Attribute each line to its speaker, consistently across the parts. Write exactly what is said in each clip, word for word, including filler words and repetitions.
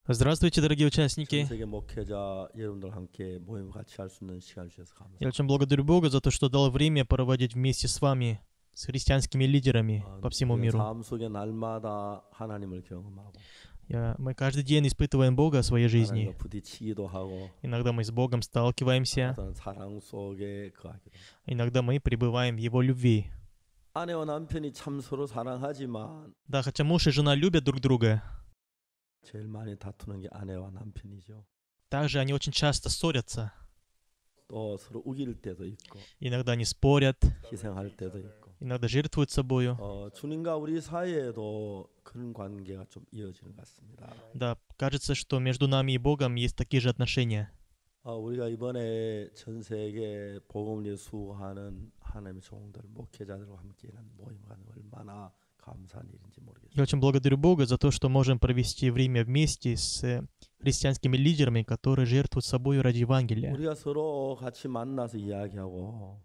Speaker 1: Здравствуйте, дорогие
Speaker 2: 전
Speaker 1: участники.
Speaker 2: 세계 목회자 여러분들 함께 모임 같이 할 수 있는 시간 주셔서
Speaker 1: Я
Speaker 2: 감사합니다.
Speaker 1: очень благодарю Бога за то, что дал время проводить вместе с вами, с христианскими лидерами
Speaker 2: 어,
Speaker 1: по всему
Speaker 2: 우리가
Speaker 1: миру.
Speaker 2: 삶 속에 날마다 하나님을 경험하고
Speaker 1: Я, мы каждый день испытываем Бога в своей жизни.
Speaker 2: 하나님과 부딪히기도 하고
Speaker 1: Иногда мы с Богом сталкиваемся,
Speaker 2: 어떤 사랑 속에 거하기도 하고.
Speaker 1: иногда мы пребываем в Его любви.
Speaker 2: 아내와 남편이 참 서로 사랑하지만
Speaker 1: Да, хотя муж и жена любят друг друга,
Speaker 2: 제일 많이 다투는 게 아내와 남편이죠.
Speaker 1: также они очень часто ссорятся.
Speaker 2: 또 서로 우길 때도 있고
Speaker 1: Иногда они спорят,
Speaker 2: 희생할 때도 있고
Speaker 1: иногда жертвуют собою.
Speaker 2: 어, 주님과 우리 사이에도 그런 관계가 좀 이어지는 것 같습니다.
Speaker 1: Да, кажется, что между нами и Богом есть такие же отношения.
Speaker 2: 어, 우리가 이번에 전 세계 복음을 수호하는 하나님의 종들, 목회자들과 함께 이런 모임을 가는 얼마나 감사한 일인지
Speaker 1: Я
Speaker 2: 모르겠어요.
Speaker 1: очень благодарю Бога за то, что можем провести время вместе с э, христианскими лидерами, которые жертвуют собой ради Евангелия.
Speaker 2: 우리가 서로 같이 만나서 이야기하고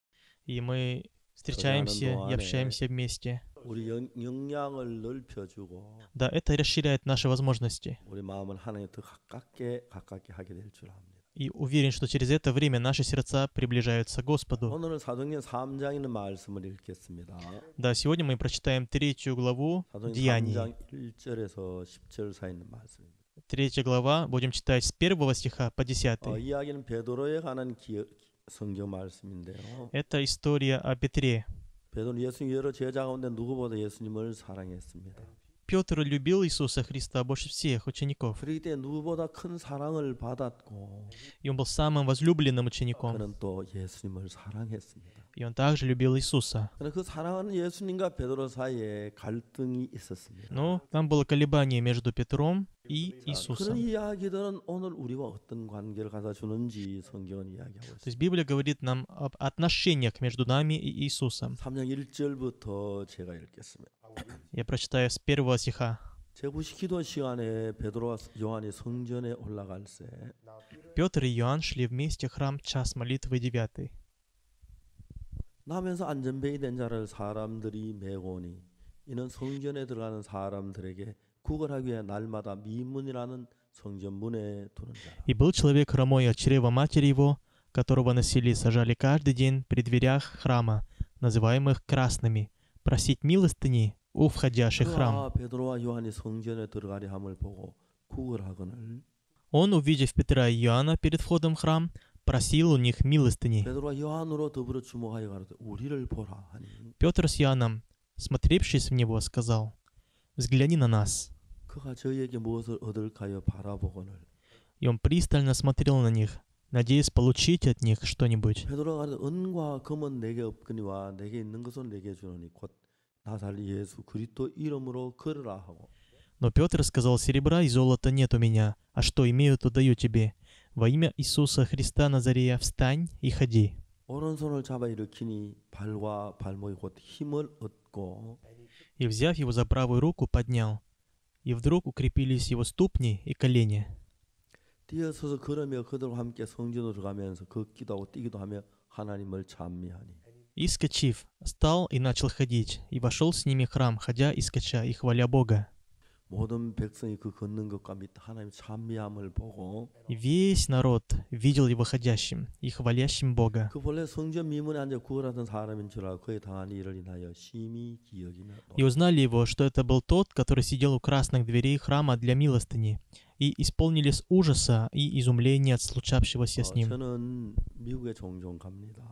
Speaker 1: И мы встречаемся и
Speaker 2: 동안에
Speaker 1: общаемся вместе.
Speaker 2: 우리 영, 역량을 넓혀주고
Speaker 1: Да, это расширяет наши возможности.
Speaker 2: 우리 마음을 하나님 더 가깝게 가깝게 하게 될 줄 압니다.
Speaker 1: И уверен, что через это время наши сердца приближаются к Господу.
Speaker 2: 오늘은 사도행전 삼 장 있는 말씀을 읽겠습니다.
Speaker 1: Да, сегодня мы прочитаем третью главу
Speaker 2: 사도행전 삼
Speaker 1: Деяний.
Speaker 2: 장 일 절에서 십 절 사이 있는 말씀입니다.
Speaker 1: Третья глава, будем читать с первого стиха по
Speaker 2: 어,
Speaker 1: десятый.
Speaker 2: 이야기는 베드로에 관한 기, 성경 말씀인데요.
Speaker 1: Это история о Петре.
Speaker 2: 베드로는 예수님 여러 제자 가운데 누구보다 예수님을 사랑했습니다.
Speaker 1: Петр любил Иисуса Христа больше всех учеников.
Speaker 2: 그렇기 때문에 누구보다 큰 사랑을 받았고
Speaker 1: И он был самым возлюбленным учеником.
Speaker 2: 그는 또 예수님을 사랑했습니다.
Speaker 1: И он также любил Иисуса.
Speaker 2: 그러나 그 사랑하는 예수님과 베드로 사이에 갈등이 있었습니다.
Speaker 1: Но там было колебание между Петром и
Speaker 2: 자, 그런
Speaker 1: Иисусом.
Speaker 2: 이야기들은 오늘 우리와 어떤 관계를 가져 주는지 성경은 이야기하고
Speaker 1: То
Speaker 2: 있습니다.
Speaker 1: есть Библия говорит нам об отношениях между нами и Иисусом.
Speaker 2: 삼 장 일 절부터 제가 읽겠습니다.
Speaker 1: Я прочитаю с первого стиха.
Speaker 2: 제구식 기도 시간에 베드로와 요한이 성전에 올라갈 때
Speaker 1: Петр и Иоанн шли вместе в храм час молитвы девятый.
Speaker 2: 나면서 안전뱅이 된 자를 사람들이 메고 오니 이는 성전에 들어가는 사람들에게 구걸하기 위해 날마다 미문이라는 성전 문에 두는 자라.
Speaker 1: И был человек хромой от чрева матери его, которого носили и сажали каждый день при дверях храма, называемых красными, просить милостыни у входящих в храм.
Speaker 2: 그가 베드로와 요한이 성전에 들어가려 함을 보고 구걸하거늘
Speaker 1: Он, увидев Петра и Иоанна перед входом в храм, просил у них милостыни.
Speaker 2: 베드로와 요한으로 더불어 주목하여 가로되 우리를 보라 하니
Speaker 1: Петр с Иоанном, смотревшись в него, сказал: «Взгляни на нас».
Speaker 2: 그가 저희에게 무엇을 얻을까요 바라보거늘
Speaker 1: И он пристально смотрел на них, надеясь получить от них что-нибудь.
Speaker 2: 베드로가 가로되 은과 금은 내게 없거니와 내게 있는 것은 내게 주노니 곧 나사렛 예수 그리스도 이름으로 걸으라 하고
Speaker 1: Но Петр сказал: «Серебра и золота нет у меня, а что имею, то даю тебе. Во имя Иисуса Христа Назарея встань и ходи».
Speaker 2: 오른손을 잡아 일으키니 발과 발목이 곧 힘을 얻고
Speaker 1: И, взяв его за правую руку, поднял. И вдруг укрепились его ступни и колени.
Speaker 2: 뛰어서서 걸으며 그들과 함께 성전으로 들어가면서 걷기도 하고 뛰기도 하며 하나님을 찬미하니
Speaker 1: И, скачив, стал и начал ходить, и вошел с ними в храм, ходя и скача, и хваля Бога.
Speaker 2: 모든 백성이 그 걷는 것과 및 하나님 찬미함을 보고
Speaker 1: И весь народ видел его ходящим и хвалящим Бога.
Speaker 2: 그 본래 성전 미문에 앉아 구걸하던 사람인 줄 알고 그의 당한 일을 인하여 심히 기억이며
Speaker 1: И узнали его, что это был тот, который сидел у красных дверей храма для милостыни, и исполнились ужаса и изумления от случавшегося с
Speaker 2: 어,
Speaker 1: ним.
Speaker 2: 저는 미국에 종종 갑니다.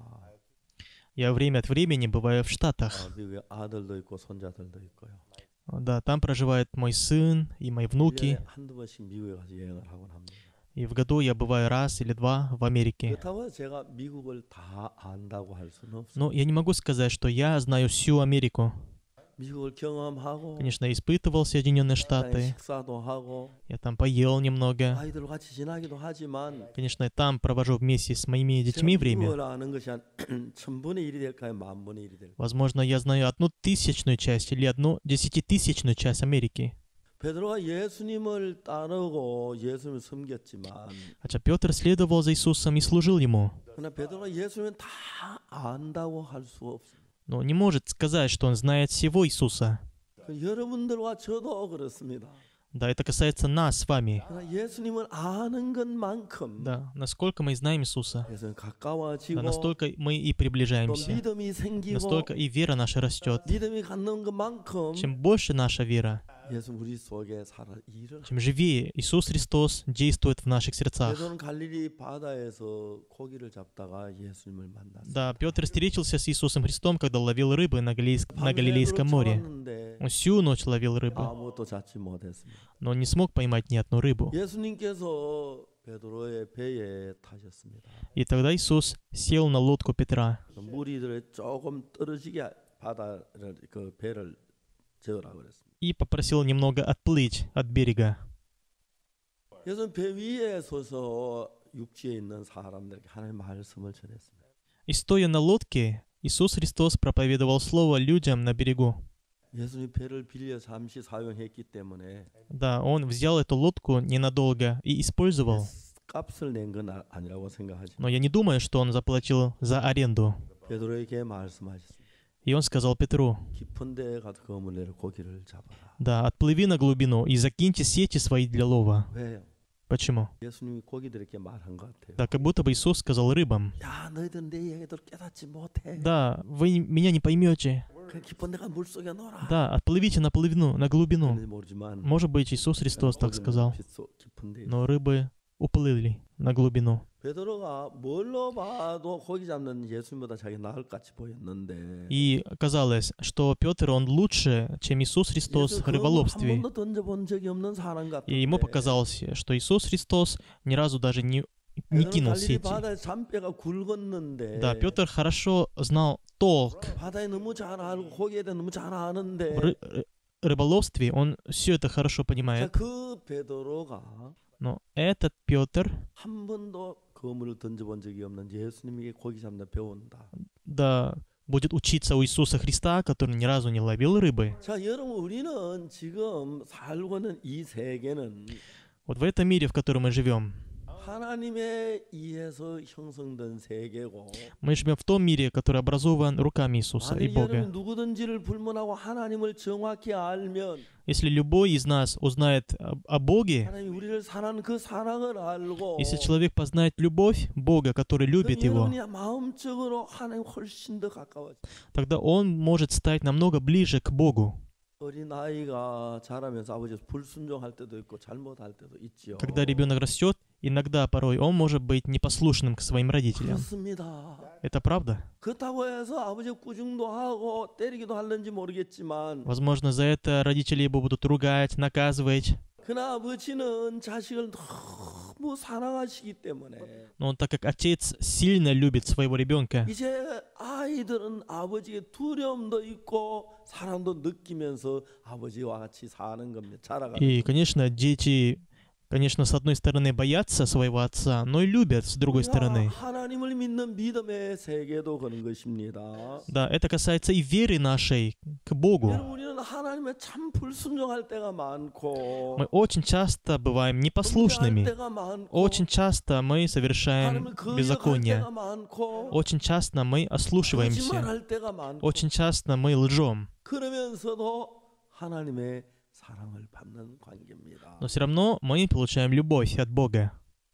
Speaker 1: Я время от времени бываю в Штатах.
Speaker 2: 어, 미국에 아들도 있고 손자들도 있고요.
Speaker 1: Да, там проживает мой сын и мои
Speaker 2: 일
Speaker 1: внуки.
Speaker 2: 년에 한두 번씩 미국에 가서 여행을 하곤 합니다.
Speaker 1: И в году я бываю раз или два в Америке.
Speaker 2: 그렇다고 제가 미국을 다 안다고 할 수는 없어요.
Speaker 1: Но я не могу сказать, что я знаю всю Америку.
Speaker 2: 미국을 경험하고
Speaker 1: Конечно, я испытывал Соединенные
Speaker 2: 식당에
Speaker 1: Штаты.
Speaker 2: 식사도 하고
Speaker 1: Я там поел немного.
Speaker 2: 아이들과 같이 지나기도 하지만
Speaker 1: Конечно, я там провожу вместе с моими детьми
Speaker 2: 제가
Speaker 1: время.
Speaker 2: 미국을 아는 것이 한 천분의 일이 될까요? 만분의 일이 될까요?
Speaker 1: Возможно, я знаю одну тысячную часть или одну десятитысячную часть Америки.
Speaker 2: 베드로가 예수님을 따르고 예수님을 섬겼지만
Speaker 1: Хотя Петр следовал за Иисусом и служил Ему.
Speaker 2: 그러나 베드로가 예수님을 다 안다고 할 수 없습니다.
Speaker 1: Но не может сказать, что он знает всего Иисуса.
Speaker 2: 여러분들과 저도 그렇습니다.
Speaker 1: Да, это касается нас с вами.
Speaker 2: 그러나 예수님을 아는 것만큼
Speaker 1: Да, насколько мы знаем Иисуса,
Speaker 2: 예수님
Speaker 1: да,
Speaker 2: 가까워지고
Speaker 1: настолько мы и
Speaker 2: 또
Speaker 1: приближаемся,
Speaker 2: 믿음이 생기고
Speaker 1: настолько и вера наша растет.
Speaker 2: 믿음이 갖는 것만큼
Speaker 1: Чем больше наша вера,
Speaker 2: 예수 우리 속에 살아 일을.
Speaker 1: чем живее Иисус Христос действует в наших сердцах.
Speaker 2: 베드로는 갈릴리 바다에서 고기를 잡다가 예수님을 만났어요.
Speaker 1: Да, Петр встретился с Иисусом Христом, когда ловил рыбы на, Галилейск- на
Speaker 2: 밤새도록
Speaker 1: Галилейском море.
Speaker 2: 잡았는데
Speaker 1: Он всю ночь ловил рыбы,
Speaker 2: 아무것도 잡지 못했습니다.
Speaker 1: но он не смог поймать ни одну рыбу.
Speaker 2: 예수님께서 베드로의 배에 타셨습니다.
Speaker 1: И тогда Иисус сел на лодку Петра
Speaker 2: 무리들을 조금 떨어지게 바다를 그 배를 저으라 그랬습니다.
Speaker 1: и попросил немного отплыть от берега.
Speaker 2: 예수는 배 위에 서서 육지에 있는 사람들에게 하나님의 말씀을 전했습니다.
Speaker 1: И стоя на лодке, Иисус Христос проповедовал Слово людям на берегу.
Speaker 2: 예수님 배를 빌려 잠시 사용했기 때문에
Speaker 1: Да, он взял эту лодку ненадолго и использовал.
Speaker 2: 값을 낸 건 아니라고 생각하지.
Speaker 1: Но я не думаю, что он заплатил за аренду.
Speaker 2: 베드로에게 말씀하셨습니다.
Speaker 1: И он сказал Петру:
Speaker 2: 깊은 데에 가서 그물로 고기를 잡아라.
Speaker 1: да, отплыви на глубину и закиньте сети свои для лова.
Speaker 2: 왜요?
Speaker 1: Почему?
Speaker 2: 예수님이 고기들에게 말한 것 같아요.
Speaker 1: Да, как будто бы Иисус сказал рыбам:
Speaker 2: 야, 너희들 내 얘기들 깨닫지 못해.
Speaker 1: да, вы меня не поймете.
Speaker 2: 그 깊은 데가 물 속에 놀아.
Speaker 1: Да, отплывите на половину, на глубину.
Speaker 2: 그런지 모르지만
Speaker 1: Может быть, Иисус Христос так
Speaker 2: 고기는
Speaker 1: сказал,
Speaker 2: 빗속 깊은 데.
Speaker 1: но рыбы уплыли на глубину.
Speaker 2: 베드로가 뭘로 봐도 고기 잡는 예수님보다 자기 나을 같이 보였는데.
Speaker 1: И казалось, что Петр, он лучше, чем Иисус Христос
Speaker 2: 예수
Speaker 1: в
Speaker 2: 그물 한
Speaker 1: рыболовстве.
Speaker 2: 번도 던져본 적이 없는 사람 같은데.
Speaker 1: И ему показалось, что Иисус Христос ни разу даже не, не
Speaker 2: 베드로는
Speaker 1: кинул
Speaker 2: 갈릴리
Speaker 1: сети.
Speaker 2: 바다에 잔뼈가 굵었는데.
Speaker 1: Да, Петр хорошо знал толк
Speaker 2: 바다에 너무 잘 알고 고기에 대해 너무 잘 아는데.
Speaker 1: в ры- ры- рыболовстве, он все это хорошо
Speaker 2: 자,
Speaker 1: понимает.
Speaker 2: 그 베드로가
Speaker 1: Но этот Петр,
Speaker 2: 한 번도 그물을 던져본 적이 없는 예수님에게 고기 잡는 배운다.
Speaker 1: да, будет учиться у Иисуса Христа, который ни разу не ловил рыбы.
Speaker 2: 자, 여러분 우리는 지금 살고 있는 이 세계는
Speaker 1: Вот в этом мире, в котором мы живем,
Speaker 2: 하나님에 의해서 형성된 세계고
Speaker 1: мы живем в том мире, который образован руками Иисуса и
Speaker 2: 만약
Speaker 1: Бога.
Speaker 2: 여러분 누구든지를 불문하고 하나님을 정확히 알면
Speaker 1: Если любой из нас узнает о, о Боге,
Speaker 2: 하나님이 우리를 사랑하는 그 사랑을 알고
Speaker 1: если человек познает любовь Бога, который любит
Speaker 2: 그럼
Speaker 1: его,
Speaker 2: 여러분이 마음적으로 하나님 훨씬 더 가까워져.
Speaker 1: тогда он может стать намного ближе к Богу.
Speaker 2: 어린 아이가 자라면서 아버지 불순종할 때도 있고 잘못할 때도 있지요.
Speaker 1: Когда ребенок растет, иногда порой он может быть непослушным к своим родителям.
Speaker 2: 그렇습니다.
Speaker 1: Это правда?
Speaker 2: 그렇다고 해서 아버지 꾸중도 하고 때리기도 하는지 모르겠지만
Speaker 1: Возможно, за это родители его будут ругать, наказывать.
Speaker 2: 그러나 아버지는 자식을 너무 사랑하시기 때문에
Speaker 1: Но он, так как отец сильно любит своего ребенка,
Speaker 2: 이제 아이들은 아버지의 두려움도 있고 사랑도 느끼면서 아버지와 같이 사는 겁니다. 자라가는
Speaker 1: и, конечно, дети, конечно, с одной стороны боятся своего отца, но и любят с другой стороны.
Speaker 2: 하나님을 믿는 믿음의 세계도 그런 것입니다.
Speaker 1: Да, это касается и веры нашей к Богу.
Speaker 2: 여러분, 우리는 하나님의 참 불순종할 때가 많고
Speaker 1: Мы очень часто бываем непослушными.
Speaker 2: 범죄할 때가 많고
Speaker 1: Очень часто мы совершаем
Speaker 2: 하나님을 거역할
Speaker 1: беззаконие.
Speaker 2: 때가 많고
Speaker 1: Очень часто мы ослушиваемся.
Speaker 2: 거짓말할 때가 많고
Speaker 1: Очень часто мы лжем.
Speaker 2: 그러면서도 하나님의 사랑을 받는 관계입니다.
Speaker 1: Но все равно мы получаем любовь от Бога.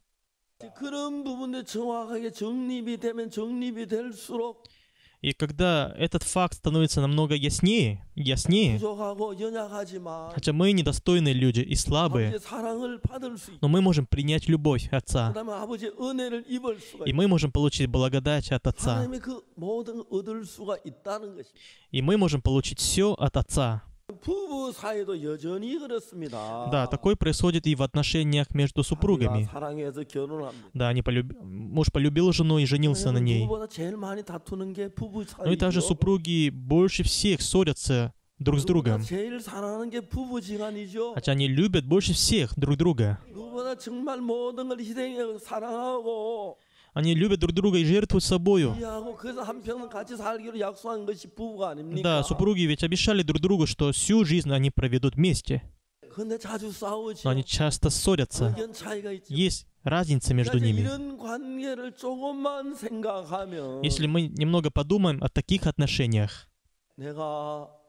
Speaker 2: 그런 부분에 정확하게 정립이 되면 정립이 될수록
Speaker 1: И когда этот факт становится намного яснее, яснее,
Speaker 2: 부족하고 연약하지만
Speaker 1: хотя мы недостойные люди и слабые,
Speaker 2: 아버지의 사랑을 받을 수 있고
Speaker 1: но мы можем принять любовь Отца,
Speaker 2: 그다음에 아버지의 은혜를 입을 수가
Speaker 1: и
Speaker 2: 있고
Speaker 1: мы можем получить благодать от Отца,
Speaker 2: 하나님의 그 모든 얻을 수가 있다는 것입니다.
Speaker 1: и мы можем получить все от Отца.
Speaker 2: 부부 사이도 여전히 그렇습니다.
Speaker 1: Да, такое происходит и в отношениях между
Speaker 2: 아내가
Speaker 1: супругами.
Speaker 2: 사랑해서 결혼합니다.
Speaker 1: Да, они полюб... муж полюбил жену и женился на ней.
Speaker 2: 누구보다 제일 많이 다투는 게 부부
Speaker 1: Но и также
Speaker 2: 사이죠.
Speaker 1: супруги больше всех ссорятся друг с другом.
Speaker 2: 누구보다 제일 사랑하는 게 부부지간이죠.
Speaker 1: Хотя они любят больше всех друг друга.
Speaker 2: 누구보다 정말 모든 걸 희생하고 사랑하고
Speaker 1: Они любят друг друга и жертвуют собою.
Speaker 2: 이해하고 그래서 한평생 같이 살기로 약속한 것이 부부가 아닙니까?
Speaker 1: Да, супруги ведь обещали друг другу, что всю жизнь они проведут вместе.
Speaker 2: 근데 자주 싸우죠.
Speaker 1: Но они часто ссорятся.
Speaker 2: 의견 차이가 있죠.
Speaker 1: Есть разница между
Speaker 2: 그러니까
Speaker 1: ними.
Speaker 2: 이런 관계를 조금만 생각하면
Speaker 1: Если мы немного подумаем о таких отношениях,
Speaker 2: 내가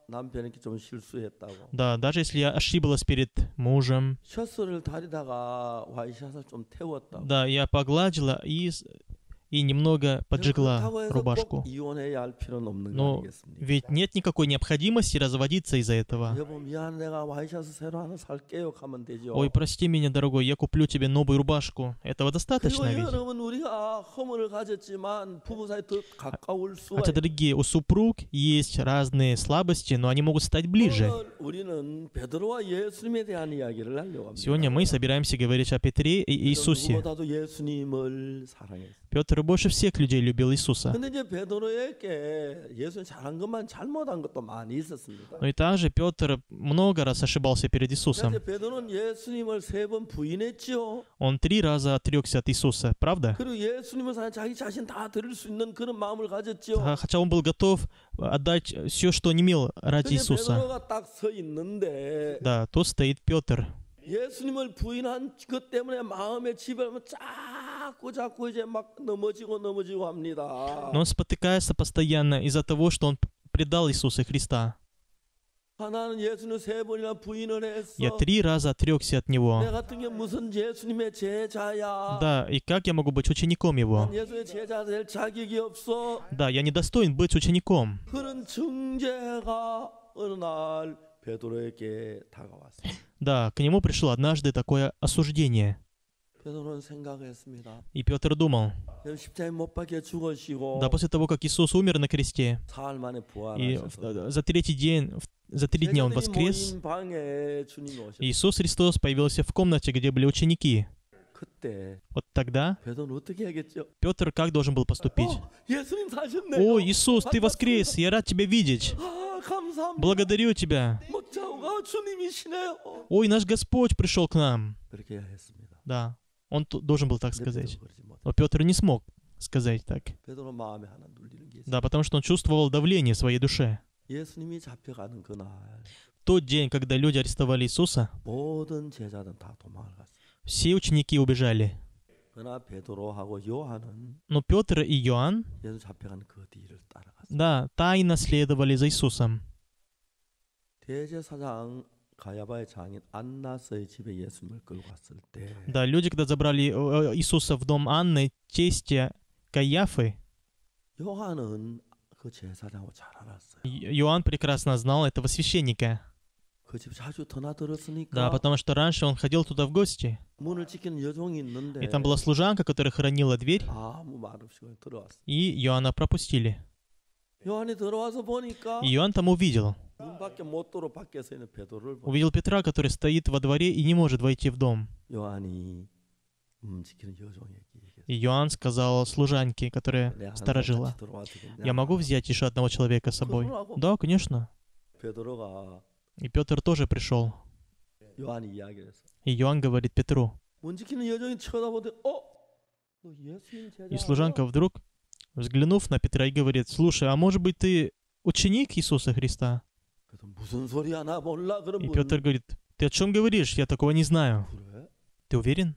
Speaker 2: 남편에게 좀 실수했다고.
Speaker 1: Да, даже если я ошиблась перед мужем,
Speaker 2: 셔츠를 다리다가 와이셔츠를 좀 태웠다고.
Speaker 1: да, я погладила и, с- и немного поджигла
Speaker 2: 그렇다고 해서 꼭
Speaker 1: рубашку.
Speaker 2: 이혼해야 할 필요는 없는 거
Speaker 1: Но
Speaker 2: 아니겠습니까?
Speaker 1: ведь нет никакой необходимости разводиться из-за этого.
Speaker 2: 여보 미안 내가 와이셔츠 새로 하나 살게요 하면 되죠.
Speaker 1: Ой, прости меня, дорогой, я куплю тебе новую рубашку. Этого
Speaker 2: 그리고
Speaker 1: достаточно ведь?
Speaker 2: 여러분 우리가 허물을 가졌지만 부부 사이 더 가까울 수가
Speaker 1: Хотя, дорогие, у супруг есть разные слабости, но они могут стать ближе.
Speaker 2: 오늘 우리는 베드로와 예수님에 대한 이야기를 하려고 합니다.
Speaker 1: Сегодня мы собираемся говорить о Петре и Иисусе.
Speaker 2: 누구보다도 예수님을 사랑했어요.
Speaker 1: Петр больше всех людей любил Иисуса.
Speaker 2: 근데 이제 베드로에게 예수님 잘한 것만 잘못한 것도 많이 있었습니다.
Speaker 1: Но и также Петр много раз ошибался перед
Speaker 2: 그래서
Speaker 1: Иисусом.
Speaker 2: 베드로는 예수님을 세 번 부인했지요.
Speaker 1: Он три раза отрекся от Иисуса, правда?
Speaker 2: 그리고 예수님을 사랑 자기 자신 다 드릴 수 있는 그런 마음을 가졌지요.
Speaker 1: Ха- Хотя он был готов отдать все, что он имел ради
Speaker 2: 근데
Speaker 1: Иисуса.
Speaker 2: 베드로가 딱 서 있는데
Speaker 1: Да, тут стоит Петр.
Speaker 2: 예수님을 부인한 것 때문에 마음의 지배하면 자꾸 자꾸 이제 막 넘어지고 넘어지고 합니다.
Speaker 1: Но он спотыкается постоянно из-за того, что он предал Иисуса Христа.
Speaker 2: 하나는 예수님 세 번이나 부인을 했어.
Speaker 1: Я три раза отрекся от Него.
Speaker 2: 내 같은 게 무슨 예수님의 제자야.
Speaker 1: Да, и как я могу быть учеником Его?
Speaker 2: 난 예수의 제자 될 자격이 없어.
Speaker 1: Да, я не достоин быть учеником.
Speaker 2: 그런 증죄가 어느 날 베드로에게 다가왔어요.
Speaker 1: Да, к нему пришло однажды такое осуждение.
Speaker 2: 베드로는 생각했습니다.
Speaker 1: И Петр думал,
Speaker 2: 십자가에 못 박혀 죽으시고
Speaker 1: да, после того, как Иисус умер на кресте,
Speaker 2: 사흘 만에
Speaker 1: и
Speaker 2: 부활하셔서
Speaker 1: в- за третий день, в- за три дня Он
Speaker 2: 제자들이
Speaker 1: воскрес,
Speaker 2: 모인 방에 주님이 오셨어요.
Speaker 1: Иисус Христос появился в комнате, где были ученики.
Speaker 2: 그때
Speaker 1: Вот тогда
Speaker 2: 베드로는 어떻게 하겠죠?
Speaker 1: Петр как должен был поступить?
Speaker 2: 어, 예수님 사셨네요.
Speaker 1: О, Иисус, Ты воскрес, я рад Тебя видеть.
Speaker 2: 아, 감사합니다.
Speaker 1: Благодарю Тебя.
Speaker 2: 목자가 주님이시네요.
Speaker 1: Ой, наш Господь пришел к нам.
Speaker 2: 그렇게 해야 했습니다.
Speaker 1: Да, он т- должен был так
Speaker 2: 근데
Speaker 1: сказать.
Speaker 2: 베드로 그러지 못해.
Speaker 1: Но Петр не смог сказать так.
Speaker 2: 베드로 마음에 하나 눌리는 게 있어요.
Speaker 1: Да, потому что он чувствовал давление в своей душе.
Speaker 2: 예수님이 잡혀가는 그날
Speaker 1: Тот день, когда люди арестовали Иисуса,
Speaker 2: 모든 제자들은 다 도망을 갔어요.
Speaker 1: все ученики убежали.
Speaker 2: 그러나 베드로하고 요한은
Speaker 1: Но Петр и Иоанн,
Speaker 2: 예수 잡혀간 그 뒤를 따라갔어요.
Speaker 1: да, тайно следовали за Иисусом.
Speaker 2: 대제사장 가야바의 장인 안나스의 집에 예수님을 끌고 갔을 때
Speaker 1: Да, люди, когда забрали э, э, Иисуса в дом Анны, тестя Каиафы,
Speaker 2: 요한은 그 제사장하고 잘 알았어요.
Speaker 1: И- Иоанн прекрасно знал этого священника.
Speaker 2: 그 집 자주 드나들었으니까
Speaker 1: Да, потому что раньше он ходил туда в гости.
Speaker 2: 문을 지키는 여종이 있는데
Speaker 1: И там была служанка, которая хранила дверь,
Speaker 2: 아무 말 없이 그냥 들어왔어.
Speaker 1: и Иоанна пропустили.
Speaker 2: 요한이 들어와서 보니까
Speaker 1: И Иоанн там увидел.
Speaker 2: 문 밖에 못 들어 밖에서 있는 베드로를 보고
Speaker 1: Увидел Петра, который стоит во дворе и не может войти в дом.
Speaker 2: 요한이 문 지키는 여종에게 얘기했어요.
Speaker 1: И Иоанн сказал служанке, которая
Speaker 2: 내가 한
Speaker 1: сторожила,
Speaker 2: 사람 같이 들어와도 되겠냐?
Speaker 1: я могу взять еще одного человека с собой? Да, конечно.
Speaker 2: 베드로가
Speaker 1: И Петр тоже пришел.
Speaker 2: 요한이 이야기를 했어.
Speaker 1: И Иоанн говорит Петру.
Speaker 2: 문 지키는 여종이 쳐다보더니 어? 너 예수님 제자
Speaker 1: И служанка вдруг, взглянув на Петра, и говорит, слушай, а может быть ты ученик Иисуса Христа?
Speaker 2: 그래서 무슨 소리야 나 몰라 그런
Speaker 1: И
Speaker 2: 분
Speaker 1: Петр говорит, ты о чем говоришь? Я такого не знаю.
Speaker 2: 그래?
Speaker 1: Ты уверен?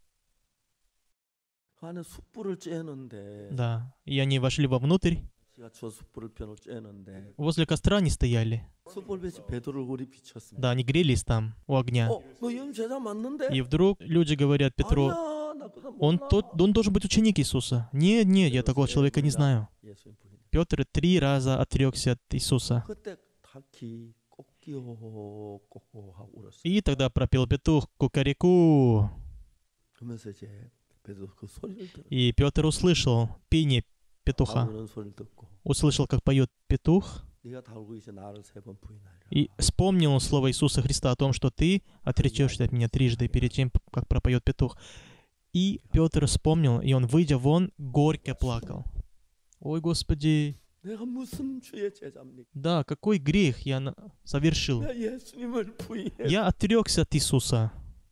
Speaker 2: 그 안에 숯불을 쬐는데
Speaker 1: Да. И они вошли вовнутрь.
Speaker 2: 지가 저 숯불을 펴놓고 쬐는데
Speaker 1: Возле костра они стояли.
Speaker 2: 숯불빛이 베드로 얼굴이 비쳤습니다.
Speaker 1: Да, они грелись там у огня.
Speaker 2: 어? 너 예수님 제자 맞는데?
Speaker 1: И вдруг люди говорят Петру,
Speaker 2: 아니야 나 그거
Speaker 1: он,
Speaker 2: 몰라.
Speaker 1: тот, он должен быть ученик Иисуса. Нет, нет, я такого человека не знаю.
Speaker 2: 예수님 부인.
Speaker 1: Петр три раза отрекся от Иисуса.
Speaker 2: 그때 닭이 꼭끼요 꼭고 하고 울었어요.
Speaker 1: И тогда пропел петух кукареку.
Speaker 2: 그러면서 이제 베드로 그 소리를 들어.
Speaker 1: И Петр услышал пение петуха.
Speaker 2: 우는 소리를 듣고
Speaker 1: Услышал, как поет петух.
Speaker 2: 네가 다루고 이제 나를 세 번 부인하리라.
Speaker 1: И вспомнил слово Иисуса Христа о том, что ты отречешься от меня трижды перед тем, как пропоет петух. И Петр вспомнил, и он, выйдя вон, горько плакал. Ой, Господи,
Speaker 2: 내가 무슨 주의 제자입니까?
Speaker 1: да, какой грех я на- совершил.
Speaker 2: 내가 예수님을 부인해.
Speaker 1: Я отрекся от Иисуса.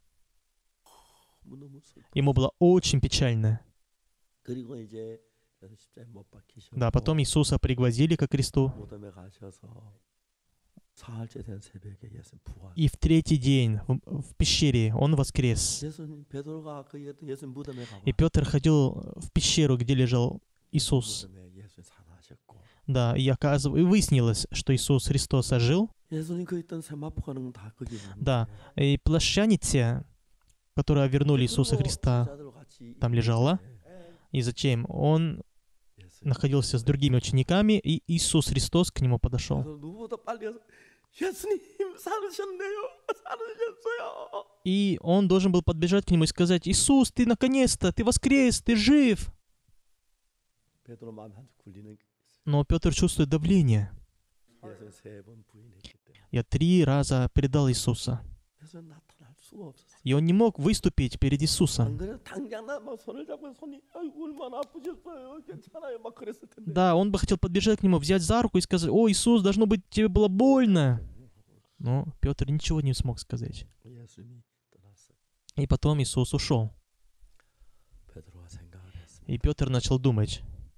Speaker 2: 너무 슬퍼.
Speaker 1: Ему было очень печально.
Speaker 2: 그리고 이제 십자가에 못 박히셨고
Speaker 1: Да, потом Иисуса пригвоздили ко кресту.
Speaker 2: 무덤에 가셔서 사흘째 된 새벽에 예수님 부활.
Speaker 1: И в третий день в, в пещере он воскрес.
Speaker 2: 예수님 베드로가 그 예수님 무덤에 가고
Speaker 1: И Петр ходил в пещеру, где лежал Иисус.
Speaker 2: 무덤에 예수님 살아나셨고
Speaker 1: Да, и оказывается, и выяснилось, что Иисус Христос ожил.
Speaker 2: 예수님 그 있던 세마포 가는 건 다 거기 있는데.
Speaker 1: Да, и плащане те, которые вернули Иисуса Христа,
Speaker 2: 제자들과 같이
Speaker 1: там лежала. И зачем? Он находился с другими учениками, и Иисус Христос к нему подошел.
Speaker 2: 그래서 누구보다 빨리 가서 예수님 살으셨네요. 살으셨어요.
Speaker 1: И он должен был подбежать к нему и сказать: «Иисус, ты наконец-то, ты воскрес, ты жив!»
Speaker 2: 베드로 마음에 한쪽 굴리는 게
Speaker 1: Но Петр чувствует давление.
Speaker 2: 예수님 세번 부인했기 때문에.
Speaker 1: Я три раза предал Иисуса.
Speaker 2: 예수님 나타날 수가 없었어요.
Speaker 1: И он не мог выступить перед
Speaker 2: 안
Speaker 1: Иисусом.
Speaker 2: 그래 당장 나 막 손을 잡고 손이 아이고 얼마나 아프셨어요. 괜찮아요. 막 그랬을 텐데.
Speaker 1: Да, он бы хотел подбежать к нему, взять за руку и сказать: «О, Иисус, должно быть, тебе было больно». Но Петр ничего не смог сказать.
Speaker 2: 예수님이 떠났어요.
Speaker 1: И потом Иисус ушел.
Speaker 2: 베드로가 생각을 했습니다.
Speaker 1: И Петр начал думать: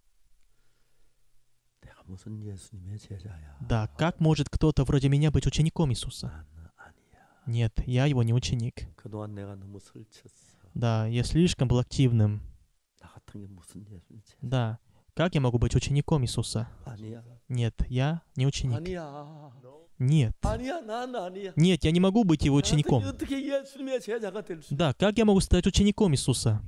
Speaker 2: 내가 무슨 예수님의 제자야?
Speaker 1: да, как может кто-то вроде меня быть учеником Иисуса?
Speaker 2: 나는 아니야.
Speaker 1: Нет, я его не ученик.
Speaker 2: 그동안 내가 너무 설쳤어.
Speaker 1: Да, я слишком был активным.
Speaker 2: 나 같은 게 무슨 예수님 제자?
Speaker 1: Да, как я могу быть учеником Иисуса?
Speaker 2: 아니야.
Speaker 1: Нет, я не ученик.
Speaker 2: 아니야.
Speaker 1: Нет.
Speaker 2: 아니야. 난 아니야.
Speaker 1: Нет, я не могу быть его учеником.
Speaker 2: 나 어떻게 예수님의 제자가 될 수?
Speaker 1: Да, как я могу стать учеником Иисуса?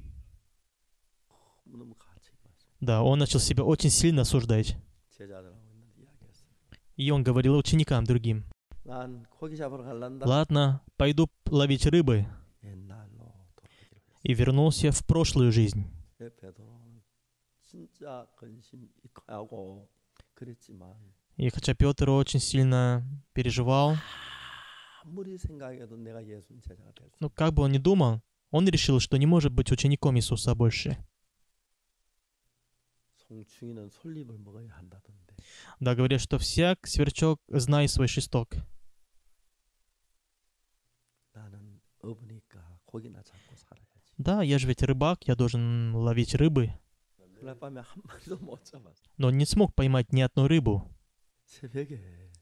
Speaker 2: 너무 가치 맞아.
Speaker 1: Да, он начал себя очень сильно осуждать.
Speaker 2: 제자들하고 있는데 이야기했어.
Speaker 1: И он говорил ученикам другим:
Speaker 2: 난 고기 잡으러 갈란다.
Speaker 1: «Ладно, пойду ловить рыбы».
Speaker 2: 옛날로 돌아가기로 했어.
Speaker 1: И вернулся в прошлую жизнь.
Speaker 2: 베드로는 진짜 근심 하고 그랬지만
Speaker 1: И хотя Петр очень сильно переживал,
Speaker 2: 아무리 생각해도 내가 예수님 제자가 될 수.
Speaker 1: ну как бы он ни думал, он решил, что не может быть учеником Иисуса больше.
Speaker 2: 송충이는 솔잎을 먹어야 한다던데.
Speaker 1: Да, говорят, что всяк сверчок знает свой шесток.
Speaker 2: 나는 어부니까 고기나 잡고 살아야지.
Speaker 1: Да, я же ведь рыбак, я должен ловить рыбы.
Speaker 2: 그날 밤에 한 마리도 못 잡았어.
Speaker 1: Но он не смог поймать ни одной рыбу.
Speaker 2: 새벽에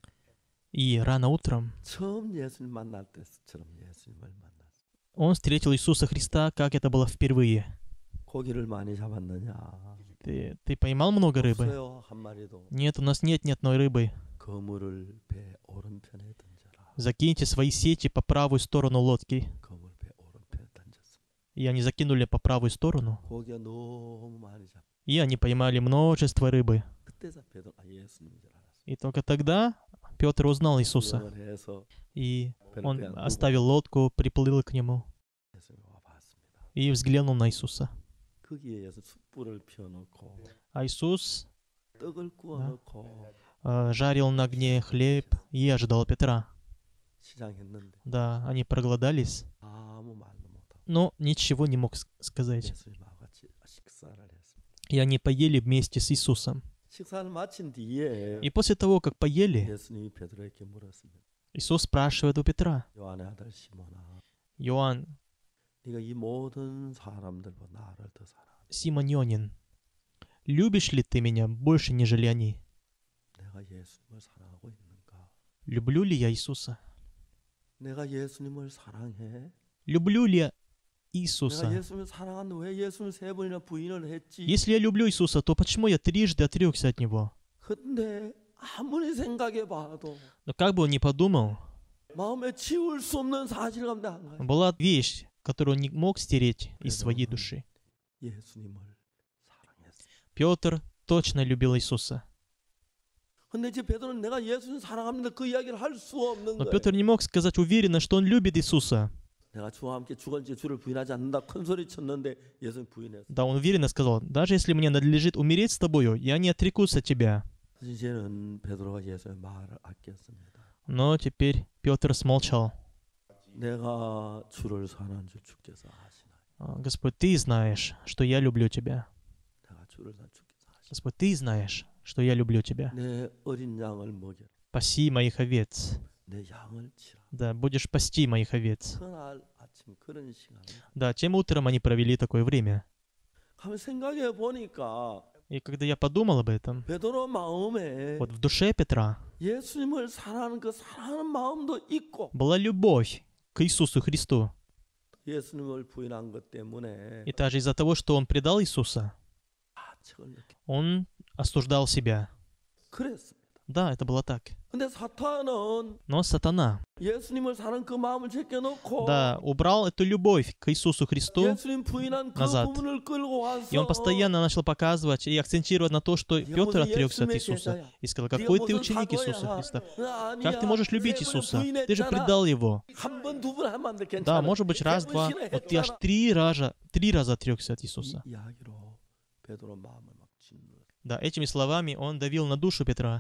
Speaker 1: И рано утром
Speaker 2: 처음 예수님 만날 때처럼 예수님을 만났어.
Speaker 1: он встретил Иисуса Христа, как это было впервые.
Speaker 2: 고기를 많이 잡았느냐?
Speaker 1: Ты, ты поймал много рыбы?
Speaker 2: 없어요 한 마리도.
Speaker 1: Нет, у нас нет ни одной рыбы.
Speaker 2: 그물을 배 오른편에 던져라.
Speaker 1: Закиньте свои сети по правую сторону лодки.
Speaker 2: 그물 배 오른편에 던졌어.
Speaker 1: И они закинули по правую сторону.
Speaker 2: 고기가 너무 많이 잡.
Speaker 1: И они поймали множество рыбы.
Speaker 2: 그때서 베드로 아 예수님인 줄 알았어.
Speaker 1: И только тогда Петр узнал Иисуса.
Speaker 2: 수영을 해서
Speaker 1: И
Speaker 2: 배를
Speaker 1: он
Speaker 2: 그냥 두고
Speaker 1: оставил лодку, приплыл к нему
Speaker 2: 예수님 와봤습니다.
Speaker 1: и взглянул на Иисуса.
Speaker 2: 거기에 예수 숯불을 피워놓고
Speaker 1: А Иисус
Speaker 2: 떡을 구워놓고
Speaker 1: э, жарил на огне хлеб и ожидал Петра.
Speaker 2: 시장했는데
Speaker 1: Да, они проголодались,
Speaker 2: 아무 말도 못하고
Speaker 1: но ничего не мог с- сказать.
Speaker 2: 예수님하고 같이 식사를 했습니다.
Speaker 1: И они поели вместе с Иисусом.
Speaker 2: 식사를 마친 뒤에
Speaker 1: И после того, как поели,
Speaker 2: 예수님이 베드로에게 물었습니다.
Speaker 1: Иисус спрашивает у Петра:
Speaker 2: 요한의 아들 시몬아,
Speaker 1: «Иоанн,
Speaker 2: 네가 이 모든 사람들보다 나를 더 사랑하니
Speaker 1: Симоньонин, любишь ли ты меня больше, нежели они?
Speaker 2: 내가 예수님을 사랑하고 있는가?
Speaker 1: Люблю ли я Иисуса?
Speaker 2: 내가 예수님을 사랑해?
Speaker 1: Люблю ли я
Speaker 2: 내가
Speaker 1: Иисуса?
Speaker 2: 예수님을 사랑하는데 왜 예수님을 세 번이나 부인을 했지?
Speaker 1: Если я люблю Иисуса, то почему я трижды отрекся от Него?»
Speaker 2: 근데 아무리 생각해봐도
Speaker 1: Но как бы он ни подумал,
Speaker 2: 마음에 지울 수 없는 사실감도 한 거야.
Speaker 1: была вещь, которую он не мог стереть из своей души.
Speaker 2: 예수님을 사랑했어.
Speaker 1: Петр точно любил Иисуса.
Speaker 2: 근데 이제 베드로는 내가 예수님 사랑합니다 그 이야기를 할 수 없는
Speaker 1: Но
Speaker 2: 거야.
Speaker 1: Петр не мог сказать уверенно, что он любит Иисуса.
Speaker 2: 내가 주와 함께 죽을지 주를 부인하지 않는다 큰 소리 쳤는데 예수님 부인했어.
Speaker 1: Да, он уверенно сказал: «Даже если мне надлежит умереть с тобою, я не отрекусь от тебя».
Speaker 2: 이제는 베드로가 예수의 말을 아꼈습니다.
Speaker 1: Но теперь Петр смолчал.
Speaker 2: 내가 주를 사랑하는 줄 주께서 아시나요?
Speaker 1: «А, Господь, ты знаешь, что я люблю тебя.
Speaker 2: 내가 주를 사랑하는 줄 주께서 아시나요?
Speaker 1: Господь, ты знаешь, что я люблю тебя.
Speaker 2: 내 어린 양을 먹여
Speaker 1: Паси моих овец.
Speaker 2: 내 양을 치라.
Speaker 1: Да, будешь пасти моих овец».
Speaker 2: 그날 아침 그런 시간을
Speaker 1: Да, тем утром они провели такое время.
Speaker 2: 가만 생각해 보니까
Speaker 1: И когда я подумал об этом,
Speaker 2: 베드로 마음에
Speaker 1: вот в душе Петра
Speaker 2: 예수님을 사랑하는 그 사랑하는 마음도 있고
Speaker 1: была любовь к Иисусу Христу.
Speaker 2: 예수님을 부인한 것 때문에
Speaker 1: И даже из-за того, что он предал Иисуса,
Speaker 2: 아책을 느끼.
Speaker 1: он осуждал себя.
Speaker 2: 그랬습니다.
Speaker 1: Да, это было так.
Speaker 2: 근데 사탄은
Speaker 1: Но сатана,
Speaker 2: 예수님을 사는 그 마음을 제껴놓고
Speaker 1: да, убрал эту любовь к Иисусу Христу,
Speaker 2: 예수님 부인한 그
Speaker 1: назад.
Speaker 2: 부분을 끌고 와서
Speaker 1: и он постоянно начал показывать и акцентировать на то, что
Speaker 2: 네가
Speaker 1: Петр
Speaker 2: 무슨
Speaker 1: отрекся от
Speaker 2: 예수님의
Speaker 1: Иисуса.
Speaker 2: 제자야.
Speaker 1: И сказал,
Speaker 2: 네가
Speaker 1: какой ты
Speaker 2: 무슨
Speaker 1: ученик Иисуса
Speaker 2: 사도야.
Speaker 1: Христа?
Speaker 2: 나 아니야.
Speaker 1: Как ты можешь любить
Speaker 2: 세 번을
Speaker 1: Иисуса? Ты же
Speaker 2: 부인했잖아.
Speaker 1: предал Его.
Speaker 2: 한 번, 두 번 하면 안 돼.
Speaker 1: Да,
Speaker 2: 괜찮아.
Speaker 1: может быть,
Speaker 2: 세
Speaker 1: раз,
Speaker 2: 번
Speaker 1: два. Вот ты аж
Speaker 2: 신뢰했잖아.
Speaker 1: три раза, три раза отрекся от Иисуса.
Speaker 2: 이 이야기로 베드로 마음을 막 짓는.
Speaker 1: Да, этими словами он давил на душу Петра.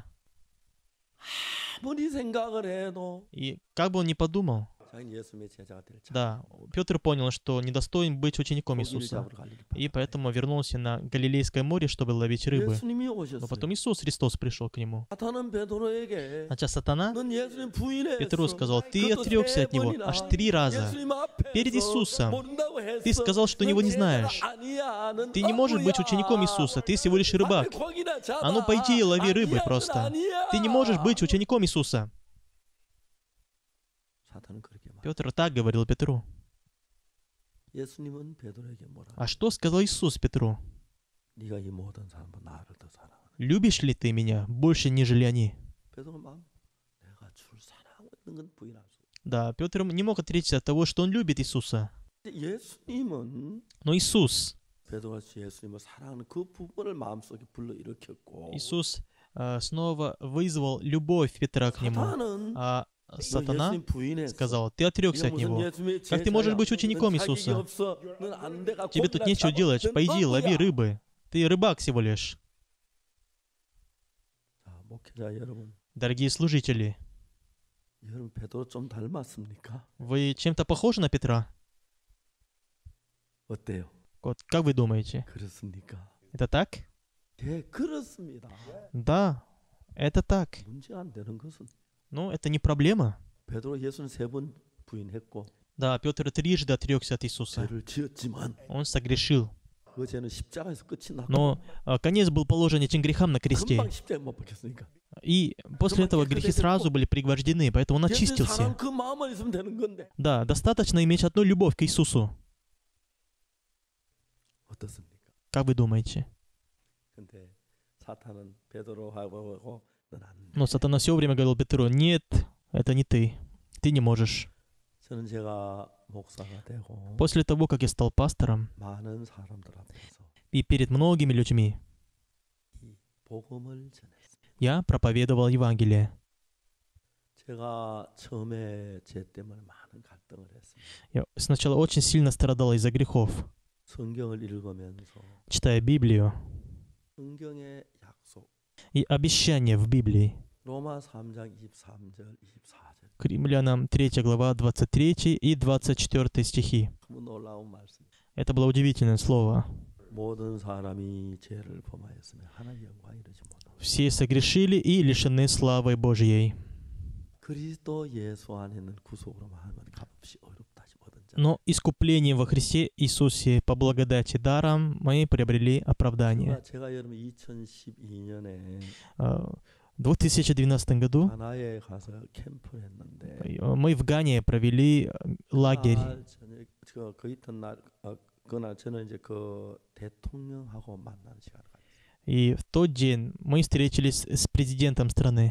Speaker 2: 아무리 생각을 해도
Speaker 1: И как бы он ни подумал,
Speaker 2: 자기는 예수님의 제자가 될
Speaker 1: да, Петр понял, что недостоин быть учеником
Speaker 2: 고기를
Speaker 1: Иисуса.
Speaker 2: 잡으러 갈릴이
Speaker 1: И поэтому вернулся на Галилейское море, чтобы ловить рыбы.
Speaker 2: 예수님이
Speaker 1: Но
Speaker 2: 오셨어요.
Speaker 1: потом Иисус Христос пришел к нему.
Speaker 2: 사탄은 베드로에게
Speaker 1: Хотя сатана
Speaker 2: 넌 예수님 부인했어.
Speaker 1: Петру сказал, ты
Speaker 2: 그것도
Speaker 1: отрекся
Speaker 2: 세
Speaker 1: от него
Speaker 2: 번이나.
Speaker 1: аж три раза.
Speaker 2: 예수님 앞에서
Speaker 1: перед Иисусом.
Speaker 2: 모른다고 했어.
Speaker 1: Ты сказал, что него не
Speaker 2: 넌
Speaker 1: знаешь.
Speaker 2: 제자가 아니야. 넌
Speaker 1: Ты не можешь быть
Speaker 2: 어부야.
Speaker 1: учеником Иисуса, ты всего лишь рыбак.
Speaker 2: 앞에 고기나 잡아.
Speaker 1: А ну пойди и лови рыбы
Speaker 2: 아니야,
Speaker 1: просто.
Speaker 2: 넌 아니야.
Speaker 1: Ты не можешь быть учеником Иисуса.
Speaker 2: 사탄은 그렇게 말.
Speaker 1: Петр так говорил Петру.
Speaker 2: 예수님은 베드로에게 뭐라?
Speaker 1: А что сказал Иисус Петру?
Speaker 2: 네가 이 모든 사람보다 나를 더 사랑하는.
Speaker 1: Любишь ли ты меня больше, нежели они?
Speaker 2: 베드로 마음 내가 주를 사랑하고 있는 건 부인할 수.
Speaker 1: Да, Петр не мог отречься от того, что он любит Иисуса.
Speaker 2: 예수님은
Speaker 1: Но Иисус,
Speaker 2: 베드로가 예수님을 사랑하는 그 부분을 마음속에 불러 일으켰고
Speaker 1: Иисус э, снова вызвал любовь Петра к нему.
Speaker 2: 사탄은
Speaker 1: А
Speaker 2: 너
Speaker 1: сатана
Speaker 2: 예수님 부인했어.
Speaker 1: сказал, ты отрекся
Speaker 2: 네가
Speaker 1: от
Speaker 2: 무슨
Speaker 1: него.
Speaker 2: 예수님의
Speaker 1: Как ты можешь
Speaker 2: 제자야.
Speaker 1: быть учеником
Speaker 2: 넌 자격이
Speaker 1: Иисуса?
Speaker 2: 없어. 넌 안 돼. 가
Speaker 1: Тебе тут
Speaker 2: 고기나
Speaker 1: нечего
Speaker 2: 잡아.
Speaker 1: делать.
Speaker 2: 넌
Speaker 1: Пойди, лови
Speaker 2: 어부야.
Speaker 1: рыбы. Ты рыбак всего лишь.
Speaker 2: 자, 목회자 여러분,
Speaker 1: Дорогие служители,
Speaker 2: 여러분 베드로 좀 닮았습니까?
Speaker 1: вы чем-то похожи на Петра?
Speaker 2: 어때요?
Speaker 1: Вот как вы думаете?
Speaker 2: 그렇습니까?
Speaker 1: Это так?
Speaker 2: 네, 그렇습니다.
Speaker 1: Да, это так.
Speaker 2: 문제가 안 되는 것은
Speaker 1: Но это не проблема.
Speaker 2: 베드로 예수는 세 번 부인했고
Speaker 1: Да, Петр трижды отрекся от Иисуса.
Speaker 2: 죄를 지었지만
Speaker 1: Он согрешил.
Speaker 2: 그 죄는 십자가에서 끝이 났고
Speaker 1: Но а, конец был положен этим грехам на кресте.
Speaker 2: 금방 십자가에 못 박혔으니까.
Speaker 1: И после этого грехи сразу были пригвождены, поэтому он
Speaker 2: 예수님
Speaker 1: очистился.
Speaker 2: 사랑 그 마음만 있으면 되는 건데
Speaker 1: Да, достаточно иметь одну любовь к Иисусу.
Speaker 2: 어떻습니까?
Speaker 1: Как вы думаете?
Speaker 2: 근데 사탄은 베드로하고 넌 안 돼.
Speaker 1: Но сатана все время говорил Петру, нет, это не ты. Ты не можешь.
Speaker 2: 저는 제가 목사가 되고
Speaker 1: После того, как я стал пастором,
Speaker 2: 많은 사람들 앞에서
Speaker 1: и перед многими людьми,
Speaker 2: 이 복음을 전했습니다.
Speaker 1: я проповедовал Евангелие.
Speaker 2: 제가 처음에 죄 때문에 많은 갈등을 했습니다.
Speaker 1: Я сначала очень сильно страдал из-за грехов,
Speaker 2: 성경을 읽으면서
Speaker 1: читая Библию
Speaker 2: 성경의 약속
Speaker 1: и обещания в Библии.
Speaker 2: 로마 삼 장 이십삼 절 이십사 절
Speaker 1: К Римлянам третья глава, двадцать третий и двадцать четвёртый стихи.
Speaker 2: 너무 놀라운 말씀.
Speaker 1: Это было удивительное слово.
Speaker 2: 모든 사람이 죄를 범하였으며 하나님의 영광이 이르지 못하고
Speaker 1: Все согрешили и лишены славы Божьей.
Speaker 2: 그리스도 예수 안에는 구속으로 하는 건 값없이 어렵다 하지 못한 자.
Speaker 1: Но искуплением во Христе Иисусе по благодати даром мы приобрели оправдание.
Speaker 2: 제가, 제가 여러분 이천십이 년에
Speaker 1: А, В две тысячи двенадцатом году
Speaker 2: 가나에 가서 캠프를 했는데
Speaker 1: мы в Гане провели лагерь.
Speaker 2: 그날 저녁 그, 그 이튿날 어, 그날 저는 이제 그 대통령하고 만나는 시간을 가졌어요.
Speaker 1: И в тот день мы встретились с президентом страны.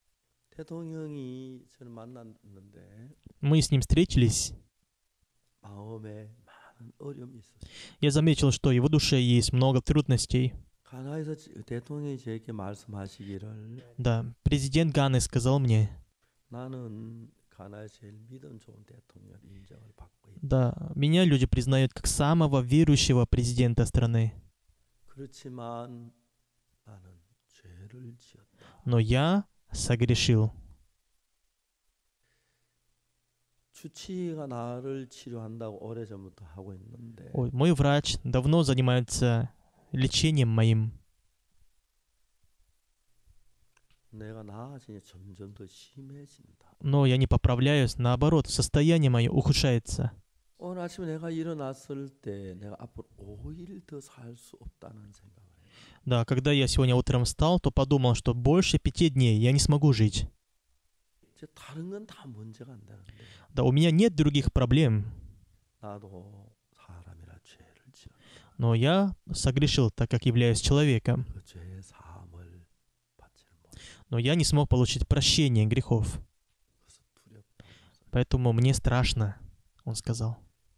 Speaker 2: 대통령이 저를 만났는데
Speaker 1: Мы с ним встретились.
Speaker 2: 마음에 많은 어려움이 있었어요.
Speaker 1: Я заметил, что в его душе есть много трудностей.
Speaker 2: 가나에서 대통령이 저에게 말씀하시기를
Speaker 1: Да, президент Ганы сказал мне,
Speaker 2: 나는 가나에 제일 믿음 좋은 대통령 인정을 받고 있다.
Speaker 1: да, меня люди признают как самого верующего президента страны.
Speaker 2: 그렇지만 나는 죄를 지었다.
Speaker 1: Но я согрешил.
Speaker 2: 주치의가 나를 치료한다고 오래전부터 하고 있는데
Speaker 1: Ой, мой врач давно занимается лечением моим.
Speaker 2: 내가 나아지니 점점 더 심해진다.
Speaker 1: Но я не поправляюсь, наоборот, состояние мое ухудшается.
Speaker 2: 오늘 아침에 내가 일어났을 때 내가 앞으로 오 일 더 살 수 없다는 생각을 해요.
Speaker 1: Да, когда я сегодня утром встал, то подумал, что больше пяти дней я не смогу жить.
Speaker 2: 이제 다른 건 다 문제가 안 되는데
Speaker 1: Да, у меня нет других проблем,
Speaker 2: 나도 사람이라 죄를 지었다.
Speaker 1: но я согрешил, так как являюсь человеком.
Speaker 2: 그 죄의 사함을 받지를 못해.
Speaker 1: но я не смог получить прощение грехов.
Speaker 2: 그래서 두렵다.
Speaker 1: Поэтому мне страшно, он сказал.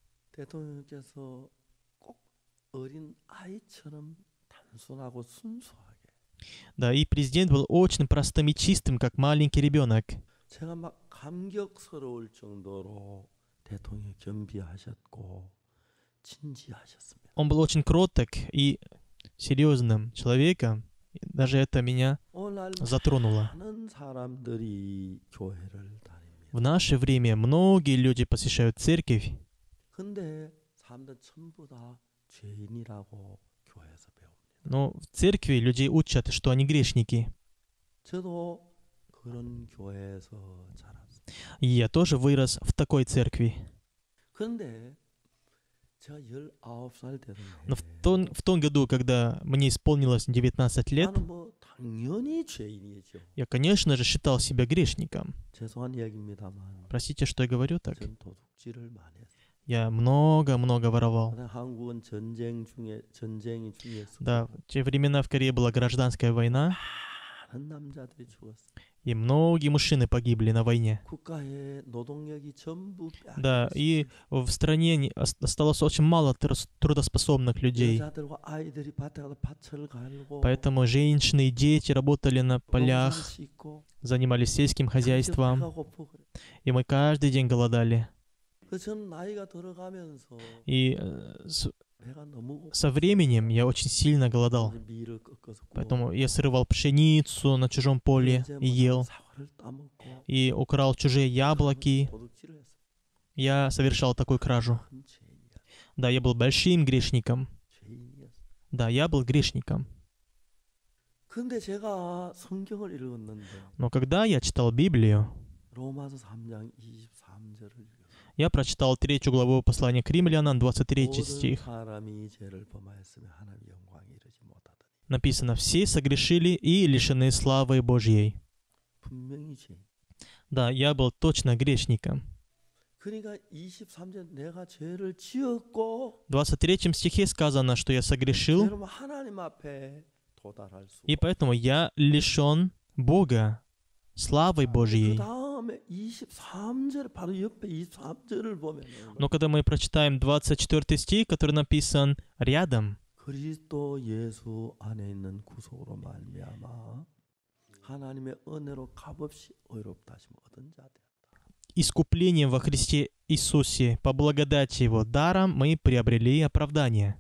Speaker 2: 대통령께서 꼭 어린 아이처럼 단순하고 순수하게
Speaker 1: Да, и президент был очень простым и чистым, как маленький ребенок.
Speaker 2: 제가 막 감격스러울 정도로 대통령이 겸비하셨고 진지하셨습니다.
Speaker 1: Он был очень кроток и серьезным человеком. Даже это меня
Speaker 2: 오늘
Speaker 1: затронуло.
Speaker 2: 많은 사람들이 교회를 다닙니다.
Speaker 1: В наше время многие люди посещают церковь,
Speaker 2: 근데 사람들 전부 다 죄인이라고 교회에서 배웁니다.
Speaker 1: но в церкви людей учат, что они грешники.
Speaker 2: 저도 그런 교회에서 자랐습니다.
Speaker 1: И я тоже вырос в такой церкви.
Speaker 2: 그런데 제가 열아홉 살 되던
Speaker 1: Но в
Speaker 2: 해에
Speaker 1: том, в том году, когда мне исполнилось девятнадцать лет,
Speaker 2: 나는 뭐 당연히 죄인이죠.
Speaker 1: я, конечно же, считал себя грешником.
Speaker 2: 죄송한 이야기입니다만
Speaker 1: Простите, что я говорю так.
Speaker 2: 전 도둑질을 많이 했어요.
Speaker 1: Я много-много воровал.
Speaker 2: 그다음 한국은 전쟁 중에 전쟁이 중요했었고
Speaker 1: Да, в те времена в Корее была гражданская война,
Speaker 2: 많은 남자들이 죽었어요.
Speaker 1: и многие мужчины погибли на войне.
Speaker 2: 국가의 노동력이 전부
Speaker 1: Да, и в стране не- ос- осталось очень мало трус- трудоспособных людей.
Speaker 2: 여자들과 아이들이 밭에 가서 밭을 갈고
Speaker 1: Поэтому женщины и дети работали на
Speaker 2: 농사를
Speaker 1: полях,
Speaker 2: 싣고
Speaker 1: занимались сельским
Speaker 2: 배가
Speaker 1: хозяйством,
Speaker 2: 고프고 그래.
Speaker 1: и мы каждый день голодали.
Speaker 2: 그래서 저는 나이가 들어가면서
Speaker 1: И э, с-
Speaker 2: 배가 너무
Speaker 1: со временем я очень сильно голодал.
Speaker 2: 고파서 밀을 꺾어서
Speaker 1: Поэтому я срывал пшеницу на чужом поле и ел,
Speaker 2: 사과를 따먹고
Speaker 1: и украл чужие яблоки.
Speaker 2: 도둑질을 했어요.
Speaker 1: Я совершал такую кражу.
Speaker 2: 큰 죄인이야.
Speaker 1: Да, я был большим грешником.
Speaker 2: 죄인이었어.
Speaker 1: Да, я был грешником.
Speaker 2: 근데 제가 성경을 읽었는데
Speaker 1: Но когда я читал Библию,
Speaker 2: 로마서 삼 장 이십삼 절을 읽었어요.
Speaker 1: я прочитал третью главу послания к римлянам, двадцать третий
Speaker 2: 모든
Speaker 1: стих.
Speaker 2: 사람이 죄를 범하였으며 하나님의 영광에 이르지 못하더니
Speaker 1: Написано, все согрешили и лишены славы Божьей.
Speaker 2: 분명히 죄인.
Speaker 1: Да, я был точно грешником.
Speaker 2: 그러니까 이십삼 절 내가 죄를 지었고
Speaker 1: В двадцать третьем стихе сказано, что я согрешил,
Speaker 2: 여러분 하나님 앞에 도달할 수.
Speaker 1: и поэтому я лишен Бога, славы
Speaker 2: 그
Speaker 1: Божьей.
Speaker 2: 다음에 이십삼 절 바로 옆에 이십삼 절을 보면
Speaker 1: Но когда мы прочитаем двадцать четвёртый стих, который написан рядом,
Speaker 2: 그리스도 예수 안에 있는 구속으로 말미암아 하나님의 은혜로 값없이 의롭다 하심 얻은 자들.
Speaker 1: искуплением во Христе Иисусе, по благодати Его даром мы приобрели оправдание.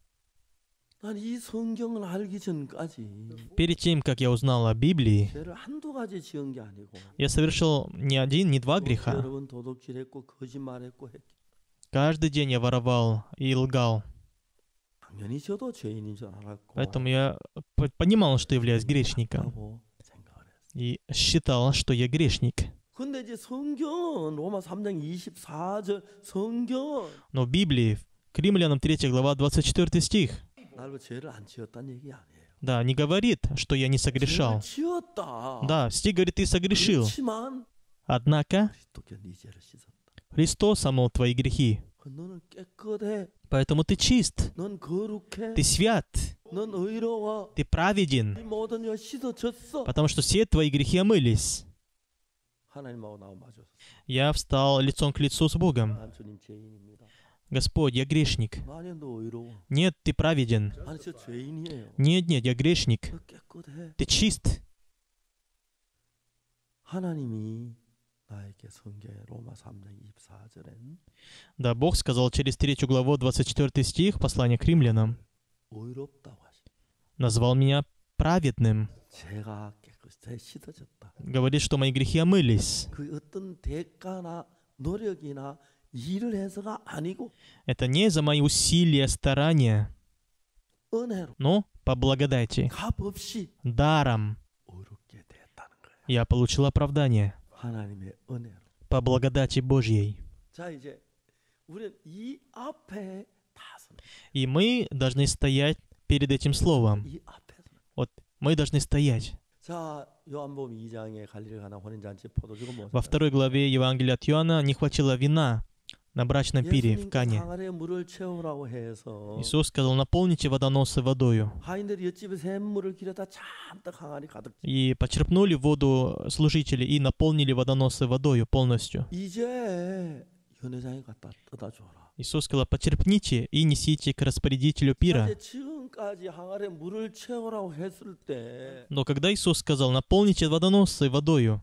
Speaker 2: 난 이 성경을 알기 전까지
Speaker 1: Перед тем, как я узнал о Библии,
Speaker 2: 죄를 한두 가지 지은 게 아니고
Speaker 1: я совершил не один, не два
Speaker 2: 또
Speaker 1: греха.
Speaker 2: 여러 번 도둑질했고 거짓말했고 했기.
Speaker 1: Каждый день я воровал и лгал.
Speaker 2: 당연히 저도 죄인인 줄 알았고
Speaker 1: Поэтому я п- понимал, что являюсь грешником.
Speaker 2: 하고 생각을 했어요.
Speaker 1: И считал, что я грешник.
Speaker 2: 근데 이제 성경 로마 삼 장 이십사 절 성경
Speaker 1: Но в Библии, к римлянам третья глава, двадцать четвёртый стих,
Speaker 2: 나로 죄를 안 지었다는 얘기 아니에요.
Speaker 1: да, не говорит, что я не
Speaker 2: 죄를
Speaker 1: согрешал.
Speaker 2: 지었다.
Speaker 1: Да, стих говорит, ты согрешил.
Speaker 2: 그렇지만
Speaker 1: Однако
Speaker 2: 그리스도께 네 죄를 씻었다.
Speaker 1: Христос омыл твои грехи.
Speaker 2: 그 너는 깨끗해.
Speaker 1: Поэтому ты чист,
Speaker 2: 넌 거룩해.
Speaker 1: ты свят,
Speaker 2: 넌 의로워.
Speaker 1: ты праведен,
Speaker 2: 네 모든 죄가 씻어졌어.
Speaker 1: потому что все твои грехи омылись.
Speaker 2: 하나님하고 나와 마주쳤어.
Speaker 1: Я встал лицом к лицу с Богом.
Speaker 2: 난 주님 죄인입니다.
Speaker 1: Господь, я грешник.
Speaker 2: 아니 너 의로워.
Speaker 1: Нет, ты праведен.
Speaker 2: 아니 저 죄인이에요.
Speaker 1: Нет, нет, я грешник.
Speaker 2: 너 깨끗해.
Speaker 1: Ты чист.
Speaker 2: 하나님이 나에게 성경에 로마 삼 장 이십사 절엔
Speaker 1: Да, Бог сказал через третью главу, двадцать четвёртый стих, послание к римлянам,
Speaker 2: 의롭다고 하시.
Speaker 1: назвал меня праведным.
Speaker 2: 죄가 깨끗이 씻어졌다.
Speaker 1: Говорит, что мои грехи омылись.
Speaker 2: 그 어떤 대가나 노력이나 일을 해서가 아니고
Speaker 1: Это не за мои усилия, старания,
Speaker 2: 은혜로
Speaker 1: но по благодати,
Speaker 2: 값 없이
Speaker 1: даром
Speaker 2: 의롭게 됐다는 거예요.
Speaker 1: я получил оправдание.
Speaker 2: 하나님의 은혜로.
Speaker 1: По благодати Божьей.
Speaker 2: 자 이제 우리는 이 앞에 다 선.
Speaker 1: И мы должны стоять перед этим словом.
Speaker 2: 이 앞에 선.
Speaker 1: Вот мы должны стоять.
Speaker 2: 자 요한복음 이 장에 갈릴리 가나 혼인잔치 포도주고 뭐.
Speaker 1: Во второй главе Евангелия от Иоанна не хватило вина на брачном пире в
Speaker 2: 예수님께서
Speaker 1: Кане.
Speaker 2: 항아리에 물을 채우라고 해서
Speaker 1: Иисус сказал, наполните водоносы водою.
Speaker 2: 하인들이 옆집에 샘물을 기려다 잔뜩 항아리 가득.
Speaker 1: И почерпнули воду служители и наполнили водоносы водою полностью.
Speaker 2: 이제 연회장에 갖다 떠다 줘라.
Speaker 1: Иисус сказал, почерпните и несите к распорядителю пира.
Speaker 2: 이제 지금까지 항아리에 물을 채우라고 했을 때
Speaker 1: Но когда Иисус сказал, наполните водоносы водою,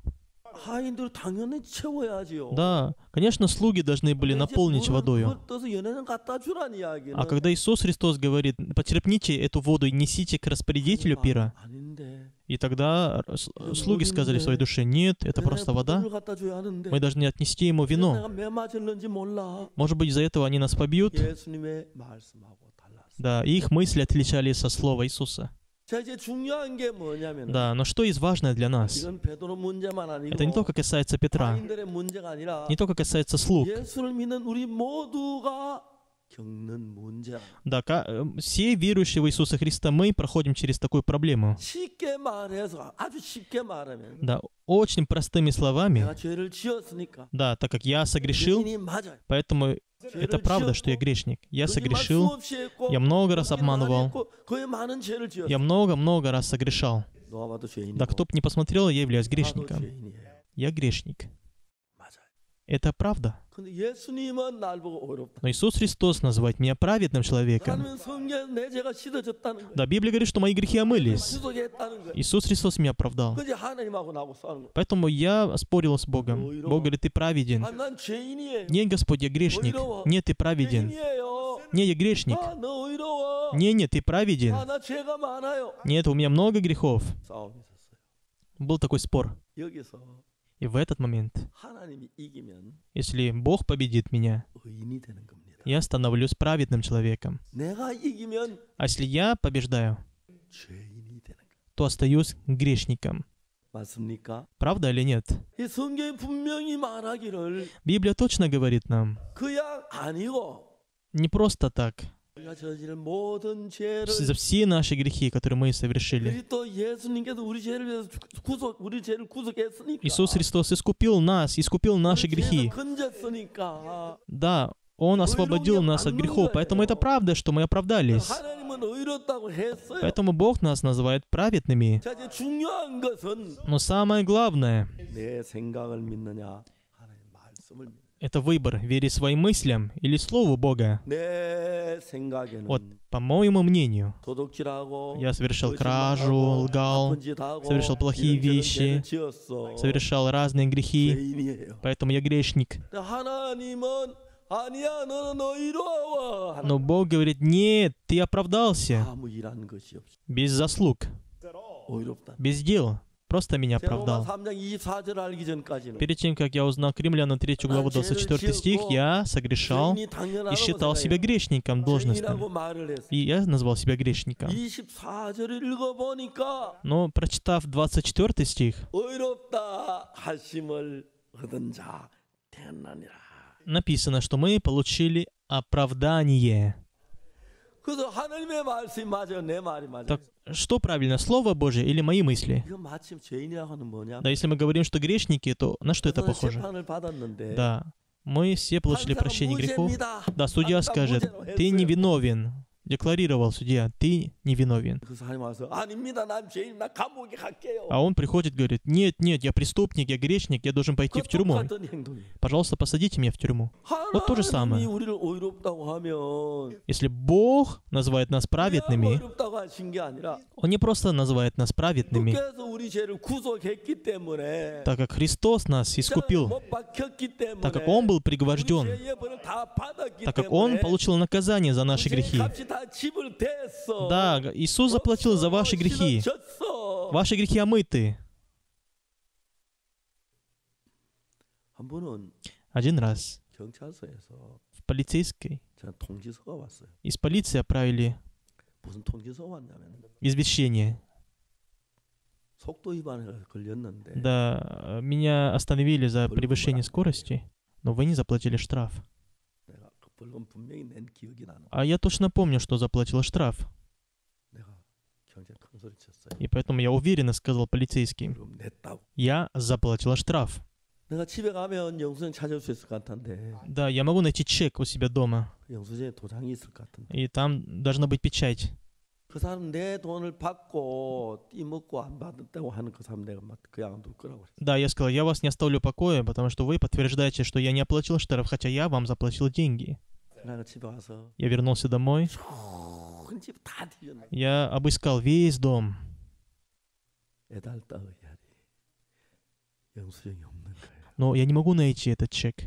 Speaker 2: 하인들 당연히 채워야지요.
Speaker 1: да, конечно, слуги должны были наполнить водою.
Speaker 2: 그걸 떠서 연회장 갖다 주라는 이야기는
Speaker 1: А когда Иисус Христос говорит, почерпните эту воду и несите к распорядителю пира,
Speaker 2: 아닌데.
Speaker 1: и тогда с- слуги сказали в своей душе, нет, это просто вода,
Speaker 2: 물을 갖다 줘야 하는데.
Speaker 1: мы должны отнести ему вино.
Speaker 2: 내가 매 맞을는지 몰라.
Speaker 1: Может быть, из-за этого они нас побьют?
Speaker 2: 예수님의 말씀하고 달랐어.
Speaker 1: Да, и их мысли отличались со слова Иисуса.
Speaker 2: 자, 이제 중요한 게 뭐냐면
Speaker 1: Да, но что есть важное для нас?
Speaker 2: 이건 베드로 문제만 아니고
Speaker 1: Это не только касается Петра,
Speaker 2: 하인들의 문제가 아니라
Speaker 1: не только касается слуг.
Speaker 2: 예수를 믿는 우리 모두가 겪는 문제야.
Speaker 1: Да, ка- э, все верующие в Иисуса Христа, мы проходим через такую проблему.
Speaker 2: 쉽게 말해서 아주 쉽게 말하면
Speaker 1: Да, очень простыми словами,
Speaker 2: 내가 죄를 지었으니까
Speaker 1: да, так как я согрешил,
Speaker 2: 죄인이 맞아요.
Speaker 1: поэтому это
Speaker 2: 죄를
Speaker 1: правда, что я
Speaker 2: 지었고
Speaker 1: грешник. Я
Speaker 2: 거짓말
Speaker 1: согрешил,
Speaker 2: 수없이 했고
Speaker 1: я много раз
Speaker 2: 그렇게 많이
Speaker 1: обманывал,
Speaker 2: 했고 거의 많은 죄를 지었어.
Speaker 1: я много-много раз согрешал.
Speaker 2: 너가 봐도 죄인이고
Speaker 1: Да, кто бы ни посмотрел, я являюсь
Speaker 2: 나도
Speaker 1: грешником.
Speaker 2: 죄인이에요.
Speaker 1: Я грешник.
Speaker 2: 맞아요.
Speaker 1: Это правда.
Speaker 2: 근데 예수님은 날 보고 어렵다.
Speaker 1: Но Иисус Христос называет меня праведным человеком.
Speaker 2: 하나님은 성경에 내 죄가 씻어졌다는 거예요.
Speaker 1: Да, Библия говорит, что мои грехи омылись.
Speaker 2: 구속했다는 거예요.
Speaker 1: Иисус Христос меня оправдал.
Speaker 2: 그지 하나님하고 나하고 싸우는 거예요.
Speaker 1: Поэтому я спорил с Богом. Бог говорит, ты праведен.
Speaker 2: 아, 난 죄인이에요.
Speaker 1: Нет, Господь, я грешник. Нет, ты праведен.
Speaker 2: 죄인이에요.
Speaker 1: Не, я грешник.
Speaker 2: 아, 너 의로워.
Speaker 1: Не, нет, ты праведен.
Speaker 2: 아, 나 죄가 많아요.
Speaker 1: Нет, у меня много грехов.
Speaker 2: 싸움이 있었어요.
Speaker 1: Был такой спор.
Speaker 2: 여기서
Speaker 1: И в этот момент,
Speaker 2: 하나님이 이기면
Speaker 1: если Бог победит меня,
Speaker 2: 의인이 되는 겁니다.
Speaker 1: я становлюсь праведным человеком.
Speaker 2: 내가 이기면
Speaker 1: А если я побеждаю,
Speaker 2: 죄인이 되는 거예요.
Speaker 1: то остаюсь грешником.
Speaker 2: 맞습니까?
Speaker 1: Правда или нет?
Speaker 2: 이 성경이 분명히 말하기를
Speaker 1: Библия точно говорит нам,
Speaker 2: 그냥 아니고
Speaker 1: не просто так.
Speaker 2: 우리가 저지른 모든 죄를
Speaker 1: За все наши грехи, которые мы совершили,
Speaker 2: 그리스도 예수님께서 우리 죄를 위해서 구속 우리 죄를 구속했으니까
Speaker 1: Иисус Христос искупил нас, искупил наши
Speaker 2: 우리
Speaker 1: грехи.
Speaker 2: 죄에서 건졌으니까
Speaker 1: Да, Он освободил нас от грехов, поэтому это правда, что мы оправдались.
Speaker 2: 하나님은 의롭다고 했어요.
Speaker 1: Поэтому Бог нас называет праведными.
Speaker 2: 자, 이제 중요한 것은
Speaker 1: Но самое главное
Speaker 2: 내 생각을 믿느냐 하나님 말씀을 믿느냐.
Speaker 1: — это выбор, верить своим мыслям или Слову Бога.
Speaker 2: 내 생각에는
Speaker 1: Вот, по моему мнению,
Speaker 2: 도둑질하고
Speaker 1: я совершил
Speaker 2: 거짓말하고,
Speaker 1: кражу, лгал,
Speaker 2: 나쁜 짓 하고,
Speaker 1: совершил плохие
Speaker 2: 이런저런
Speaker 1: вещи,
Speaker 2: 죄를 지었어.
Speaker 1: совершал разные грехи,
Speaker 2: 죄인이에요.
Speaker 1: поэтому я грешник.
Speaker 2: 근데 하나님은 아니야, 너는 의로워.
Speaker 1: Но Бог говорит, нет, ты оправдался,
Speaker 2: 아무 일한 것이 없어.
Speaker 1: без заслуг,
Speaker 2: 의롭다.
Speaker 1: без дел, просто меня
Speaker 2: 제가 로마
Speaker 1: оправдал.
Speaker 2: 삼 장 이십사 절 알기 전까지는
Speaker 1: Перед тем, как я узнал Римлянам третью главу двадцать четвёртый стих, я согрешал
Speaker 2: 죄인이 당연하다고
Speaker 1: и считал себя
Speaker 2: 생각해요.
Speaker 1: грешником
Speaker 2: 죄인이라고
Speaker 1: должностным.
Speaker 2: 말을 했어.
Speaker 1: И я назвал себя грешником.
Speaker 2: 이십사 절을 읽어보니까
Speaker 1: Но прочитав двадцать четвёртый стих,
Speaker 2: 의롭다 하심을 얻은 자 되었나니라.
Speaker 1: написано, что мы получили оправдание.
Speaker 2: 그래서 하나님의 말씀이 맞아요, 내 말이 맞아요.
Speaker 1: Так что правильно, Слово Божье или мои мысли?
Speaker 2: 이거 마침 죄인이라고 하는 뭐냐?
Speaker 1: Да, если мы говорим, что грешники, то на что это
Speaker 2: 그래서
Speaker 1: похоже?
Speaker 2: 재판을 받았는데
Speaker 1: Да, мы все получили
Speaker 2: 판사가
Speaker 1: прощение грехов.
Speaker 2: 무죄입니다.
Speaker 1: Да, судья
Speaker 2: 판사가
Speaker 1: скажет,
Speaker 2: 무죄로
Speaker 1: ты
Speaker 2: 했어요.
Speaker 1: невиновен. Декларировал судья, ты невиновен.
Speaker 2: 그래서 하나님 와서 아닙니다, 난 죄인, 나 감옥에 갈게요.
Speaker 1: А он приходит, говорит, нет, нет, я преступник, я грешник, я должен пойти в тюрьму.
Speaker 2: 똑같은 행동이에요.
Speaker 1: Пожалуйста, посадите меня в тюрьму. Вот то же
Speaker 2: 하나님이
Speaker 1: самое.
Speaker 2: 우리를 의롭다고 하면
Speaker 1: Если Бог называет нас
Speaker 2: 그냥
Speaker 1: праведными,
Speaker 2: 의롭다고 하신 게 아니라
Speaker 1: Он не просто называет нас праведными,
Speaker 2: 주께서 우리 죄를 구속했기 때문에
Speaker 1: так как Христос нас искупил,
Speaker 2: 못 박혔기 때문에
Speaker 1: так как Он был
Speaker 2: 우리
Speaker 1: пригвожден,
Speaker 2: 죄의 벌을 다 받았기
Speaker 1: так как Он
Speaker 2: 때문에
Speaker 1: получил наказание за наши
Speaker 2: 죄의
Speaker 1: грехи.
Speaker 2: 값이 다 지불됐어.
Speaker 1: Да, Иисус заплатил за ваши грехи.
Speaker 2: 씻어졌어.
Speaker 1: Ваши грехи омыты.
Speaker 2: 한 번은
Speaker 1: Один раз
Speaker 2: 경찰서에서
Speaker 1: в полицейской
Speaker 2: 제가 통지서가 왔어요.
Speaker 1: из полиции отправили
Speaker 2: 무슨 통지서가 왔냐면
Speaker 1: извещение.
Speaker 2: 속도 위반에 걸렸는데
Speaker 1: Да, меня остановили за превышение скорости, но вы не заплатили штраф.
Speaker 2: 내가 그 벌금 분명히 낸 기억이 나는.
Speaker 1: А я точно помню, что заплатил штраф.
Speaker 2: 내가 경찰 큰 소리 쳤어요.
Speaker 1: И поэтому я уверенно сказал полицейским,
Speaker 2: 벌금 냈다고.
Speaker 1: я заплатил штраф.
Speaker 2: 내가 집에 가면 영수증 찾을 수 있을 것 같은데
Speaker 1: Да, я могу найти чек у себя дома,
Speaker 2: 영수증에 도장이 있을 것 같은데
Speaker 1: и там должна быть печать.
Speaker 2: 그 사람 내 돈을 받고 띠먹고 안 받았다고 하는 그 사람 내가 막 그냥 둘 거라고 그랬어.
Speaker 1: Да, я сказал, я вас не оставлю в покое, потому что вы подтверждаете, что я не оплатил штраф, хотя я вам заплатил деньги.
Speaker 2: 내가 집에 와서
Speaker 1: Я вернулся домой,
Speaker 2: 좋은 집 다 뒤졌네.
Speaker 1: я обыскал весь дом.
Speaker 2: 애달다 의아리 영수증이 없는 거예요.
Speaker 1: Но я не могу найти этот чек.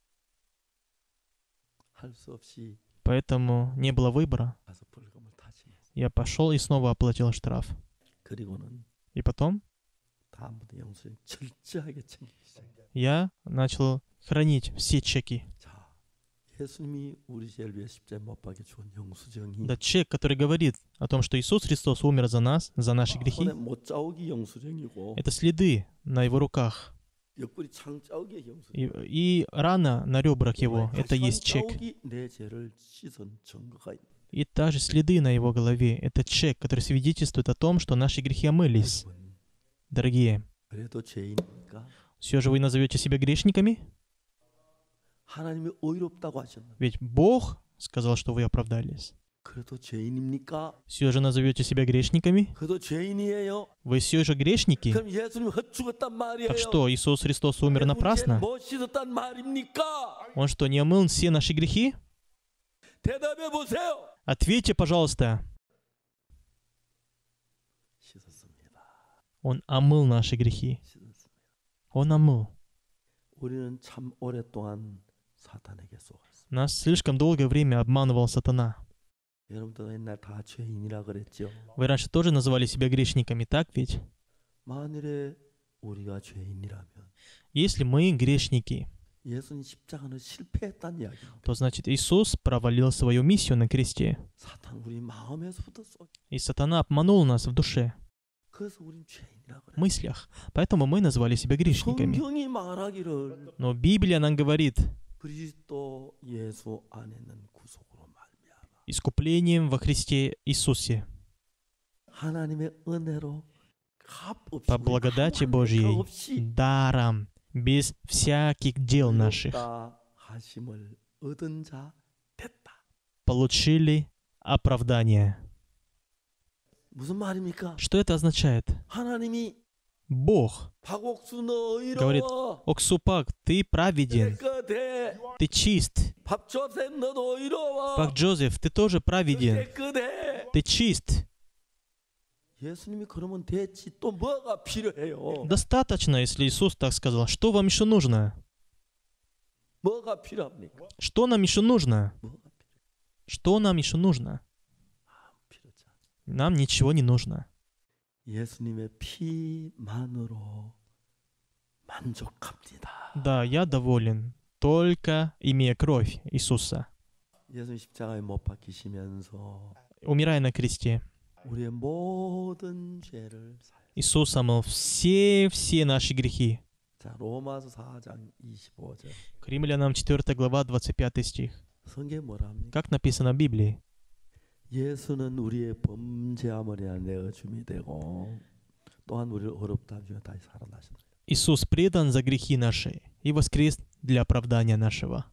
Speaker 2: 할 수 없이
Speaker 1: Поэтому не было выбора.
Speaker 2: 가서 벌금을 다시 냈어.
Speaker 1: Я пошел и снова оплатил штраф.
Speaker 2: 그리고는
Speaker 1: И потом
Speaker 2: 다음부터 영수증 철저하게 챙기기 시작해.
Speaker 1: я начал хранить все чеки.
Speaker 2: 자, 예수님이 우리 죄를 위해 십자가에 못 박혀 죽은 영수증이
Speaker 1: Да, чек, который говорит о том, что Иисус Христос умер за нас, за наши грехи,
Speaker 2: 손에 못 자오기 영수증이고
Speaker 1: это следы на Его руках.
Speaker 2: 옆구리 창 자오기 영수증.
Speaker 1: И, и рана на ребрах Его, это есть чек.
Speaker 2: 내 죄를 씻은 증거가 있는.
Speaker 1: И также следы на Его голове, это чек, который свидетельствует о том, что наши грехи омылись. Дорогие,
Speaker 2: 그래도 죄인이니까
Speaker 1: все же вы назовете себя грешниками?
Speaker 2: 하나님이 의롭다고 하셨는데
Speaker 1: Ведь Бог сказал, что вы оправдались.
Speaker 2: 그래도 죄인입니까?
Speaker 1: Все же назовете себя грешниками?
Speaker 2: 그래도 죄인이에요.
Speaker 1: Вы все же грешники?
Speaker 2: 그럼 예수님 헛죽었단 말이에요.
Speaker 1: Так что, Иисус Христос умер напрасно?
Speaker 2: 못 씻었단 말입니까?
Speaker 1: Он что, не омыл все наши грехи?
Speaker 2: 대답해 보세요.
Speaker 1: Ответьте, пожалуйста.
Speaker 2: 씻었습니다.
Speaker 1: Он омыл наши грехи.
Speaker 2: 씻었습니다.
Speaker 1: Он омыл.
Speaker 2: 우리는 참 오랫동안 사탄에게 속았어.
Speaker 1: Нас слишком долгое время обманывал сатана.
Speaker 2: 여러분도 옛날 다 죄인이라 그랬죠.
Speaker 1: Вы раньше тоже называли себя грешниками, так ведь?
Speaker 2: 만일에 우리가 죄인이라면
Speaker 1: Если мы грешники,
Speaker 2: 예수님 십자가는 실패했다는 이야기입니다.
Speaker 1: то значит Иисус провалил свою миссию на кресте.
Speaker 2: 사탄 우리 마음에서부터 속.
Speaker 1: И сатана обманул нас в душе,
Speaker 2: 그래서 우린 죄인이라 그래.
Speaker 1: в мыслях. Поэтому мы назвали себя грешниками.
Speaker 2: 성경이 말하기를
Speaker 1: Но Библия нам говорит,
Speaker 2: 그리스도 예수 안에는 구속으로 말미암아
Speaker 1: искуплением во Христе Иисусе,
Speaker 2: 하나님의 은혜로 값 없이
Speaker 1: по благодати Божьей, даром, без всяких дел наших,
Speaker 2: 의롭다 하심을 얻은 자 됐다.
Speaker 1: получили оправдание.
Speaker 2: 무슨 말입니까?
Speaker 1: Что это означает?
Speaker 2: 하나님이
Speaker 1: Бог
Speaker 2: 박옥수 너
Speaker 1: говорит,
Speaker 2: 의로워.
Speaker 1: Оксупак, ты праведен,
Speaker 2: 깨끗해.
Speaker 1: ты чист.
Speaker 2: 밥조셉 너도 의로워.
Speaker 1: Пак Джозеф, ты тоже праведен,
Speaker 2: 깨끗해.
Speaker 1: ты чист.
Speaker 2: 예수님이 그러면 됐지. 또 뭐가 필요해요?
Speaker 1: Достаточно, если Иисус так сказал. Что вам еще нужно?
Speaker 2: 뭐가 필요합니까?
Speaker 1: Что нам еще нужно?
Speaker 2: 뭐가
Speaker 1: Что нам еще нужно?
Speaker 2: 필요하지 않아.
Speaker 1: Нам ничего не нужно.
Speaker 2: 예수님의 피만으로 만족합니다.
Speaker 1: Да, я доволен, только имея кровь Иисуса.
Speaker 2: 예수님 십자가에 못 박히시면서
Speaker 1: Умирая на кресте,
Speaker 2: 우리의 모든 죄를 사.
Speaker 1: Иисус омыл все-все наши грехи.
Speaker 2: 자, 로마서 사 장 이십오 절.
Speaker 1: К Римлянам четвёртая глава, двадцать пятый стих.
Speaker 2: 성경에 뭐라 합니까?
Speaker 1: Как написано в Библии?
Speaker 2: 예수는 우리의 범죄함을 인한 내어 줌이 되고 또한 우리를 어렵다 하며 다시 살아나신다.
Speaker 1: Иисус предан за грехи наши и воскрес для оправдания нашего.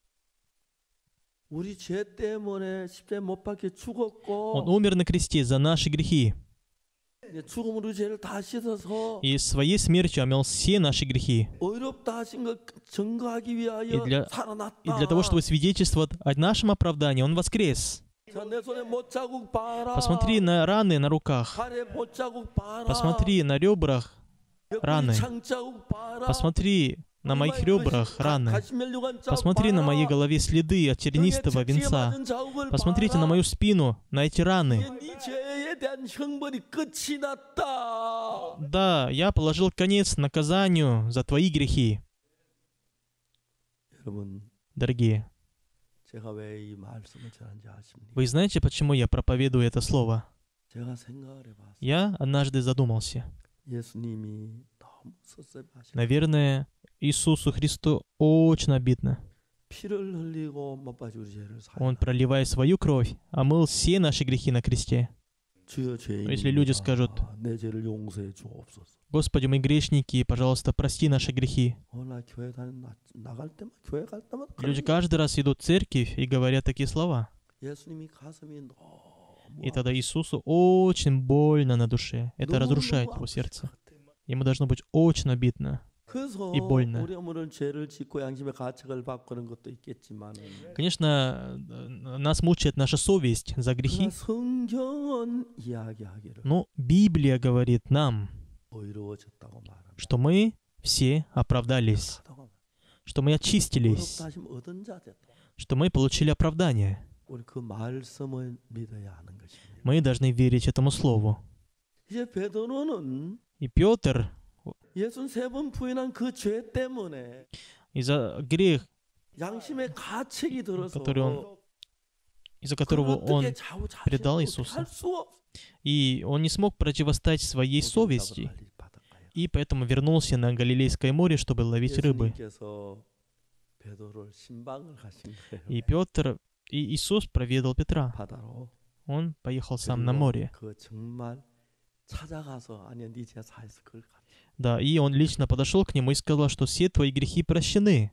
Speaker 2: 우리 죄 때문에 십자가에 못 박혀
Speaker 1: Он
Speaker 2: 죽었고
Speaker 1: умер на кресте за наши грехи
Speaker 2: 이제 죽음으로 죄를 다 씻어서
Speaker 1: и своей смертью омыл все наши грехи.
Speaker 2: 의롭다 하신 것 증거하기 위하여
Speaker 1: И для,
Speaker 2: 살아났다.
Speaker 1: и для того, чтобы свидетельствовать о нашем оправдании, Он воскрес.
Speaker 2: 자, 내 손에 못자국 봐라.
Speaker 1: Посмотри на раны на руках.
Speaker 2: 팔에 못자국 봐라.
Speaker 1: Посмотри на ребрах
Speaker 2: 옆구리
Speaker 1: раны.
Speaker 2: 창자국 봐라.
Speaker 1: Посмотри на моих ребрах раны.
Speaker 2: 가시멜류관 자국
Speaker 1: Посмотри на
Speaker 2: 봐라.
Speaker 1: моей голове следы от тернистого
Speaker 2: 등에
Speaker 1: венца.
Speaker 2: 맞은 자국을
Speaker 1: Посмотрите
Speaker 2: 봐라.
Speaker 1: на мою спину, на эти раны.
Speaker 2: 네 죄에 대한 형벌이 끝이 났다.
Speaker 1: Да, я положил конец наказанию за твои грехи.
Speaker 2: 여러분,
Speaker 1: Дорогие,
Speaker 2: 제가 왜 이 말씀을 전하는지 아십니까?
Speaker 1: вы знаете, почему я проповедую это слово?
Speaker 2: 제가 생각을 해봤어요.
Speaker 1: Я однажды задумался.
Speaker 2: 예수님이 너무 섭섭하시고
Speaker 1: Наверное, Иисусу Христу очень обидно.
Speaker 2: 피를 흘리고 못 빠지 우리 죄를
Speaker 1: Он,
Speaker 2: 사요.
Speaker 1: проливая свою кровь, омыл все наши грехи на кресте.
Speaker 2: 주여
Speaker 1: Если люди скажут:
Speaker 2: 죄인입니다. 내 죄를 용서해 주옵소서.
Speaker 1: Господи, мы грешники, пожалуйста, прости наши грехи.
Speaker 2: 어, 나 교회 다니 나, 나갈 때마다 교회 갈 때마다
Speaker 1: Люди
Speaker 2: 그런
Speaker 1: каждый раз идут в церковь и говорят такие слова.
Speaker 2: 예수님이 가슴이 너무
Speaker 1: И тогда Иисусу очень больно на душе. Это
Speaker 2: 너무,
Speaker 1: разрушает
Speaker 2: 너무
Speaker 1: его
Speaker 2: 아프실
Speaker 1: сердце.
Speaker 2: 것 같아요.
Speaker 1: Ему должно быть очень обидно.
Speaker 2: 그래서
Speaker 1: 이 больно.
Speaker 2: 우리 오늘은 죄를 짓고 양심의 가책을 받고 그런 것도 있겠지만
Speaker 1: Конечно, э, нас мучает наша совесть за грехи,
Speaker 2: 성경은 이야기하기를
Speaker 1: но Библия говорит нам,
Speaker 2: 의로워졌다고 말합니다.
Speaker 1: что мы все оправдались,
Speaker 2: 하다고 말합니다.
Speaker 1: что мы очистились,
Speaker 2: 의롭다 하시면 얻은 자 됐다.
Speaker 1: что мы получили оправдание.
Speaker 2: 우리 그 말씀을 믿어야 하는 것입니다.
Speaker 1: Мы должны верить этому слову.
Speaker 2: 이제 베드로는
Speaker 1: И Петр,
Speaker 2: 예수는 세 번 부인한 그 죄 때문에
Speaker 1: из-за грех,
Speaker 2: 양심의 가책이 들어서
Speaker 1: который он, из-за
Speaker 2: 그걸
Speaker 1: которого он
Speaker 2: 어떻게 좌우자재로
Speaker 1: предал
Speaker 2: 어떻게
Speaker 1: Иисуса,
Speaker 2: 할 수 없-
Speaker 1: и он не смог противостоять своей совести,
Speaker 2: 오순절을 바닷가에
Speaker 1: и поэтому вернулся на Галилейское море, чтобы ловить рыбы.
Speaker 2: 예수님께서 베드로를 신방을 가신 거예요.
Speaker 1: И Петр, и Иисус проведал Петра.
Speaker 2: 바다로.
Speaker 1: Он поехал сам на
Speaker 2: 그리고
Speaker 1: море.
Speaker 2: 그 정말 찾아가서 아니야 네 죄 사해서 그걸 가.
Speaker 1: Да, и он лично подошел к нему и сказал, что все твои грехи прощены.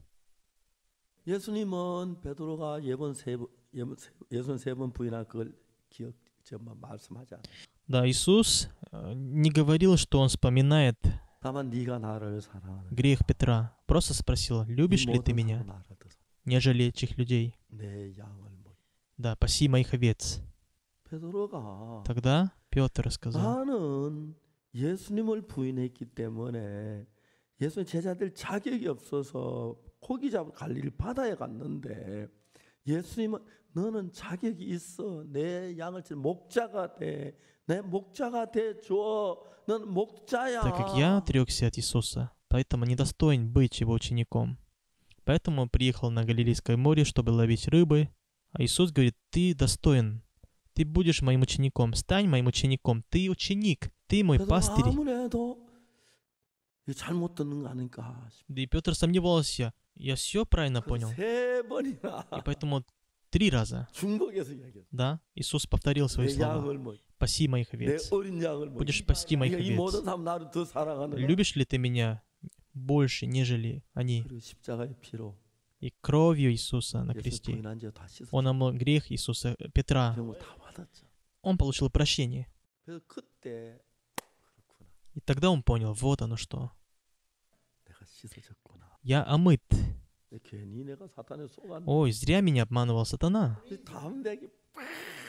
Speaker 2: 예수님은 베드로가 예번 세번 예수는 세 번 부인한 그걸 기억 정말 말씀하지 않아요.
Speaker 1: Да, Иисус э, не говорил, что он вспоминает
Speaker 2: 다만 네가 나를 사랑하는
Speaker 1: грех Петра. Просто спросил: любишь ли ты
Speaker 2: 모든
Speaker 1: меня,
Speaker 2: 사람 알아들어
Speaker 1: нежели этих людей?
Speaker 2: 내 양을 뭐.
Speaker 1: Да, паси моих овец.
Speaker 2: 베드로가
Speaker 1: Тогда Петр сказал:
Speaker 2: 나는 예수님을 부인했기 때문에 예수님 제자들 자격이 없어서 고기 잡을 갈릴 바다에 갔는데 예수님은 너는 자격이 있어. 내 양을 칠 목자가 돼. 내 목자가 돼 줘. 넌 목자야.
Speaker 1: так как я отрекся от Иисуса, поэтому недостоин быть его учеником. Поэтому он приехал на Галилейское море, чтобы ловить рыбы. А Иисус говорит: ты достоин. Ты будешь моим учеником. Стань моим учеником. Ты ученик. Ты мой
Speaker 2: 그래서
Speaker 1: пастырь.
Speaker 2: 아무래도 이거 잘못 듣는 거 아닐까 싶어.
Speaker 1: Да и Петр сомневался. Я все правильно понял.
Speaker 2: 세 번이나
Speaker 1: И поэтому три раза,
Speaker 2: 중복해서 이야기했어.
Speaker 1: да, Иисус повторил свои
Speaker 2: 내
Speaker 1: слова:
Speaker 2: 양을 뭐,
Speaker 1: «Паси моих
Speaker 2: 내
Speaker 1: овец».
Speaker 2: 어린 양을 뭐.
Speaker 1: Будешь пасти моих
Speaker 2: 이 모든
Speaker 1: овец.
Speaker 2: 사람 나를 더 사랑하는.
Speaker 1: Любишь ли ты меня больше, нежели они?
Speaker 2: 그리고 십자가의 피로
Speaker 1: И кровью Иисуса на
Speaker 2: 예수
Speaker 1: кресте
Speaker 2: 부인한 죄 다 씻어.
Speaker 1: Он омыл грех Иисуса Петра.
Speaker 2: 병을 다 받았죠.
Speaker 1: Он получил прощение.
Speaker 2: 그래서 그때 그렇구나.
Speaker 1: И тогда он понял: вот оно что.
Speaker 2: 내가 씻어졌구나.
Speaker 1: Я омыт.
Speaker 2: 괜히 내가 사탄에 속았네.
Speaker 1: Ой, зря меня обманывал сатана.
Speaker 2: 담대하게 팍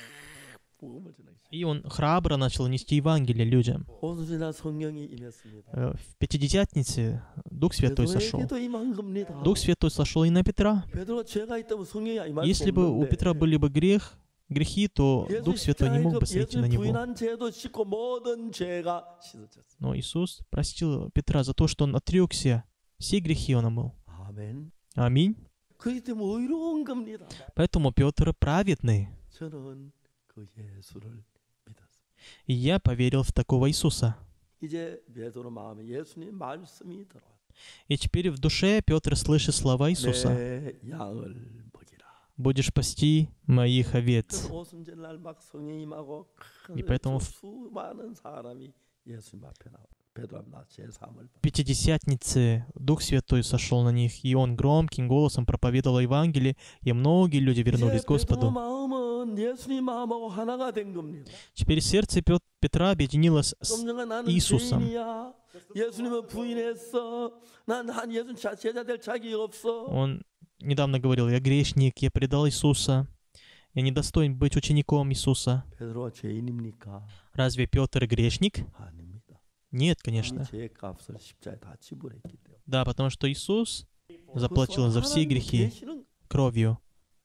Speaker 2: 복음을 전하기.
Speaker 1: И он храбро начал нести Евангелие людям.
Speaker 2: 오순절날 성령이 임했습니다.
Speaker 1: Э, В Пятидесятнице Дух Святой сошел.
Speaker 2: 베드로에게도 임한 겁니다.
Speaker 1: Дух Святой сошел и на Петра.
Speaker 2: 베드로가 죄가 있다면 성령이 임할 수
Speaker 1: Если бы у
Speaker 2: 없는데
Speaker 1: Петра были бы грех, грехи, то
Speaker 2: 예수
Speaker 1: Дух Святой не мог бы сойти на
Speaker 2: 예수님
Speaker 1: него.
Speaker 2: 부인한 죄도 씻고 모든 죄가 씻어졌어.
Speaker 1: Но Иисус простил Петра за то, что он отрекся. Все грехи он омыл.
Speaker 2: 아멘.
Speaker 1: Аминь.
Speaker 2: 그렇기 때문에 의로운 겁니다.
Speaker 1: Поэтому Петр праведный.
Speaker 2: 저는 그 예수를 믿었어요.
Speaker 1: И я поверил в такого Иисуса.
Speaker 2: 이제 베드로 마음에 예수님 말씀이 들어와.
Speaker 1: И теперь в душе Петр слышит слова Иисуса:
Speaker 2: 내 양을 먹이라.
Speaker 1: «Будешь пасти моих овец».
Speaker 2: 그래서 오순절날 막 성령이 임하고
Speaker 1: И поэтому в
Speaker 2: 수많은 사람이 예수님 앞에 나와. 베드로 앞에 나와 제사함을
Speaker 1: Пятидесятнице Дух Святой сошел на них, и Он громким голосом проповедовал Евангелие, и многие люди вернулись к
Speaker 2: 베드로
Speaker 1: Господу.
Speaker 2: 마음은 예수님 마음하고 하나가 된 겁니다.
Speaker 1: Теперь сердце Пет- Петра объединилось с
Speaker 2: 좀 전에 나는
Speaker 1: 이수삼.
Speaker 2: 죄인이야. 예수님은 부인했어. 난 한 예수 자- 제자 될 자격이 없어.
Speaker 1: Он недавно говорил: «Я грешник, я предал Иисуса, я недостоин быть учеником Иисуса».
Speaker 2: 베드로가 죄인입니까?
Speaker 1: Разве Петр грешник?
Speaker 2: 아닙니다.
Speaker 1: Нет,
Speaker 2: 이
Speaker 1: конечно.
Speaker 2: 죄의 값을 십자가에 다 지불했기 때문에.
Speaker 1: Да, потому что Иисус заплатил за все
Speaker 2: 하나님
Speaker 1: грехи
Speaker 2: 계시는
Speaker 1: кровью.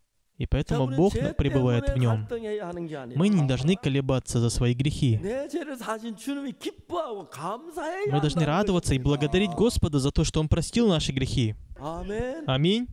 Speaker 1: И
Speaker 2: 자,
Speaker 1: поэтому
Speaker 2: 우리는
Speaker 1: Бог
Speaker 2: 죄
Speaker 1: пребывает
Speaker 2: 때문에
Speaker 1: в нем.
Speaker 2: 갈등해야 하는 게 아니라
Speaker 1: Мы не должны колебаться за свои грехи.
Speaker 2: 내 죄를 사신 주님이 기뻐하고 감사해야
Speaker 1: Мы должны
Speaker 2: 한다는
Speaker 1: радоваться и
Speaker 2: 것입니다.
Speaker 1: благодарить Господа за то, что Он простил наши грехи.
Speaker 2: 아멘.
Speaker 1: Аминь.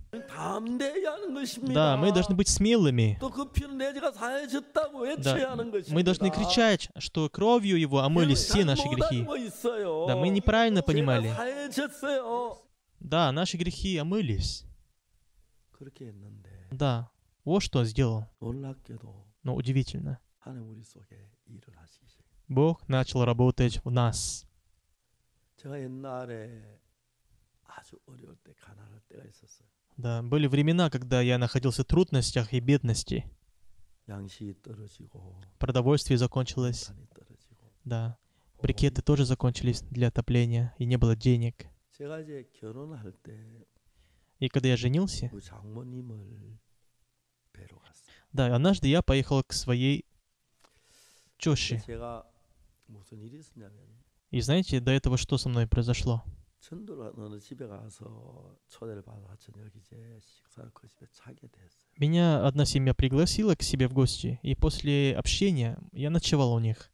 Speaker 2: 담대해야 하는 것입니다.
Speaker 1: Да, мы должны быть смелыми.
Speaker 2: 또 그 피는 내 죄가 사해졌다고
Speaker 1: Да,
Speaker 2: 외쳐야 하는 것입니다.
Speaker 1: мы должны кричать, что кровью Его омылись все наши грехи. Да, мы неправильно понимали.
Speaker 2: 사해졌어요.
Speaker 1: Да, наши грехи омылись.
Speaker 2: 그렇게 했는데
Speaker 1: Да, вот что сделал.
Speaker 2: 놀랍게도
Speaker 1: Но удивительно.
Speaker 2: 하나님 우리 속에 일을 하시기 시작.
Speaker 1: Бог начал работать в нас.
Speaker 2: 제가 옛날에 아주 어려울 때 가난할 때가 있었어요.
Speaker 1: Да, были времена, когда я находился в трудностях и бедности.
Speaker 2: 양식이 떨어지고
Speaker 1: Продовольствие закончилось.
Speaker 2: 판이 떨어지고.
Speaker 1: Да, брикеты тоже закончились для отопления, и не было денег.
Speaker 2: 제가 이제 결혼할 때
Speaker 1: И когда я женился,
Speaker 2: 그 장모님을 뵈러 갔어요.
Speaker 1: да, однажды я поехал к своей теще.
Speaker 2: 제가 무슨 일이 있었냐면
Speaker 1: И знаете, до этого что со мной произошло?
Speaker 2: 전도를 어느 집에 가서 초대를 받아 저녁 이제 식사를 그 집에 차게 됐어요.
Speaker 1: Меня одна семья пригласила к себе в гости, и после общения я ночевал у них.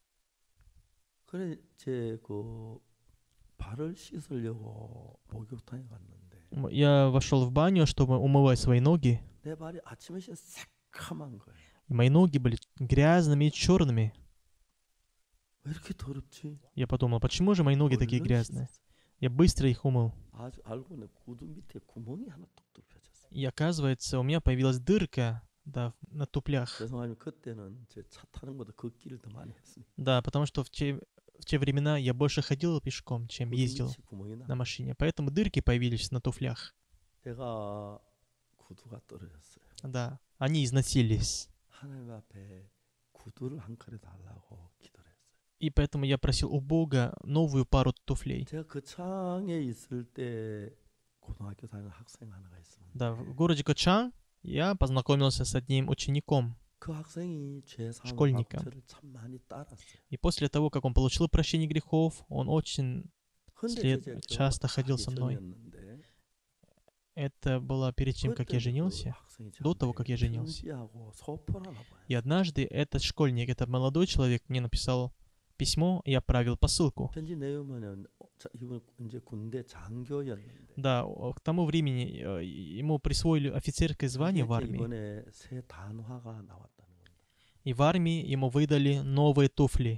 Speaker 2: 그래 제 그 발을 씻으려고 목욕탕에 갔는데
Speaker 1: М, Я вошел в баню, чтобы умывать свои ноги,
Speaker 2: 내 발이 아침에 시면 새카만 거예요.
Speaker 1: и мои ноги были грязными и черными.
Speaker 2: 왜 이렇게 더럽지?
Speaker 1: Я подумал, почему же мои ноги такие
Speaker 2: 얼른
Speaker 1: грязные?
Speaker 2: 씻었어요.
Speaker 1: Я быстро их умыл.
Speaker 2: 아주 알고 보니 구두 밑에 구멍이 하나 뚝뚝 펴졌어요.
Speaker 1: И оказывается, у меня появилась дырка, да, на туфлях.
Speaker 2: 죄송하지만 그때는 제 차 타는 것보다 걷기를 더 많이 했으니
Speaker 1: Да, потому что в те, в те времена я больше ходил пешком, чем
Speaker 2: 구두
Speaker 1: ездил
Speaker 2: 밑에 구멍이 나.
Speaker 1: на машине. Поэтому дырки появились на туфлях.
Speaker 2: 내가 구두가 떨어졌어요.
Speaker 1: Да, они износились.
Speaker 2: 하나님 앞에 구두를 한 컬에 달라고 기도를 했어요.
Speaker 1: И поэтому я просил у Бога новую пару туфлей.
Speaker 2: 제가 그 창에 있을 때 고등학교 다니는 학생 하나가 있었는데
Speaker 1: Да, в городе Кочан я познакомился с одним учеником.
Speaker 2: 그 학생이 죄 사함을
Speaker 1: школьника.
Speaker 2: 받고 저를 참 많이 따랐어요.
Speaker 1: И после того, как он получил прощение грехов, он очень
Speaker 2: 근데
Speaker 1: след-
Speaker 2: 제
Speaker 1: часто ходил
Speaker 2: 결혼하기
Speaker 1: со мной.
Speaker 2: 전이었는데
Speaker 1: Это было перед тем, как я
Speaker 2: 그때 그
Speaker 1: женился.
Speaker 2: 학생이
Speaker 1: до того,
Speaker 2: 저한테
Speaker 1: как я женился.
Speaker 2: 편지하고 소포를 하나 봐요.
Speaker 1: И однажды этот школьник, этот молодой человек мне написал письмо и отправил посылку.
Speaker 2: 편지 내용은 이분 이제 군대 장교였는데
Speaker 1: Да, о- к тому времени э, ему присвоили офицерское звание в
Speaker 2: 이제
Speaker 1: армии.
Speaker 2: 이번에 새 단화가 나왔다는 겁니다.
Speaker 1: И в армии ему выдали новые туфли.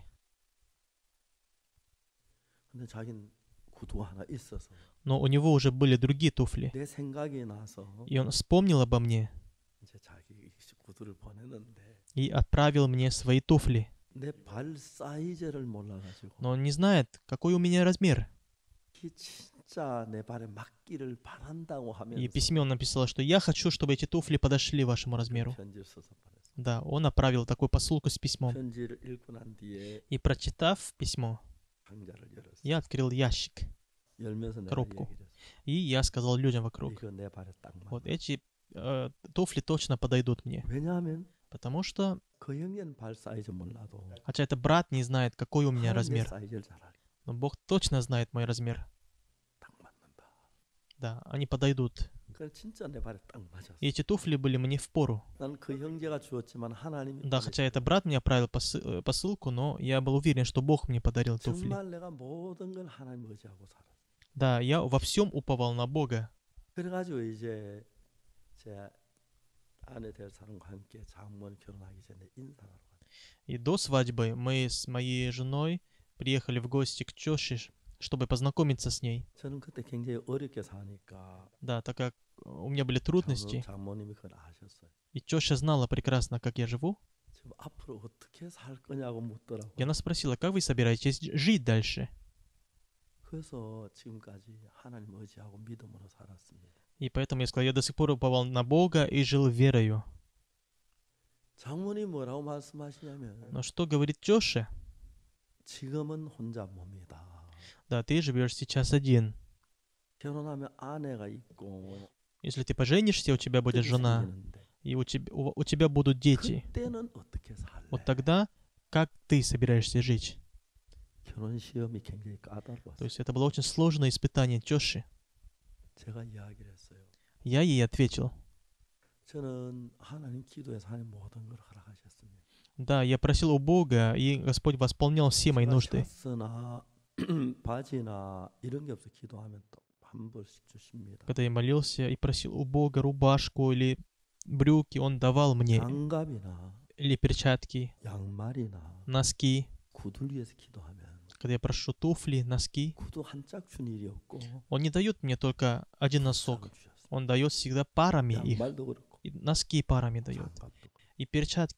Speaker 2: 근데 자기는 구두가 하나 있어서
Speaker 1: Но у него уже были другие туфли.
Speaker 2: 내 생각이 나서
Speaker 1: И он вспомнил обо мне
Speaker 2: 이제 자기 구두를 보냈는데
Speaker 1: и отправил мне свои туфли.
Speaker 2: 내 발 사이즈를 몰라가지고
Speaker 1: Но он не знает, какой у меня размер.
Speaker 2: 이 진짜 내 발에 맞기를 바란다고 하면서
Speaker 1: И в письме он написал, что я хочу, чтобы эти туфли подошли вашему размеру.
Speaker 2: 편지를 써서 보냈어요.
Speaker 1: Да, он отправил такую посылку с письмом.
Speaker 2: 편지를 읽고 난 뒤에
Speaker 1: И прочитав письмо,
Speaker 2: 상자를 열었어요.
Speaker 1: я открыл ящик.
Speaker 2: 열면서 내가
Speaker 1: коробку.
Speaker 2: 얘기를 했어요.
Speaker 1: И я сказал людям вокруг,
Speaker 2: 이거 내 발에 딱 맞아.
Speaker 1: вот эти э, туфли точно подойдут мне.
Speaker 2: 왜냐하면
Speaker 1: Потому что,
Speaker 2: 그 형님 발 사이즈 몰라도
Speaker 1: хотя это брат не знает, какой у меня
Speaker 2: 하나님 내
Speaker 1: размер,
Speaker 2: 사이즈를 잘 알아.
Speaker 1: но Бог точно знает мой размер.
Speaker 2: 딱 맞는다.
Speaker 1: Да, они подойдут.
Speaker 2: 그 진짜 내 발에 딱 맞았어.
Speaker 1: И эти туфли были мне в пору.
Speaker 2: 난 그 형제가 주었지만 하나님이
Speaker 1: Да, хотя это брат мне отправил посы- э, посылку, но я был уверен, что Бог мне подарил туфли.
Speaker 2: 정말 내가 모든 걸 하나님 의지하고 살아.
Speaker 1: Да, я во всем уповал на Бога.
Speaker 2: 그래가지고 이제 제 아내 될 사람과 함께 장모님 결혼하기 전에 인사하러 갔어요.
Speaker 1: И до свадьбы мы с моей женой приехали в гости к теще, чтобы познакомиться с ней.
Speaker 2: 저는 그때 굉장히 어렵게 사니까
Speaker 1: Да, так как у меня были трудности,
Speaker 2: 장모, 장모님이 그걸 아셨어요.
Speaker 1: и теща знала прекрасно, как я живу,
Speaker 2: 지금 앞으로 어떻게 살 거냐고 묻더라고요.
Speaker 1: и она спросила, как вы собираетесь жить дальше?
Speaker 2: 그래서 지금까지 하나님 의지하고 믿음으로 살았습니다.
Speaker 1: И поэтому я сказал, я до сих пор уповал на Бога и жил верою.
Speaker 2: 장모님 뭐라고 말씀하시냐면
Speaker 1: Но что говорит теща?
Speaker 2: 지금은 혼자 뭡니다.
Speaker 1: Да, ты живешь сейчас один.
Speaker 2: 결혼하면 아내가 있고
Speaker 1: Если ты поженишься, у тебя будет
Speaker 2: 떡이
Speaker 1: жена,
Speaker 2: 생기는데
Speaker 1: и у тебя, у, у тебя будут дети.
Speaker 2: 그때는 어떻게 살래?
Speaker 1: Вот тогда, как ты собираешься жить?
Speaker 2: 결혼 시험이 굉장히
Speaker 1: То
Speaker 2: 까다로웠어요.
Speaker 1: есть это было очень сложное испытание тещи.
Speaker 2: 제가 이야기를 했어요.
Speaker 1: Я ей ответил,
Speaker 2: 저는 하나님 기도에서 하나님 모든 걸 허락하셨습니다.
Speaker 1: да, я просил у Бога, и Господь восполнял все мои
Speaker 2: 제가
Speaker 1: нужды.
Speaker 2: 셔츠나 바지나 이런 게 없어 기도하면 또 한 벌씩 주십니다.
Speaker 1: Когда я молился и просил у Бога рубашку или брюки, Он давал мне,
Speaker 2: 장갑이나
Speaker 1: или перчатки,
Speaker 2: 양말이나
Speaker 1: носки.
Speaker 2: 구두를 위해서 기도하면
Speaker 1: Когда я прошу туфли, носки,
Speaker 2: 구두 한 짝 준 일이 없고
Speaker 1: Он не дает мне только один носок.
Speaker 2: 짝을 주셨어요.
Speaker 1: Он дает всегда парами их.
Speaker 2: 양말도 그렇고
Speaker 1: И носки парами дает.
Speaker 2: 장갑도 그렇고
Speaker 1: И перчатки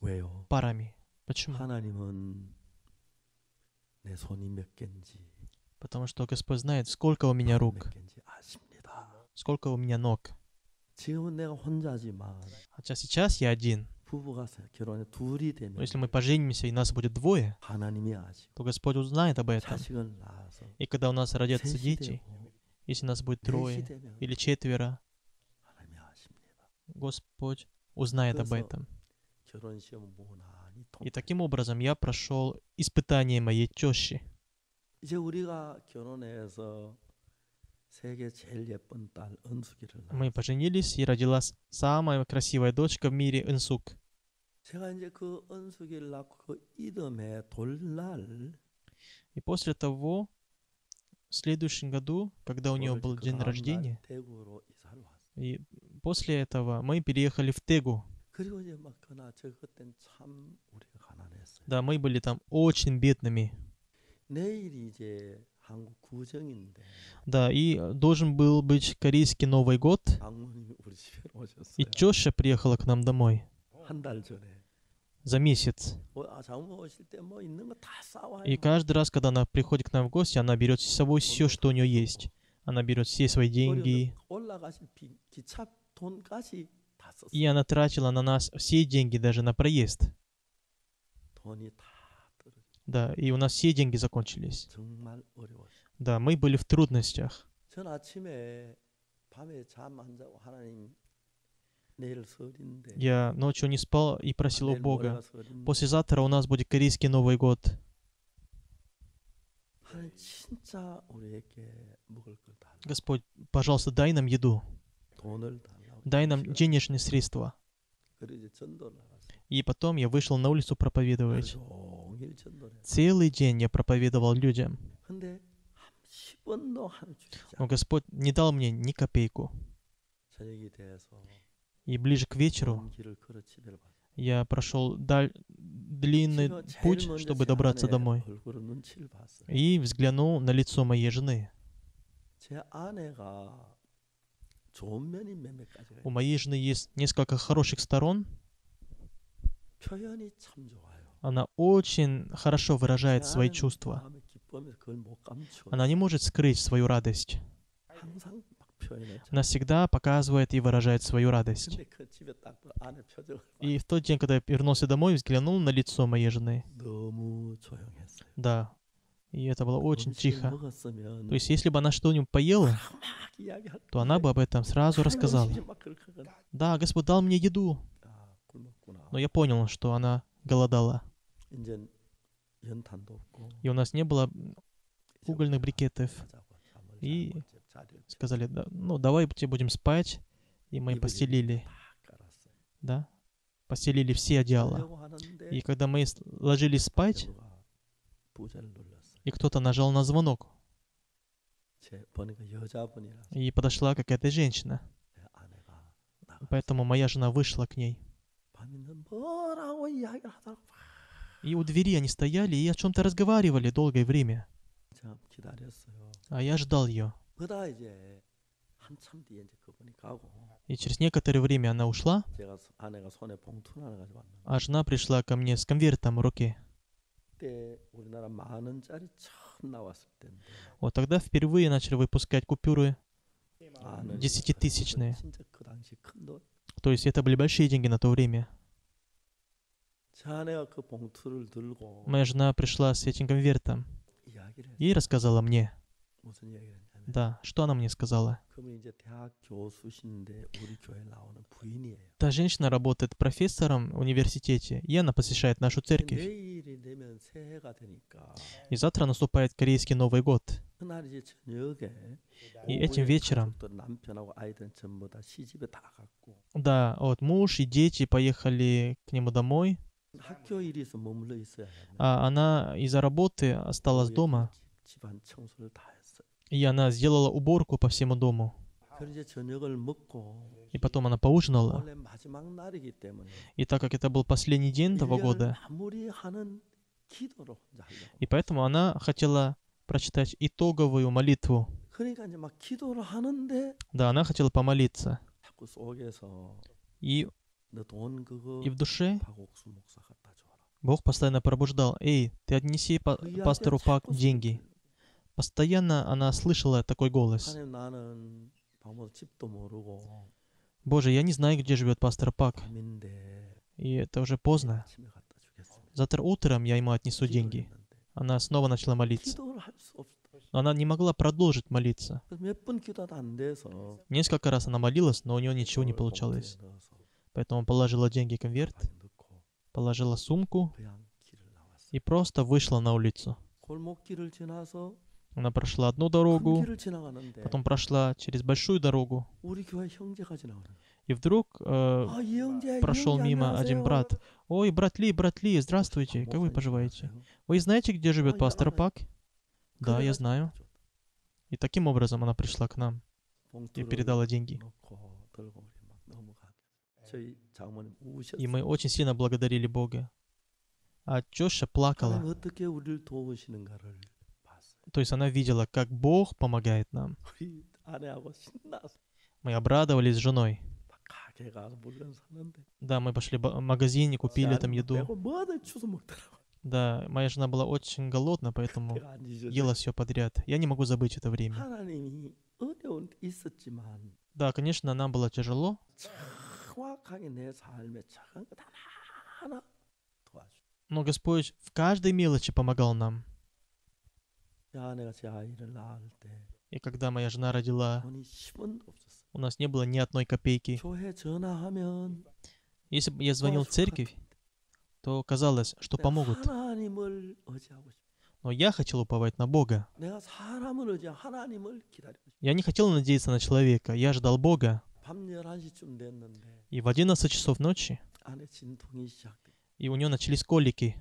Speaker 2: 왜요?
Speaker 1: парами. Почему?
Speaker 2: 하나님은 내 손이 몇 개인지,
Speaker 1: Потому что Господь знает, сколько у меня
Speaker 2: 발이
Speaker 1: рук,
Speaker 2: 몇 개인지 아십니다.
Speaker 1: сколько у меня ног.
Speaker 2: 지금은 내가 혼자지만
Speaker 1: Хотя сейчас я один.
Speaker 2: 부부가 결혼해 둘이
Speaker 1: Но
Speaker 2: 되면
Speaker 1: если мы поженимся и нас будет двое,
Speaker 2: 하나님이 아시고
Speaker 1: то Господь узнает об этом.
Speaker 2: 자식을 낳아서
Speaker 1: И когда у нас родятся
Speaker 2: 셋이
Speaker 1: дети,
Speaker 2: 되고
Speaker 1: если нас будет
Speaker 2: 넷이
Speaker 1: трое
Speaker 2: 되면
Speaker 1: или четверо,
Speaker 2: 하나님이 아십니다.
Speaker 1: Господь узнает об
Speaker 2: 그래서
Speaker 1: этом.
Speaker 2: 결혼 시험 무난히 통.
Speaker 1: И таким образом я прошел испытание моей тещи.
Speaker 2: 이제 우리가 결혼해서 세계 제일 예쁜 딸 은숙이를 낳았어요.
Speaker 1: Мы поженились, и родилась самая красивая дочка в мире, Инсук.
Speaker 2: 제가 이제 그 은숙이를 낳고 그 이듬해 돌날
Speaker 1: И после того, в следующем году, когда у нее был день рождения,
Speaker 2: 대구로 이사를 왔어요.
Speaker 1: и после этого мы переехали в Тегу.
Speaker 2: 그리고 이제 막 그나 저 그땐 참 우리가 가난했어요.
Speaker 1: Да, мы были там очень бедными.
Speaker 2: 내일이 이제 한국 구정인데
Speaker 1: Да, и должен был быть корейский Новый год,
Speaker 2: 장모님이 우리 집에
Speaker 1: и
Speaker 2: 오셨어요.
Speaker 1: теща приехала к нам домой
Speaker 2: 한 달 전에.
Speaker 1: за месяц.
Speaker 2: 뭐, 아, 장모 오실 때 뭐 있는 거 다 싸와요.
Speaker 1: И каждый раз, когда она приходит к нам в гости, она берет с собой все, что у нее есть. Она берет все свои деньги,
Speaker 2: 올라가실 비, 기차 돈까지 다 썼어요.
Speaker 1: и она тратила на нас все деньги, даже на проезд.
Speaker 2: 돈이 다 떨어져.
Speaker 1: Да, и у нас все деньги закончились.
Speaker 2: 정말 어려웠어요.
Speaker 1: Да, мы были в трудностях.
Speaker 2: 전 아침에 밤에 잠 안 자고 하나님 내일 설인데
Speaker 1: Я ночью не спал и просил у
Speaker 2: 내일
Speaker 1: Бога.
Speaker 2: 모레가 설인데
Speaker 1: Послезавтра у нас будет корейский Новый год.
Speaker 2: 하나님 진짜 우리에게 먹을 걸 달라.
Speaker 1: Господь, пожалуйста, дай нам еду.
Speaker 2: 돈을 달라고.
Speaker 1: Дай нам денежные средства.
Speaker 2: 그리고 이제 전도를 나갔어요.
Speaker 1: И потом я вышел на улицу
Speaker 2: 하루
Speaker 1: проповедовать.
Speaker 2: 종일 전도를 했어요.
Speaker 1: Целый день я проповедовал людям.
Speaker 2: 근데 한 십 원도 하나 주지
Speaker 1: Но
Speaker 2: 않아요.
Speaker 1: Господь не дал мне ни копейку.
Speaker 2: 저녁이 돼서
Speaker 1: И ближе к вечеру
Speaker 2: 먼 길을 걸어 집에 갔어요.
Speaker 1: я прошел даль... длинный
Speaker 2: 집에 제일
Speaker 1: путь,
Speaker 2: 먼저
Speaker 1: чтобы
Speaker 2: 제
Speaker 1: добраться
Speaker 2: 아내
Speaker 1: домой.
Speaker 2: 얼굴을 눈치를 봤어요.
Speaker 1: И взглянул на лицо моей жены.
Speaker 2: 제 아내가 좋은 면이 몇몇 가지가
Speaker 1: У
Speaker 2: 있어요.
Speaker 1: моей жены есть несколько хороших сторон.
Speaker 2: 표현이 참 좋아요.
Speaker 1: Она очень хорошо выражает
Speaker 2: 제
Speaker 1: свои
Speaker 2: 아내는
Speaker 1: чувства.
Speaker 2: 마음의 기쁨에서 그걸 못 감춰.
Speaker 1: Она не может скрыть свою радость.
Speaker 2: 항상 막 표현했죠.
Speaker 1: Она всегда показывает и выражает свою радость.
Speaker 2: 근데 그 집에 딱 그 아내 표정을
Speaker 1: И в тот день, когда я вернулся домой, взглянул на лицо моей жены.
Speaker 2: 봐. 너무 조용했어요.
Speaker 1: Да. И это было очень
Speaker 2: 음식을
Speaker 1: тихо.
Speaker 2: 먹었으면
Speaker 1: То есть, если бы она что-нибудь поела,
Speaker 2: 막 이야기할
Speaker 1: то она бы об этом сразу рассказала.
Speaker 2: 음식이 막 그렇게 하거든.
Speaker 1: Да, Господь дал мне еду.
Speaker 2: 아, 굶었구나.
Speaker 1: Но я понял, что она голодала.
Speaker 2: 이제 연탄도 없고
Speaker 1: И у нас не было
Speaker 2: 이제
Speaker 1: угольных
Speaker 2: 우리가
Speaker 1: брикетов.
Speaker 2: 하자고 잠을
Speaker 1: И
Speaker 2: 자고 이제 자리를
Speaker 1: Сказали, да, ну давайте будем спать. И мы
Speaker 2: 이불
Speaker 1: постелили,
Speaker 2: 다 깔았어요.
Speaker 1: да, постелили все одеяла.
Speaker 2: 자려고 하는데
Speaker 1: И когда мы с- ложились спать,
Speaker 2: 누가 부자를 눌렀어요.
Speaker 1: и кто-то нажал на звонок,
Speaker 2: 제 보니까 여자분이라서
Speaker 1: и подошла какая-то женщина.
Speaker 2: 내 아내가 나가.
Speaker 1: Поэтому моя жена вышла к ней.
Speaker 2: 밤에는 뭐라고 이야기를 하다가 막
Speaker 1: И у двери они стояли и о чем-то разговаривали долгое время.
Speaker 2: 참 기다렸어요.
Speaker 1: А я ждал ее.
Speaker 2: 그러다 이제 한참 뒤에 이제 그분이 가고
Speaker 1: И через некоторое время она ушла,
Speaker 2: 제가 서- 아내가 손에 봉투 하나 가지고 왔는데
Speaker 1: а жена пришла ко мне с конвертом в руке.
Speaker 2: 그때 우리나라 만 원짜리 처음 나왔을 때인데
Speaker 1: Вот тогда впервые начали выпускать купюры
Speaker 2: 만 원이
Speaker 1: десятитысячные.
Speaker 2: 진짜 그 당시 큰 돈.
Speaker 1: То есть это были большие деньги на то время.
Speaker 2: 제 아내가 그 봉투를 들고
Speaker 1: Моя жена пришла с этим конвертом
Speaker 2: 이야기를 했어요.
Speaker 1: и рассказала мне.
Speaker 2: 무슨 이야기를 했냐면
Speaker 1: Да, что она мне сказала?
Speaker 2: 그분이 이제 대학 교수신데 우리 교회 나오는 부인이에요.
Speaker 1: Та женщина работает профессором в университете, и она посещает нашу церковь.
Speaker 2: 내일이 되면 새해가 되니까
Speaker 1: И завтра наступает корейский Новый год.
Speaker 2: 그날 이제 저녁에
Speaker 1: И этим
Speaker 2: 오후에
Speaker 1: вечером,
Speaker 2: 가족들, 남편하고 아이들은 전부 다 시집에 다 갔고
Speaker 1: да, вот муж и дети поехали к нему домой,
Speaker 2: 학교 일이 있어 머물러 있어야 하면
Speaker 1: а она из-за работы осталась
Speaker 2: 오후에
Speaker 1: дома,
Speaker 2: 집안 청소를 다 했어요.
Speaker 1: и она сделала уборку по всему дому.
Speaker 2: 그래서 이제 저녁을 먹고
Speaker 1: И потом она поужинала.
Speaker 2: 원래 마지막 날이기 때문에
Speaker 1: И так как это был последний день того
Speaker 2: 일 년을
Speaker 1: года,
Speaker 2: 마무리하는 기도로 혼자 하려고.
Speaker 1: и поэтому она хотела прочитать итоговую молитву.
Speaker 2: 그러니까 이제 막 기도를 하는데
Speaker 1: Да, она хотела помолиться.
Speaker 2: 자꾸 속에서
Speaker 1: И
Speaker 2: 너 돈 그거
Speaker 1: И в душе
Speaker 2: 박옥수 목사 갖다 줘라.
Speaker 1: Бог постоянно пробуждал: «Эй, ты отнеси па-
Speaker 2: 그 이야기가
Speaker 1: пастору Пак
Speaker 2: 자꾸
Speaker 1: деньги».
Speaker 2: 소리 들려.
Speaker 1: Постоянно она слышала такой голос.
Speaker 2: 하나님 나는 밤에 집도 모르고
Speaker 1: «Боже, я не знаю, где живет пастор Пак,
Speaker 2: 밤인데
Speaker 1: и это уже поздно.
Speaker 2: 아침에 갖다 주겠습니다.
Speaker 1: Завтра утром я ему отнесу деньги».
Speaker 2: 기도를 했는데
Speaker 1: Она снова начала молиться.
Speaker 2: 기도를 할 수 없어.
Speaker 1: Но она не могла продолжить молиться.
Speaker 2: 몇 번 기도도 안 돼서
Speaker 1: Несколько раз она молилась, но у нее ничего не
Speaker 2: 그걸
Speaker 1: получалось.
Speaker 2: 봉투에 넣어서
Speaker 1: Поэтому положила деньги в конверт,
Speaker 2: 방에 넣고
Speaker 1: положила сумку
Speaker 2: 그냥 길을 나왔어.
Speaker 1: и просто вышла на улицу.
Speaker 2: 골목길을 지나서
Speaker 1: Она прошла одну
Speaker 2: 큰
Speaker 1: дорогу,
Speaker 2: 길을 지나가는데
Speaker 1: потом прошла через большую дорогу.
Speaker 2: 우리 교회 형제가 지나가는.
Speaker 1: И вдруг э,
Speaker 2: 아, 이 형제, 이
Speaker 1: прошел
Speaker 2: 형제
Speaker 1: мимо один
Speaker 2: 안녕하세요.
Speaker 1: брат. «Ой, брат Ли, брат Ли, здравствуйте, как вы
Speaker 2: 목사님
Speaker 1: поживаете?
Speaker 2: 안녕하세요.
Speaker 1: Вы знаете, где живет
Speaker 2: А, я
Speaker 1: пастор
Speaker 2: знаю.
Speaker 1: Пак?» «Да, я
Speaker 2: 그래가지고
Speaker 1: знаю».
Speaker 2: 줬다.
Speaker 1: И таким образом она пришла к нам и
Speaker 2: 봉투를
Speaker 1: передала деньги.
Speaker 2: 넣고 들고 우리 막 넘어가게. 저희 장모님 우셨어요.
Speaker 1: И мы очень сильно благодарили Бога. А теща плакала.
Speaker 2: 하나님 어떻게 우리를 도우시는가를 봤어요.
Speaker 1: То есть она видела, как Бог помогает нам.
Speaker 2: 우리 아내하고 신나서
Speaker 1: Мы обрадовались с женой.
Speaker 2: 막 가게 가서 물건 샀는데
Speaker 1: Да, мы пошли в магазин и купили там еду.
Speaker 2: 빼고 뭐든 주워 먹더라고.
Speaker 1: Да, моя жена была очень голодна, поэтому
Speaker 2: 내가 안 잊어져.
Speaker 1: ела все подряд. Я не могу забыть это время.
Speaker 2: 하나님이 어려운 데 있었지만
Speaker 1: Да, конечно, нам было тяжело,
Speaker 2: 정확하게 내 삶에 작은 것 하나 도와줘.
Speaker 1: но Господь в каждой мелочи помогал нам.
Speaker 2: 야, 내가 제 아이를 낳을 때
Speaker 1: И когда моя жена родила,
Speaker 2: 돈이 십 원도 없었어.
Speaker 1: у нас не было ни одной копейки.
Speaker 2: 교회 전화하면
Speaker 1: Если бы я звонил в церковь, то казалось, что
Speaker 2: 내가
Speaker 1: помогут.
Speaker 2: 하나님을 의지하고 싶어.
Speaker 1: Но я хотел уповать на Бога.
Speaker 2: 내가 사람을 의지하고 하나님을 기다리고 싶어.
Speaker 1: Я не хотел надеяться на человека. Я ждал Бога.
Speaker 2: 밤 열한 시쯤 됐는데
Speaker 1: И в одиннадцать часов ночи,
Speaker 2: 안에 진통이 시작돼.
Speaker 1: и у нее начались колики.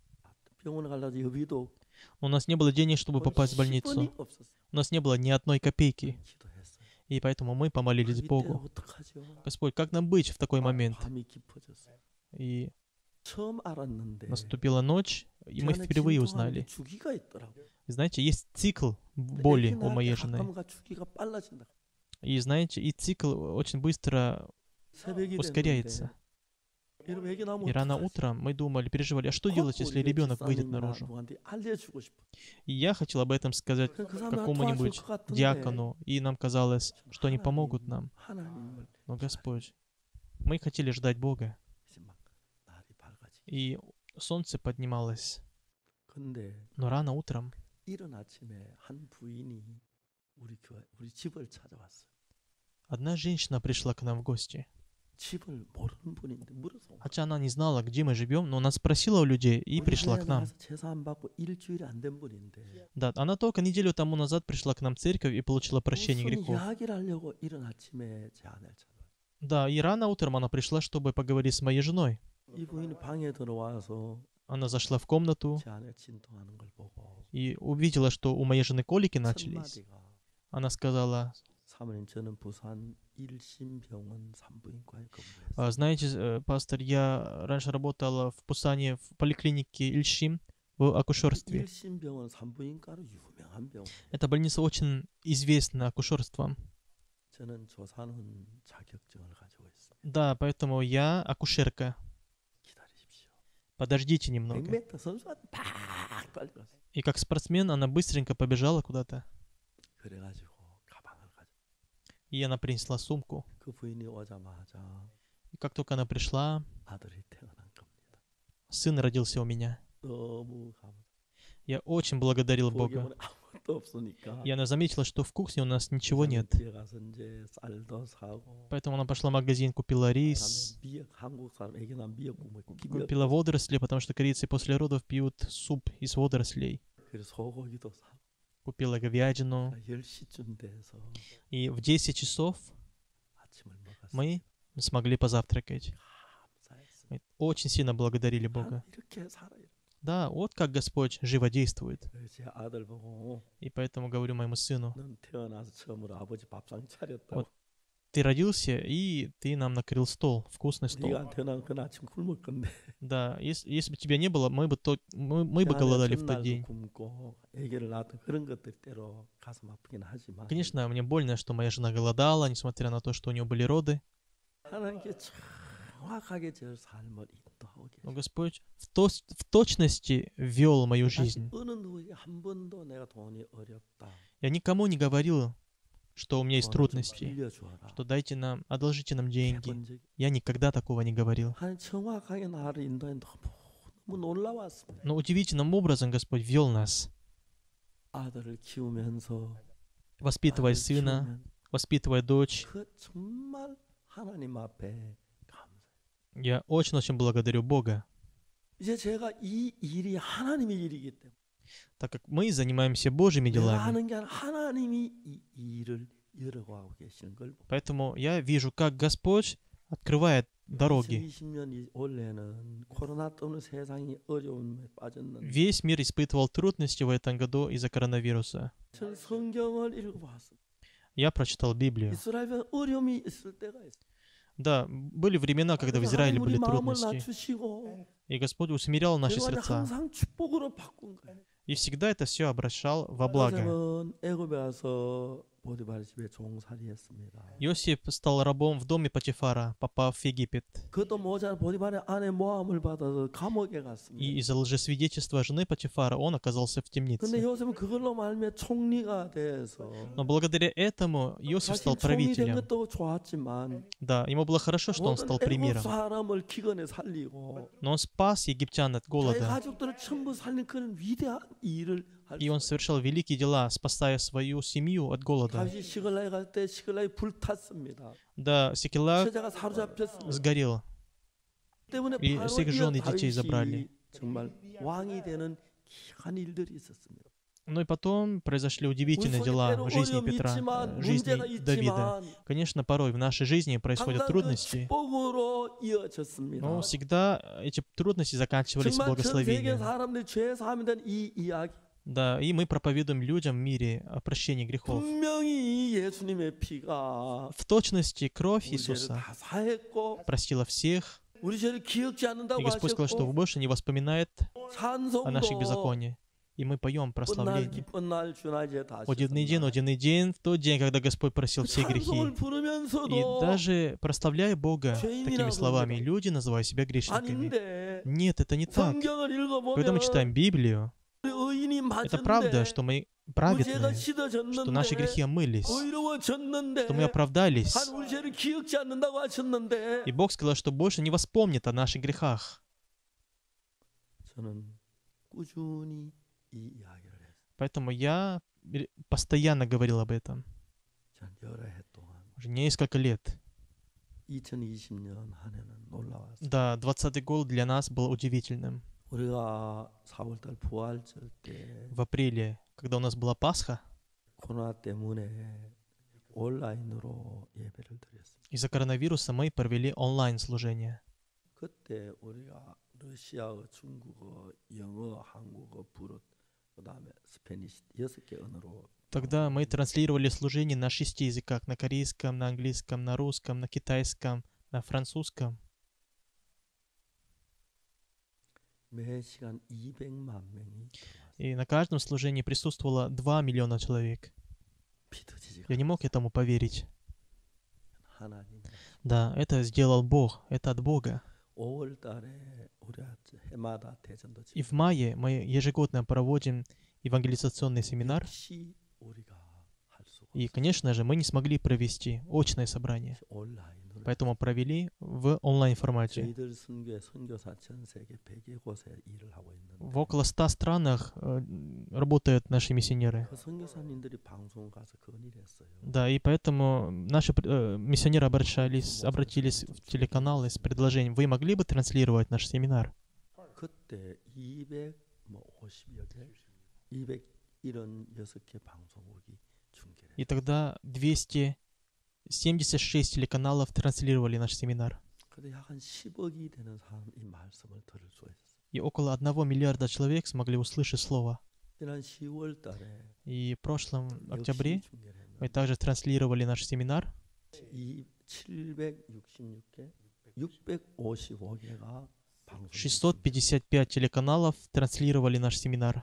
Speaker 2: 병원에 가려고 여비도 없고
Speaker 1: У нас не было денег, чтобы попасть в
Speaker 2: 십
Speaker 1: больницу.
Speaker 2: 원이 없었어.
Speaker 1: У нас не было ни одной копейки.
Speaker 2: 기도했어요.
Speaker 1: И поэтому мы помолились
Speaker 2: 이때
Speaker 1: Богу.
Speaker 2: 어떡하죠?
Speaker 1: Господь, как нам быть в такой момент?
Speaker 2: 밤이 깊어졌어요.
Speaker 1: И
Speaker 2: 처음 알았는데
Speaker 1: наступила ночь, и
Speaker 2: 제
Speaker 1: мы
Speaker 2: 안에
Speaker 1: впервые
Speaker 2: 진통하는
Speaker 1: узнали.
Speaker 2: 주기가 있더라고.
Speaker 1: И знаете, есть цикл боли у моей жены.
Speaker 2: 가끔가 주기가 빨라진다.
Speaker 1: И знаете, и цикл очень быстро
Speaker 2: 새벽이
Speaker 1: ускоряется.
Speaker 2: 됐는데 여러분 애기 나면
Speaker 1: И рано
Speaker 2: 어떡하지?
Speaker 1: утром мы думали, переживали, а что
Speaker 2: 꼭
Speaker 1: делать, если
Speaker 2: 우리
Speaker 1: ребенок выйдет
Speaker 2: 집사님이나
Speaker 1: наружу?
Speaker 2: 누구한테 알려주고 싶어.
Speaker 1: И я хотел об этом сказать
Speaker 2: 그, 그 사람 나를
Speaker 1: какому-нибудь
Speaker 2: 도와줄 것 같은데
Speaker 1: диакону, и нам казалось, что они
Speaker 2: 하나님,
Speaker 1: помогут нам.
Speaker 2: 하나님을
Speaker 1: Но Господь, мы хотели ждать Бога,
Speaker 2: 이제 막 날이 밝아지.
Speaker 1: и солнце поднималось.
Speaker 2: 근데
Speaker 1: Но рано утром
Speaker 2: 이른 아침에 한 부인이 우리 교회 우리 집을 찾아왔어요.
Speaker 1: одна женщина пришла к нам в гости.
Speaker 2: 집을 모르는 분인데 물어서 온 거예요.
Speaker 1: Хотя она не знала, где мы живем, но она спросила у людей и
Speaker 2: 우리
Speaker 1: пришла
Speaker 2: 교회
Speaker 1: к нам.
Speaker 2: 나가서 제사 안 받고 일주일이 안 된 분인데
Speaker 1: Да, она только неделю тому назад пришла к нам в церковь и получила прощение
Speaker 2: 무슨
Speaker 1: грехов.
Speaker 2: 이야기를 하려고 이른 아침에 제 아내를 찾아왔어요.
Speaker 1: Да, и рано утром она пришла, чтобы поговорить с моей женой.
Speaker 2: 이 부인이 방에 들어와서
Speaker 1: Она зашла в комнату
Speaker 2: 제 아내가 진통하는 걸 보고
Speaker 1: и увидела, что у моей жены колики
Speaker 2: 첫
Speaker 1: начались.
Speaker 2: 마디가
Speaker 1: Она сказала:
Speaker 2: 사모님 저는 부산 일심병원 산부인과에 근무했어요.
Speaker 1: «А, знаете, э, пастор, я раньше работала в Пусане в поликлинике Ильшим в акушерстве.
Speaker 2: 일심병원 산부인과로 유명한 병원.
Speaker 1: Эта больница очень известна акушерством.
Speaker 2: 저는 조산훈 자격증을 가지고 있어요.
Speaker 1: Да, поэтому я акушерка.
Speaker 2: 기다리십시오.
Speaker 1: Подождите немного».
Speaker 2: 백 미터 선수한테 팍 달려갔어요.
Speaker 1: И как спортсмен она быстренько побежала куда-то.
Speaker 2: 그래가지고 가방을 가져.
Speaker 1: И она принесла сумку.
Speaker 2: 그 부인이 오자마자
Speaker 1: И как только она пришла,
Speaker 2: 아들이 태어난 겁니다.
Speaker 1: сын родился у меня.
Speaker 2: 너무 감사.
Speaker 1: Я очень благодарил Бога.
Speaker 2: 보기에는 아무것도 없으니까.
Speaker 1: И она заметила, что в кухне у нас ничего нет.
Speaker 2: 뒤에 가서 이제 쌀도 사고.
Speaker 1: Поэтому она пошла в магазин, купила рис,
Speaker 2: 미역 한국 사람 애기 난 미역국 먹고
Speaker 1: купила водоросли, потому что корейцы после родов пьют суп из водорослей.
Speaker 2: 그래서 소고기도 사.
Speaker 1: Купила говядину.
Speaker 2: 열 시쯤 돼서
Speaker 1: И в десять часов
Speaker 2: 아침을 먹었어요.
Speaker 1: мы смогли позавтракать.
Speaker 2: 감사했어요.
Speaker 1: Мы очень сильно благодарили Бога.
Speaker 2: 아, 이렇게 살아요.
Speaker 1: Да, вот как Господь живо действует.
Speaker 2: 제 아들 보고
Speaker 1: И поэтому говорю моему сыну:
Speaker 2: 넌 태어나서 처음으로 아버지 밥상 차렸다고.
Speaker 1: Вот ты родился, и ты нам накрыл стол, вкусный стол.
Speaker 2: 네가 안 태어난 그 아침 굶을 건데.
Speaker 1: Да, если, если бы тебя не было, мы бы, то, мы, мы бы голодали в тот день.
Speaker 2: 굶고 아기를 낳았던 그런 것들 때로 가슴 아프긴 하지만
Speaker 1: Конечно, мне больно, что моя жена голодала, несмотря на то, что у нее были роды.
Speaker 2: 하나님께 참 정확하게 제 삶을 인도하고
Speaker 1: Но
Speaker 2: 계셔.
Speaker 1: Господь в, тос- в точности вел мою
Speaker 2: 다시
Speaker 1: жизнь.
Speaker 2: 어느 누구에게 한 번도 내가 돈이 어렵다,
Speaker 1: Я никому не говорил, что у меня есть
Speaker 2: 돈을 좀
Speaker 1: трудности,
Speaker 2: 빌려주어라,
Speaker 1: что дайте нам, одолжите нам деньги.
Speaker 2: 해본 적이.
Speaker 1: Я никогда такого не говорил.
Speaker 2: 하나님 정확하게 나를 인도해 너무 너무 놀라웠습니다.
Speaker 1: Но удивительным образом Господь вел нас,
Speaker 2: 아들을 키우면서
Speaker 1: воспитывая
Speaker 2: 아들을
Speaker 1: сына,
Speaker 2: 키우면
Speaker 1: воспитывая дочь.
Speaker 2: 그 정말 하나님 앞에 감사해요.
Speaker 1: Я очень-очень благодарю Бога,
Speaker 2: 이제 제가 이 일이 하나님의 일이기 때문에
Speaker 1: так как мы занимаемся Божьими
Speaker 2: 내가
Speaker 1: делами.
Speaker 2: 하는 게 아니라 하나님이 이 일을 열어가고 계시는 걸 봅니다.
Speaker 1: Поэтому я вижу, как Господь открывает дороги.
Speaker 2: 이천이십 년 올해는 코로나 때문에 세상이 어려움에 빠졌는데
Speaker 1: Весь мир испытывал трудности в этом году из-за коронавируса.
Speaker 2: 저는 성경을 읽어봤습니다.
Speaker 1: Я прочитал Библию.
Speaker 2: 이스라엘에 어려움이 있을 때가 있어요.
Speaker 1: Да, были времена, когда в
Speaker 2: 그래서
Speaker 1: Израиле
Speaker 2: 하나님 우리
Speaker 1: были
Speaker 2: 마음을
Speaker 1: трудности.
Speaker 2: 낮추시고
Speaker 1: И Господь усмирял наши
Speaker 2: 그거를
Speaker 1: сердца.
Speaker 2: 항상 축복으로 바꾼 거예요.
Speaker 1: И всегда это все обращал во благо.
Speaker 2: 요셉은 애굽에 와서 보디발 집에 종살이했습니다.
Speaker 1: Иосиф стал рабом в доме Патифара, попав в Египет.
Speaker 2: 그것도 모자라 보디발의 아내 모함을 받아서 감옥에
Speaker 1: И
Speaker 2: 갔습니다.
Speaker 1: из-за лжесвидетельства жены Патифара он оказался в
Speaker 2: 근데
Speaker 1: темнице.
Speaker 2: 요셉은 그걸로 말미암아 총리가 돼서
Speaker 1: Но благодаря этому Иосиф
Speaker 2: 사실
Speaker 1: стал
Speaker 2: 총리 된
Speaker 1: правителем.
Speaker 2: 것도 좋았지만
Speaker 1: Да, ему было хорошо, что он
Speaker 2: 모든
Speaker 1: стал
Speaker 2: 애굽
Speaker 1: премьером.
Speaker 2: 사람을 기근에 살리고
Speaker 1: Но он спас египтян от
Speaker 2: 자기
Speaker 1: голода.
Speaker 2: 가족들을 전부 살린 그런 위대한 일을 할
Speaker 1: И
Speaker 2: 수
Speaker 1: он
Speaker 2: 있어요.
Speaker 1: совершал великие дела, спасая свою семью от голода.
Speaker 2: 다윗이 시글라에 갈 때 시글라에 불탔습니다.
Speaker 1: Да, Сикелаг
Speaker 2: 처자가 사로잡혔습니다.
Speaker 1: сгорел.
Speaker 2: 때문에
Speaker 1: 이
Speaker 2: 바로
Speaker 1: всех жен и детей
Speaker 2: 이
Speaker 1: забрали.
Speaker 2: 다윗이 정말 왕이 되는 귀한 일들이 있었습니다.
Speaker 1: Ну и потом произошли
Speaker 2: 우리
Speaker 1: удивительные
Speaker 2: 속에
Speaker 1: дела
Speaker 2: 때로
Speaker 1: в жизни
Speaker 2: 어려움이
Speaker 1: Петра,
Speaker 2: 있지만
Speaker 1: э, жизни
Speaker 2: 문제가
Speaker 1: Давида.
Speaker 2: 있지만
Speaker 1: Конечно, порой в нашей жизни происходят
Speaker 2: 항상 그
Speaker 1: трудности,
Speaker 2: 축복으로 이어졌습니다.
Speaker 1: но всегда эти трудности заканчивались
Speaker 2: 정말 전 세계
Speaker 1: благословением.
Speaker 2: 사람들이 죄 사함에 대한 이 이야기
Speaker 1: Да, и мы проповедуем людям в мире о прощении грехов.
Speaker 2: 분명히 예수님의 피가
Speaker 1: В точности кровь
Speaker 2: 우리 죄를
Speaker 1: Иисуса
Speaker 2: 다 사했고
Speaker 1: простила всех,
Speaker 2: 우리 죄를 기억지
Speaker 1: и
Speaker 2: 않는다고
Speaker 1: Господь сказал, что
Speaker 2: 하셨고
Speaker 1: больше не воспоминает о наших
Speaker 2: 찬송도
Speaker 1: беззакониях. И мы поем
Speaker 2: 기쁜 날
Speaker 1: прославление.
Speaker 2: 기쁜 날 주나 이제 다시
Speaker 1: О дивный день, о дивный день, в тот день, когда Господь просил все грехи.
Speaker 2: 찬송을
Speaker 1: И
Speaker 2: 부르면서도
Speaker 1: даже прославляя Бога такими словами, люди называют себя грешниками.
Speaker 2: 아닌데
Speaker 1: Нет, это не так.
Speaker 2: 성경을
Speaker 1: Когда мы
Speaker 2: 읽어보면
Speaker 1: читаем Библию,
Speaker 2: 우리 의인이
Speaker 1: это правда,
Speaker 2: 맞은데
Speaker 1: что мы
Speaker 2: 우리 죄가
Speaker 1: праведные, что наши
Speaker 2: 씻어졌는데
Speaker 1: грехи омылись,
Speaker 2: 의로워졌는데
Speaker 1: что мы оправдались.
Speaker 2: 한 우리 죄를 기억지 않는다고 하셨는데
Speaker 1: И Бог сказал, что больше не воспомнит о наших грехах.
Speaker 2: 저는 꾸준히 이 이야기를 했어요.
Speaker 1: Поэтому я ре- постоянно говорил об этом.
Speaker 2: 전 여러 해 동안
Speaker 1: Уже несколько лет.
Speaker 2: 이천이십 년 한 해는 놀라웠어요.
Speaker 1: Да, двадцатый год для нас был удивительным.
Speaker 2: 우리가 사월달 부활절 때
Speaker 1: В апреле, когда у нас была Пасха,
Speaker 2: 코로나 때문에 온라인으로 예배를 드렸어요.
Speaker 1: из-за коронавируса мы провели онлайн-служение.
Speaker 2: 그때 우리가 러시아어, 중국어, 영어, 한국어, 불어, 그다음에 스페니시 여섯 개 언어로
Speaker 1: Тогда мы транслировали служение на шести языках: на корейском, на английском, на русском, на китайском, на французском.
Speaker 2: 매 시간 이백만 명이 들어왔어요.
Speaker 1: И на каждом служении присутствовало два миллиона человек.
Speaker 2: 믿어지지가
Speaker 1: Я не мог этому поверить.
Speaker 2: 하나님.
Speaker 1: Да, это сделал Бог, это от Бога.
Speaker 2: 오월 달에 우리 해마다 대전도
Speaker 1: И в мае мы ежегодно проводим евангелизационный семинар.
Speaker 2: 역시 우리가 할 수가
Speaker 1: И, конечно же, мы не смогли провести очное собрание,
Speaker 2: 온라인으로
Speaker 1: поэтому провели в онлайн-формате.
Speaker 2: 저희들 선교회 선교사 전 세계 백 개 곳에 일을 하고 있는데
Speaker 1: В около ста странах э, работают наши миссионеры.
Speaker 2: 그 선교사님들이 방송 가서 건의했어요.
Speaker 1: Да, и поэтому наши э, миссионеры обращались, обратились в телеканалы с предложением: вы могли бы транслировать наш семинар?
Speaker 2: 그때 이백오십여 개, 이백칠십육 개 방송국이 중계를
Speaker 1: И тогда двести семьдесят шесть телеканалов транслировали наш семинар.
Speaker 2: 근데 약 한 십억이 되는 사람 이 말씀을 들을 수 있었어요.
Speaker 1: И около одного миллиарда человек смогли услышать слово.
Speaker 2: 지난 시월 달에
Speaker 1: И в прошлом
Speaker 2: 역시
Speaker 1: октябре
Speaker 2: 중계를
Speaker 1: мы
Speaker 2: 했는데
Speaker 1: также транслировали наш семинар.
Speaker 2: 이 칠백육십육 개, 육백오십오 개가 방송
Speaker 1: шестьсот пятьдесят пять телеканалов транслировали наш семинар.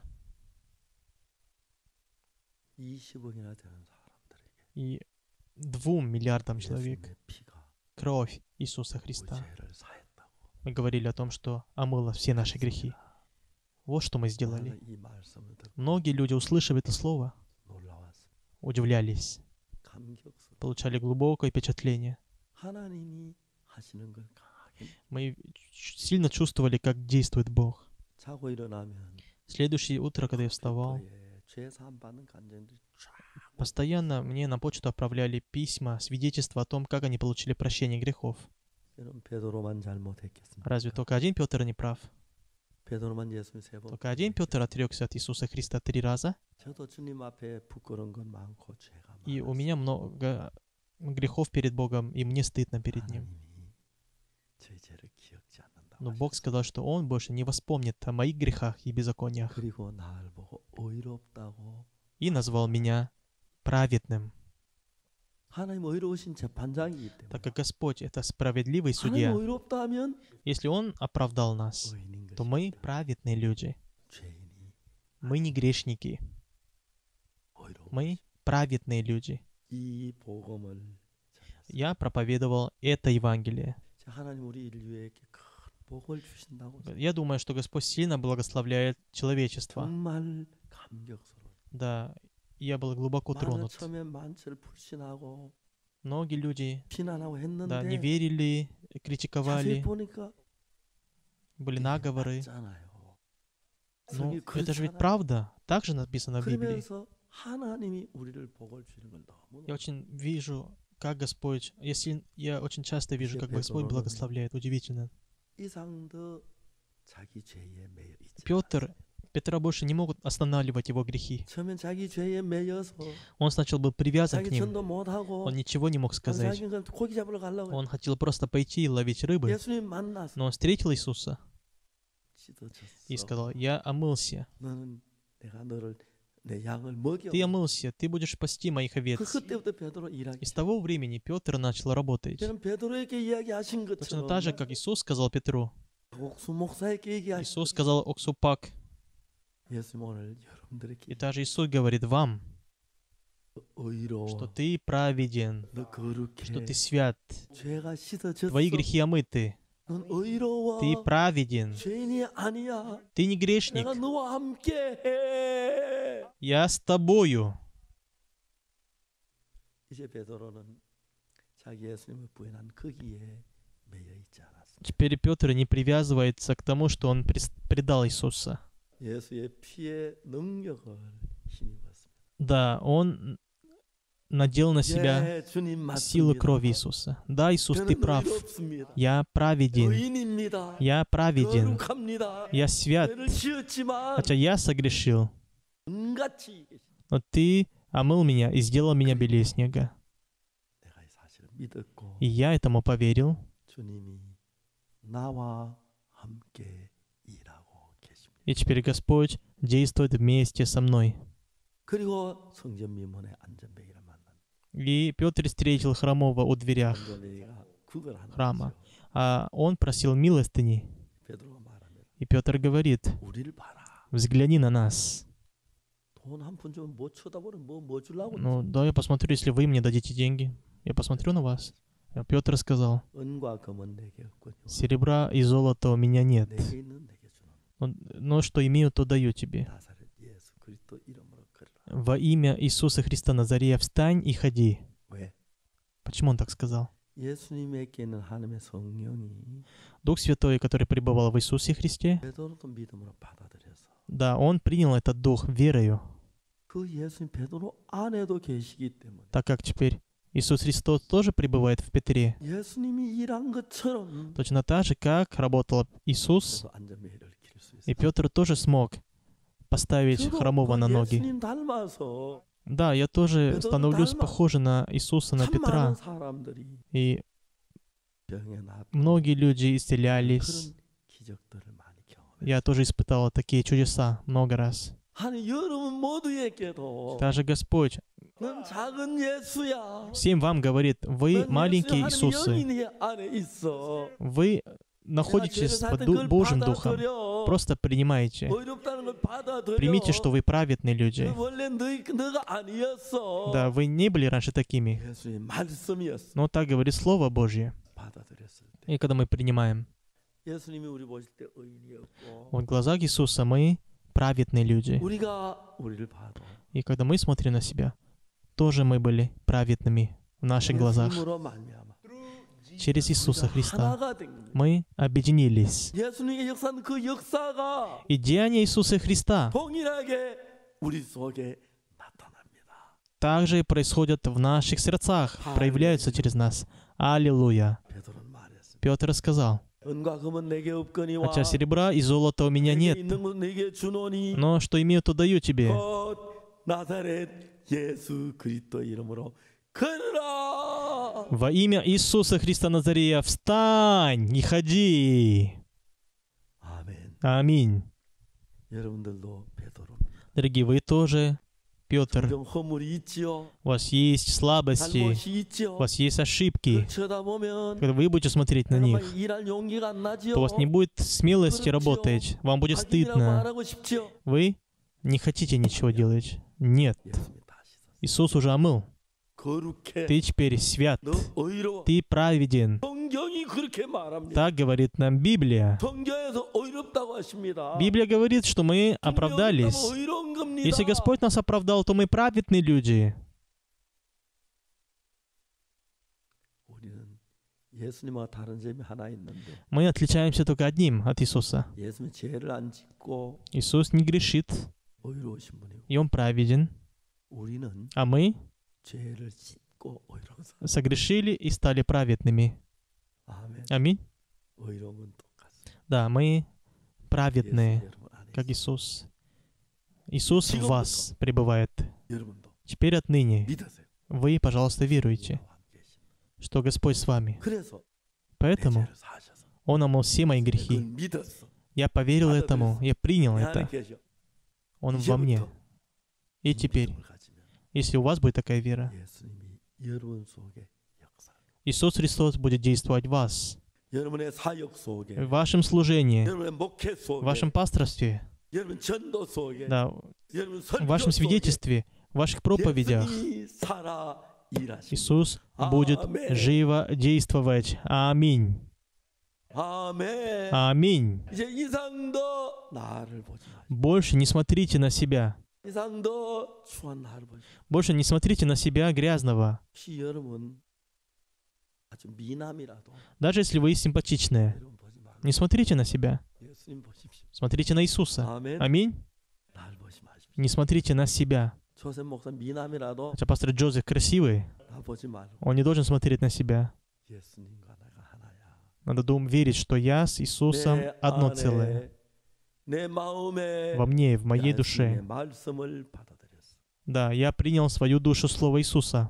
Speaker 2: 이십억이나 되는 사람들에게
Speaker 1: И двум миллиардам человек
Speaker 2: 예수님의 피가
Speaker 1: кровь Иисуса Христа.
Speaker 2: 죄를 사했다고.
Speaker 1: Мы говорили о том, что омыло все наши грехи. Вот что мы сделали.
Speaker 2: 나는 이 말씀을 듣고
Speaker 1: Многие люди, услышав это слово,
Speaker 2: 놀라웠어요.
Speaker 1: удивлялись,
Speaker 2: 감격스러워.
Speaker 1: получали глубокое впечатление.
Speaker 2: 하나님이 하시는 걸 강하게
Speaker 1: Мы ч- сильно чувствовали, как действует Бог.
Speaker 2: 자고 일어나면
Speaker 1: Следующее утро, когда я вставал,
Speaker 2: 컴퓨터에 죄 사함 받는 간증들이 쫙
Speaker 1: постоянно мне на почту отправляли письма, свидетельства о том, как они получили прощение грехов.
Speaker 2: 저는 베드로만 잘못했겠습니다.
Speaker 1: Разве только один Петр не прав?
Speaker 2: 베드로만 예수님 세 번.
Speaker 1: Только один Петр отрекся от Иисуса Христа три раза,
Speaker 2: 저도 주님 앞에 부끄러운 건 많고 죄가
Speaker 1: и у
Speaker 2: 많았어요.
Speaker 1: меня много грехов перед Богом, и мне стыдно перед Ним.
Speaker 2: 하나님이 저희 죄를 기억지 않는다고
Speaker 1: Но Бог
Speaker 2: 하셨어요.
Speaker 1: сказал, что Он больше не воспомнит о моих грехах и беззакониях,
Speaker 2: 그리고 나를 보고 의롭다고.
Speaker 1: и назвал меня праведным,
Speaker 2: 하나님 의로우신 재판장이기 때문에.
Speaker 1: так как Господь — это справедливый
Speaker 2: 하나님
Speaker 1: судья.
Speaker 2: 의롭다 하면
Speaker 1: Если Он оправдал нас,
Speaker 2: 의인인
Speaker 1: то
Speaker 2: 것이
Speaker 1: мы праведные люди.
Speaker 2: 죄인이
Speaker 1: Мы не грешники,
Speaker 2: 의로운
Speaker 1: мы праведные люди.
Speaker 2: 이 복음을
Speaker 1: Я проповедовал это Евангелие.
Speaker 2: 하나님 우리 인류에게 큰 복을 주신다고
Speaker 1: Я думаю, что Господь сильно благословляет человечество.
Speaker 2: 정말 감격스러워.
Speaker 1: Да, я был глубоко
Speaker 2: 많은
Speaker 1: тронут.
Speaker 2: 처음에 만철 불신하고
Speaker 1: Многие люди,
Speaker 2: 비난하고
Speaker 1: да, не
Speaker 2: 했는데
Speaker 1: верили,
Speaker 2: 자세히
Speaker 1: критиковали,
Speaker 2: 보니까
Speaker 1: были
Speaker 2: 이게
Speaker 1: наговоры.
Speaker 2: 맞잖아요.
Speaker 1: Ну,
Speaker 2: 성경이
Speaker 1: это же ведь
Speaker 2: 그렇잖아요.
Speaker 1: правда. Так же написано в Библии.
Speaker 2: 그러면서 하나님이 우리를 복을 주는 걸 너무
Speaker 1: Я очень вижу, как Господь, я, силь- я очень часто вижу, как
Speaker 2: Тебе
Speaker 1: Господь
Speaker 2: дорогой.
Speaker 1: благословляет. Удивительно.
Speaker 2: 이상 더 자기 죄에 매여 있지
Speaker 1: Петр,
Speaker 2: 않았어요.
Speaker 1: Петра больше не могут останавливать его грехи.
Speaker 2: 처음엔 자기 죄에 매여서
Speaker 1: Он сначала был привязан к
Speaker 2: 자기
Speaker 1: ним.
Speaker 2: 전도 못하고
Speaker 1: Он ничего не мог сказать.
Speaker 2: 자기 그 고기 잡으러 가려고
Speaker 1: Он хотел просто пойти и ловить рыбы.
Speaker 2: 예수님 만나서
Speaker 1: Но он встретил Иисуса и
Speaker 2: 찢어졌어.
Speaker 1: сказал: «Я омылся.
Speaker 2: 너는 내가 너를 내 양을 먹여.
Speaker 1: Ты омылся, ты будешь пасти моих овец».
Speaker 2: 그 그때부터 베드로 일하기.
Speaker 1: И с того времени Петр начал работать.
Speaker 2: 저는 베드로에게 이야기하신
Speaker 1: Точно
Speaker 2: 것처럼
Speaker 1: так же, как Иисус сказал Петру.
Speaker 2: 옥수 목사에게 얘기하신
Speaker 1: Иисус сказал Оксупак.
Speaker 2: 예수님 오늘 여러분들에게
Speaker 1: И даже Иисус говорит вам,
Speaker 2: 의로워.
Speaker 1: что ты праведен,
Speaker 2: 너 거룩해.
Speaker 1: что ты свят,
Speaker 2: 죄가 씻어졌어.
Speaker 1: твои грехи омыты,
Speaker 2: 넌 의로워.
Speaker 1: ты праведен,
Speaker 2: 죄인이 아니야.
Speaker 1: ты не грешник,
Speaker 2: 내가 너와 함께 해.
Speaker 1: я с тобою.
Speaker 2: 이제 베드로는 자기 예수님을 부인한 거기에 매여 있지 않았습니다.
Speaker 1: Теперь Петр не привязывается к тому, что он прис- предал Иисуса.
Speaker 2: 예수의 피의 능력을 힘입었습니다.
Speaker 1: Да, он надел на себя
Speaker 2: 예, 주님
Speaker 1: силу
Speaker 2: 맞습니다.
Speaker 1: крови Иисуса. Да, Иисус, ты
Speaker 2: 저는
Speaker 1: прав.
Speaker 2: 의롭습니다.
Speaker 1: Я праведен.
Speaker 2: 의인입니다.
Speaker 1: Я праведен.
Speaker 2: 거룩합니다.
Speaker 1: Я свят.
Speaker 2: 죄를 지었지만
Speaker 1: Хотя я согрешил,
Speaker 2: 은같이
Speaker 1: но ты омыл меня и сделал меня белее снега.
Speaker 2: 내가 이 사실을 믿었고
Speaker 1: И я этому поверил.
Speaker 2: 주님이 나와 함께 일하고 계십니다.
Speaker 1: И теперь Господь действует вместе со мной.
Speaker 2: 그리고 성전 미문의 안전뱅이를 만난
Speaker 1: И Петр встретил хромого у дверях
Speaker 2: 안전뱅이가 구걸하는
Speaker 1: храма.
Speaker 2: 거죠.
Speaker 1: А он просил милостыни.
Speaker 2: 베드로가 말하면
Speaker 1: И Петр говорит:
Speaker 2: 우리를 봐라.
Speaker 1: взгляни на нас.
Speaker 2: 돈 한 푼 주면 못 쳐다보는 뭐, 뭐 주려고
Speaker 1: Ну да, я посмотрю, если вы мне дадите деньги. Я посмотрю на вас. А Петр сказал:
Speaker 2: 은과 금은 내게 없군요.
Speaker 1: серебра и золота у меня нет.
Speaker 2: 내게 있는 내게 주는
Speaker 1: Но, но что имею, то даю тебе.
Speaker 2: 나사렛 예수 그리스도 이름으로 걸으라.
Speaker 1: Во имя Иисуса Христа Назарея встань и ходи.
Speaker 2: 왜?
Speaker 1: Почему он так сказал?
Speaker 2: 예수님에게 있는 하나님의 성령이
Speaker 1: Дух Святой, который пребывал в Иисусе Христе,
Speaker 2: 베드로도 믿음으로 받아들여서
Speaker 1: да, он принял этот Дух верою,
Speaker 2: 그 예수님 베드로 안에도 계시기 때문에
Speaker 1: так как теперь Иисус Христос тоже пребывает в Петре.
Speaker 2: 예수님이 일한 것처럼
Speaker 1: Точно так же, как работал Иисус,
Speaker 2: 저도 안전뱅이를 길 수
Speaker 1: и
Speaker 2: 있어요.
Speaker 1: Петр тоже смог поставить
Speaker 2: 저도
Speaker 1: хромого на
Speaker 2: 그
Speaker 1: ноги.
Speaker 2: 예수님 닮아서
Speaker 1: Да, я тоже
Speaker 2: Петр
Speaker 1: становлюсь
Speaker 2: 닮아.
Speaker 1: похоже на Иисуса, на
Speaker 2: 참 많은
Speaker 1: Петра.
Speaker 2: 사람들이
Speaker 1: И
Speaker 2: 병에 낫고
Speaker 1: многие люди исцелялись.
Speaker 2: 그런 기적들을 많이 경험해요.
Speaker 1: Я тоже испытал такие чудеса много раз.
Speaker 2: 하나님 여러분 모두에게도
Speaker 1: Даже Господь
Speaker 2: 넌 작은 예수야.
Speaker 1: всем вам говорит: вы
Speaker 2: 넌
Speaker 1: маленькие
Speaker 2: 예수
Speaker 1: Иисусы,
Speaker 2: 하나님 영이 안에 있어.
Speaker 1: вы
Speaker 2: 내가
Speaker 1: находитесь
Speaker 2: 죄를 살
Speaker 1: под
Speaker 2: 때
Speaker 1: Ду-
Speaker 2: 그걸
Speaker 1: Божьим Духом.
Speaker 2: 받아들여.
Speaker 1: Просто принимайте.
Speaker 2: 의롭다는 걸 받아들여.
Speaker 1: Примите, что вы праведные люди.
Speaker 2: 원래 너희 너가 아니었어.
Speaker 1: Да, вы не были раньше такими,
Speaker 2: 예수의 말씀이었어.
Speaker 1: но так говорит Слово Божье.
Speaker 2: 받아들였을 때
Speaker 1: и когда мы принимаем.
Speaker 2: 예수님이 우리 보실 때 의인이었고
Speaker 1: Вот в глазах Иисуса мы праведные люди.
Speaker 2: 우리가 우리를 봐도
Speaker 1: И когда мы смотрим на себя, тоже мы были праведными в наших глазах.
Speaker 2: 예수님으로 말미암아
Speaker 1: Через Иисуса
Speaker 2: 우리가
Speaker 1: Христа
Speaker 2: 하나가 된 겁니다.
Speaker 1: мы объединились.
Speaker 2: 예수님의 역사는 그 역사가
Speaker 1: И деяния Иисуса Христа
Speaker 2: 동일하게 우리 속에 나타납니다.
Speaker 1: также происходят в наших сердцах, проявляются через нас. Аллилуйя.
Speaker 2: 베드로는 말했습니다.
Speaker 1: Петр сказал,
Speaker 2: 은과 금은 내게 없거니와
Speaker 1: хотя серебра и золота у меня
Speaker 2: 내게
Speaker 1: нет,
Speaker 2: 있는 것 내게 주노니
Speaker 1: но что имею, то даю тебе.
Speaker 2: 곧 나사렛 예수 그리스도의 이름으로 걸으라.
Speaker 1: Во имя Иисуса Христа Назарея встань и ходи.
Speaker 2: 아멘.
Speaker 1: Аминь.
Speaker 2: 여러분들도 베드로.
Speaker 1: Дорогие, вы тоже, Петр.
Speaker 2: 좀 허물이 있지요.
Speaker 1: У вас есть слабости,
Speaker 2: 잘못이 있지요.
Speaker 1: у вас есть ошибки.
Speaker 2: 쳐다보면
Speaker 1: Когда вы будете смотреть на них,
Speaker 2: 정말 일할 용기가 안 나지요.
Speaker 1: то у вас не будет смелости работать. Вам будет
Speaker 2: 자기라고
Speaker 1: стыдно.
Speaker 2: 말하고 싶지요.
Speaker 1: Вы не хотите ничего делать. Нет.
Speaker 2: 예수님이 다 씻었어.
Speaker 1: Иисус уже омыл.
Speaker 2: 거룩해.
Speaker 1: Ты теперь свят.
Speaker 2: 너 의로워.
Speaker 1: Ты праведен.
Speaker 2: 성경이 그렇게 말합니다.
Speaker 1: Так говорит нам Библия.
Speaker 2: 성경에서 의롭다고 하십니다.
Speaker 1: Библия говорит, что мы оправдались.
Speaker 2: 의로운 겁니다.
Speaker 1: Если Господь нас оправдал, то мы праведные люди.
Speaker 2: 우리는 예수님과 다른 점이 하나 있는데
Speaker 1: Мы отличаемся только одним от Иисуса.
Speaker 2: 예수님 죄를 안 짓고
Speaker 1: Иисус не грешит,
Speaker 2: 의로우신 분이고
Speaker 1: и Он праведен.
Speaker 2: 우리는
Speaker 1: А мы
Speaker 2: 죄를 짓고 의로워서
Speaker 1: согрешили и стали праведными.
Speaker 2: 아멘.
Speaker 1: Аминь.
Speaker 2: 의로움은 똑같습니다.
Speaker 1: Да, мы
Speaker 2: 예수
Speaker 1: праведные,
Speaker 2: 여러분 안에
Speaker 1: как
Speaker 2: 있습니다.
Speaker 1: Иисус. Иисус в вас пребывает.
Speaker 2: 여러분도
Speaker 1: Теперь отныне
Speaker 2: 믿으세요.
Speaker 1: вы, пожалуйста, веруйте,
Speaker 2: 함께 계십니다.
Speaker 1: что Господь с вами.
Speaker 2: 그래서 내
Speaker 1: Поэтому
Speaker 2: 죄를 사하셔서
Speaker 1: Он омыл все мои грехи.
Speaker 2: 그걸 믿었어.
Speaker 1: Я поверил этому, я принял
Speaker 2: 내 안에
Speaker 1: это.
Speaker 2: 계셔.
Speaker 1: Он во мне.
Speaker 2: 이제부터
Speaker 1: И
Speaker 2: 이
Speaker 1: теперь,
Speaker 2: 믿음을 가지면
Speaker 1: если у вас будет такая вера,
Speaker 2: 예수님이 여러분 속에 역사.
Speaker 1: Иисус Христос будет действовать в вас,
Speaker 2: 여러분의 사역 속에,
Speaker 1: в вашем служении,
Speaker 2: 여러분의 목회
Speaker 1: в
Speaker 2: 속에,
Speaker 1: вашем пасторстве,
Speaker 2: 여러분 전도 속에,
Speaker 1: да,
Speaker 2: 여러분
Speaker 1: в
Speaker 2: 설교
Speaker 1: вашем
Speaker 2: 속에
Speaker 1: свидетельстве, в ваших проповедях.
Speaker 2: 예수님이 살아 일하십니다.
Speaker 1: Иисус будет
Speaker 2: 아멘.
Speaker 1: живо действовать. Аминь.
Speaker 2: 아멘.
Speaker 1: Аминь.
Speaker 2: 이제 이상도 나를 보지 마시고,
Speaker 1: Больше не смотрите на себя.
Speaker 2: 이상도 추한 나를 보지 마시고.
Speaker 1: Больше не смотрите на себя грязного.
Speaker 2: 혹시 여러분 아주 미남이라도
Speaker 1: Даже если вы симпатичные,
Speaker 2: 여러분 보지 말고
Speaker 1: не смотрите на себя.
Speaker 2: 예수님 보십시오.
Speaker 1: Смотрите на Иисуса.
Speaker 2: 아멘.
Speaker 1: Аминь.
Speaker 2: 나를 보지 마십시오.
Speaker 1: Не смотрите на себя.
Speaker 2: 조셉 목사 미남이라도
Speaker 1: Хотя пастор Джозеф красивый,
Speaker 2: 나 보지 말고
Speaker 1: он не должен смотреть на себя.
Speaker 2: 예수님과 내가 하나야.
Speaker 1: Надо дум верить, что я с Иисусом
Speaker 2: 내
Speaker 1: одно
Speaker 2: 안에,
Speaker 1: целое.
Speaker 2: 내 마음에
Speaker 1: Во мне, в моей
Speaker 2: 예수님의
Speaker 1: душе.
Speaker 2: 말씀을 받아들였어.
Speaker 1: Да, я принял в свою душу Слово Иисуса.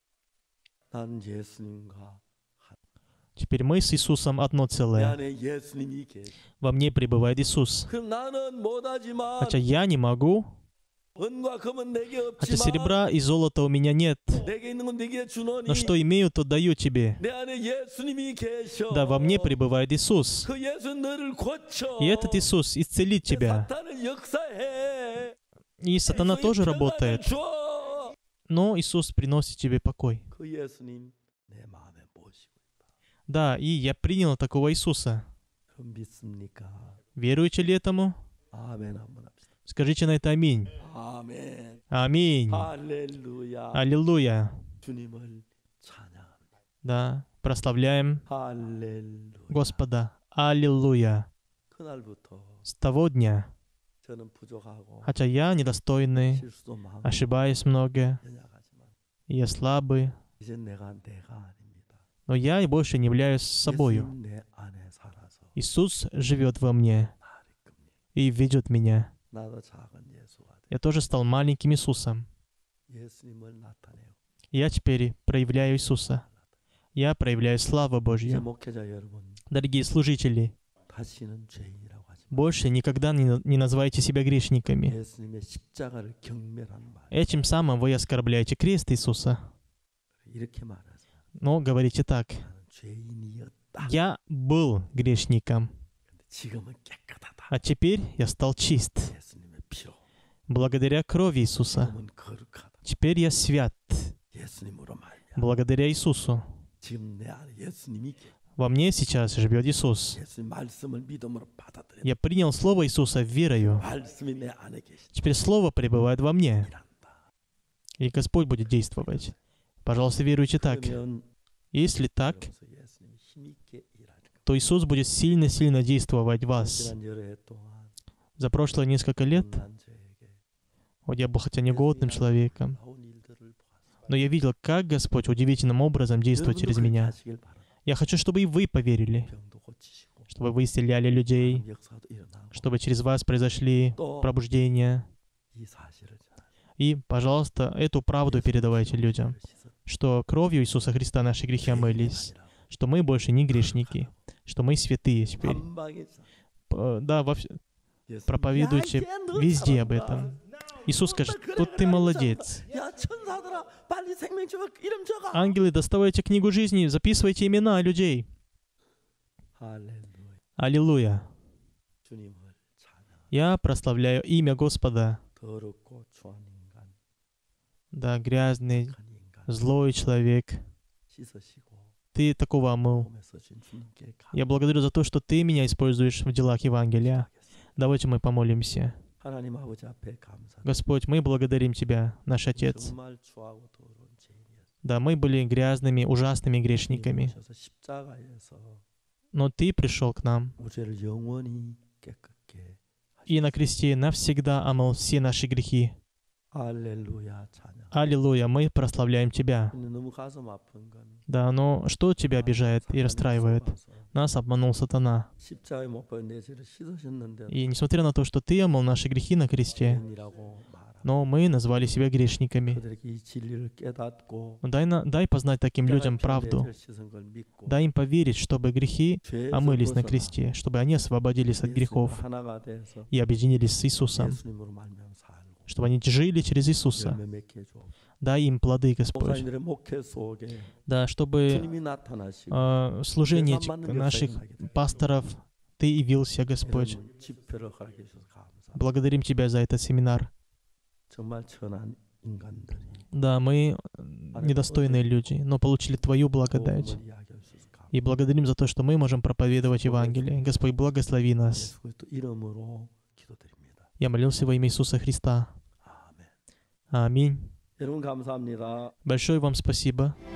Speaker 2: 난 예수님과
Speaker 1: Теперь мы с Иисусом одно
Speaker 2: 내
Speaker 1: целое.
Speaker 2: 안에 예수님이 계시.
Speaker 1: Во мне пребывает Иисус.
Speaker 2: 그럼 나는 못하지만
Speaker 1: Хотя я не могу,
Speaker 2: 은과 금은 내게
Speaker 1: хотя
Speaker 2: 없지만
Speaker 1: серебра и золота у меня нет.
Speaker 2: 내게 있는 건 내게 주노니
Speaker 1: Но что имею, то даю тебе.
Speaker 2: 내 안에 예수님이 계셔.
Speaker 1: Да, во мне пребывает Иисус.
Speaker 2: 그 예수 너를 고쳐.
Speaker 1: И этот Иисус исцелит тебя.
Speaker 2: 사탄은 역사해.
Speaker 1: И сатана тоже
Speaker 2: 평안을
Speaker 1: работает.
Speaker 2: 줘.
Speaker 1: Но Иисус приносит тебе покой.
Speaker 2: 그 예수님 내 마음에 모시고 있다.
Speaker 1: Да, и я принял такого Иисуса.
Speaker 2: 그럼 믿습니까?
Speaker 1: Веруете ли этому?
Speaker 2: 아멘 한번 합시다.
Speaker 1: Скажите на это аминь.
Speaker 2: 아멘.
Speaker 1: Аминь.
Speaker 2: 할렐루야.
Speaker 1: Аллилуйя.
Speaker 2: 주님을 찬양합니다.
Speaker 1: Да, прославляем
Speaker 2: 할렐루야.
Speaker 1: Господа. Аллилуйя.
Speaker 2: 그날부터
Speaker 1: С того дня,
Speaker 2: 저는 부족하고
Speaker 1: хотя я недостойный,
Speaker 2: 실수도 많고
Speaker 1: ошибаюсь много,
Speaker 2: 연약하지만
Speaker 1: и я слабый,
Speaker 2: 이제 내가 내가 아닙니다.
Speaker 1: но я и больше не являюсь собою.
Speaker 2: 예수님 내 안에 살아서
Speaker 1: Иисус живет во мне
Speaker 2: 나를 이끕니다.
Speaker 1: и ведет меня.
Speaker 2: 나도 작은 예수가 돼.
Speaker 1: Я тоже стал маленьким Иисусом.
Speaker 2: 예수님을 나타내요.
Speaker 1: Я теперь проявляю Иисуса. Я проявляю славу
Speaker 2: 이제
Speaker 1: Божью.
Speaker 2: 목회자 여러분
Speaker 1: Дорогие служители,
Speaker 2: 다시는 죄인이라고 하지 마.
Speaker 1: больше никогда не, не называйте себя грешниками.
Speaker 2: 예수님의 십자가를 경멸한 말.
Speaker 1: Этим самым вы оскорбляете крест Иисуса.
Speaker 2: 이렇게 말하세요.
Speaker 1: Но говорите так.
Speaker 2: 나는 죄인이었다.
Speaker 1: Я был грешником,
Speaker 2: 근데 지금은 깨끗하다.
Speaker 1: а теперь я стал чист.
Speaker 2: 예수님의 피로.
Speaker 1: Благодаря крови Иисуса.
Speaker 2: 지금은 거룩하다.
Speaker 1: Теперь я свят.
Speaker 2: 예수님으로 말이야.
Speaker 1: Благодаря Иисусу.
Speaker 2: 지금 내 안에 예수님이 계셔.
Speaker 1: Во мне сейчас живет Иисус.
Speaker 2: 예수님 말씀을 믿음으로 받아들여.
Speaker 1: Я принял Слово Иисуса верою.
Speaker 2: 말씀이 내 안에 계시다.
Speaker 1: Теперь Слово пребывает во мне,
Speaker 2: 일한다.
Speaker 1: и Господь будет действовать. Пожалуйста, веруйте так.
Speaker 2: 그러면
Speaker 1: Если так,
Speaker 2: 그러면서 예수님이 힘있게 일하는 것.
Speaker 1: то Иисус будет сильно-сильно действовать в вас.
Speaker 2: 지난 여러 해 동안
Speaker 1: За прошлые несколько лет,
Speaker 2: 난 저에게
Speaker 1: вот я был хотя негодным человеком,
Speaker 2: 놀라운 일들을 보았습니다.
Speaker 1: но я видел, как Господь удивительным образом действует через
Speaker 2: 여러분도 그렇게
Speaker 1: меня.
Speaker 2: 하시길 바랍니다.
Speaker 1: Я хочу, чтобы и вы поверили,
Speaker 2: 병도 고치시고
Speaker 1: чтобы вы исцеляли людей,
Speaker 2: 역사도 일어나고
Speaker 1: чтобы через вас произошли
Speaker 2: 또
Speaker 1: пробуждения.
Speaker 2: 이 사실을 전하시고
Speaker 1: И, пожалуйста, эту правду передавайте людям, что кровью Иисуса Христа наши грехи омылись, что мы больше не грешники, что мы святые теперь. П- Да, во вс- проповедуйте везде об этом. Иисус скажет, тут ты молодец.
Speaker 2: 야 천사들아 빨리 생명책에 이름 적어.
Speaker 1: Ангелы, доставайте книгу жизни, записывайте имена людей.
Speaker 2: 할렐루야.
Speaker 1: Аллилуйя.
Speaker 2: 주님을 찬양.
Speaker 1: Я прославляю имя Господа.
Speaker 2: 더럽고 추한 인간,
Speaker 1: Да, грязный,
Speaker 2: 한 인간
Speaker 1: злой человек,
Speaker 2: 씻으시고
Speaker 1: ты такого омыл.
Speaker 2: 몸에서 신 주님께
Speaker 1: Я благодарю за то, что ты меня используешь в делах Евангелия.
Speaker 2: 감사하겠습니다.
Speaker 1: Давайте мы помолимся.
Speaker 2: 하나님 아버지 앞에 감사합니다.
Speaker 1: Господь, мы благодарим Тебя, наш Отец.
Speaker 2: 정말 추하고 더러운 죄인이었습니다.
Speaker 1: Да, мы были грязными, ужасными грешниками,
Speaker 2: 오셔서 십자가에서
Speaker 1: но Ты пришел к нам
Speaker 2: 우리 죄를 영원히 깨끗게
Speaker 1: и на кресте навсегда омыл все наши грехи.
Speaker 2: 할렐루야 찬양.
Speaker 1: Аллилуйя, мы прославляем Тебя.
Speaker 2: 근데 너무 가슴 아픈 건
Speaker 1: Да, но что Тебя обижает и расстраивает? Нас обманул сатана.
Speaker 2: 십자가에 못 박은 내 죄를 씻으셨는데
Speaker 1: И несмотря на то, что Ты омыл наши грехи на кресте,
Speaker 2: 죄인이라고 말하고
Speaker 1: но мы назвали себя грешниками.
Speaker 2: 그들에게 이 진리를 깨닫고
Speaker 1: Дай, на, дай познать таким людям правду.
Speaker 2: 내 죄를 씻은 걸 믿고
Speaker 1: Дай им поверить, чтобы грехи
Speaker 2: 죄에서
Speaker 1: омылись на
Speaker 2: 벗어나
Speaker 1: кресте, чтобы они освободились от
Speaker 2: 예수님과
Speaker 1: грехов
Speaker 2: 하나가 돼서
Speaker 1: и объединились с Иисусом,
Speaker 2: 예수님으로 말미암아 살고
Speaker 1: чтобы они жили через Иисуса.
Speaker 2: 열매 맺게 해줘.
Speaker 1: Дай им плоды, Господь.
Speaker 2: 목사님들의 목회 속에
Speaker 1: Да, чтобы
Speaker 2: 주님이 나타나시고
Speaker 1: э, служение этих наших пасторов Ты явился, Господь.
Speaker 2: 이런 집회를 허락해 주셔서 감사합니다.
Speaker 1: Благодарим Тебя за этот семинар.
Speaker 2: 정말 천한 인간들이
Speaker 1: Да, мы недостойные люди, но получили Твою благодать.
Speaker 2: 복음을 이야기해 주셔서 감사합니다.
Speaker 1: И благодарим за то, что мы можем проповедовать Евангелие. Господь, благослови нас.
Speaker 2: 예수 그리스도 이름으로 기도드립니다.
Speaker 1: Я молился во имя Иисуса Христа.
Speaker 2: 아멘.
Speaker 1: Аминь.
Speaker 2: 여러분 감사합니다.
Speaker 1: Большое вам спасибо.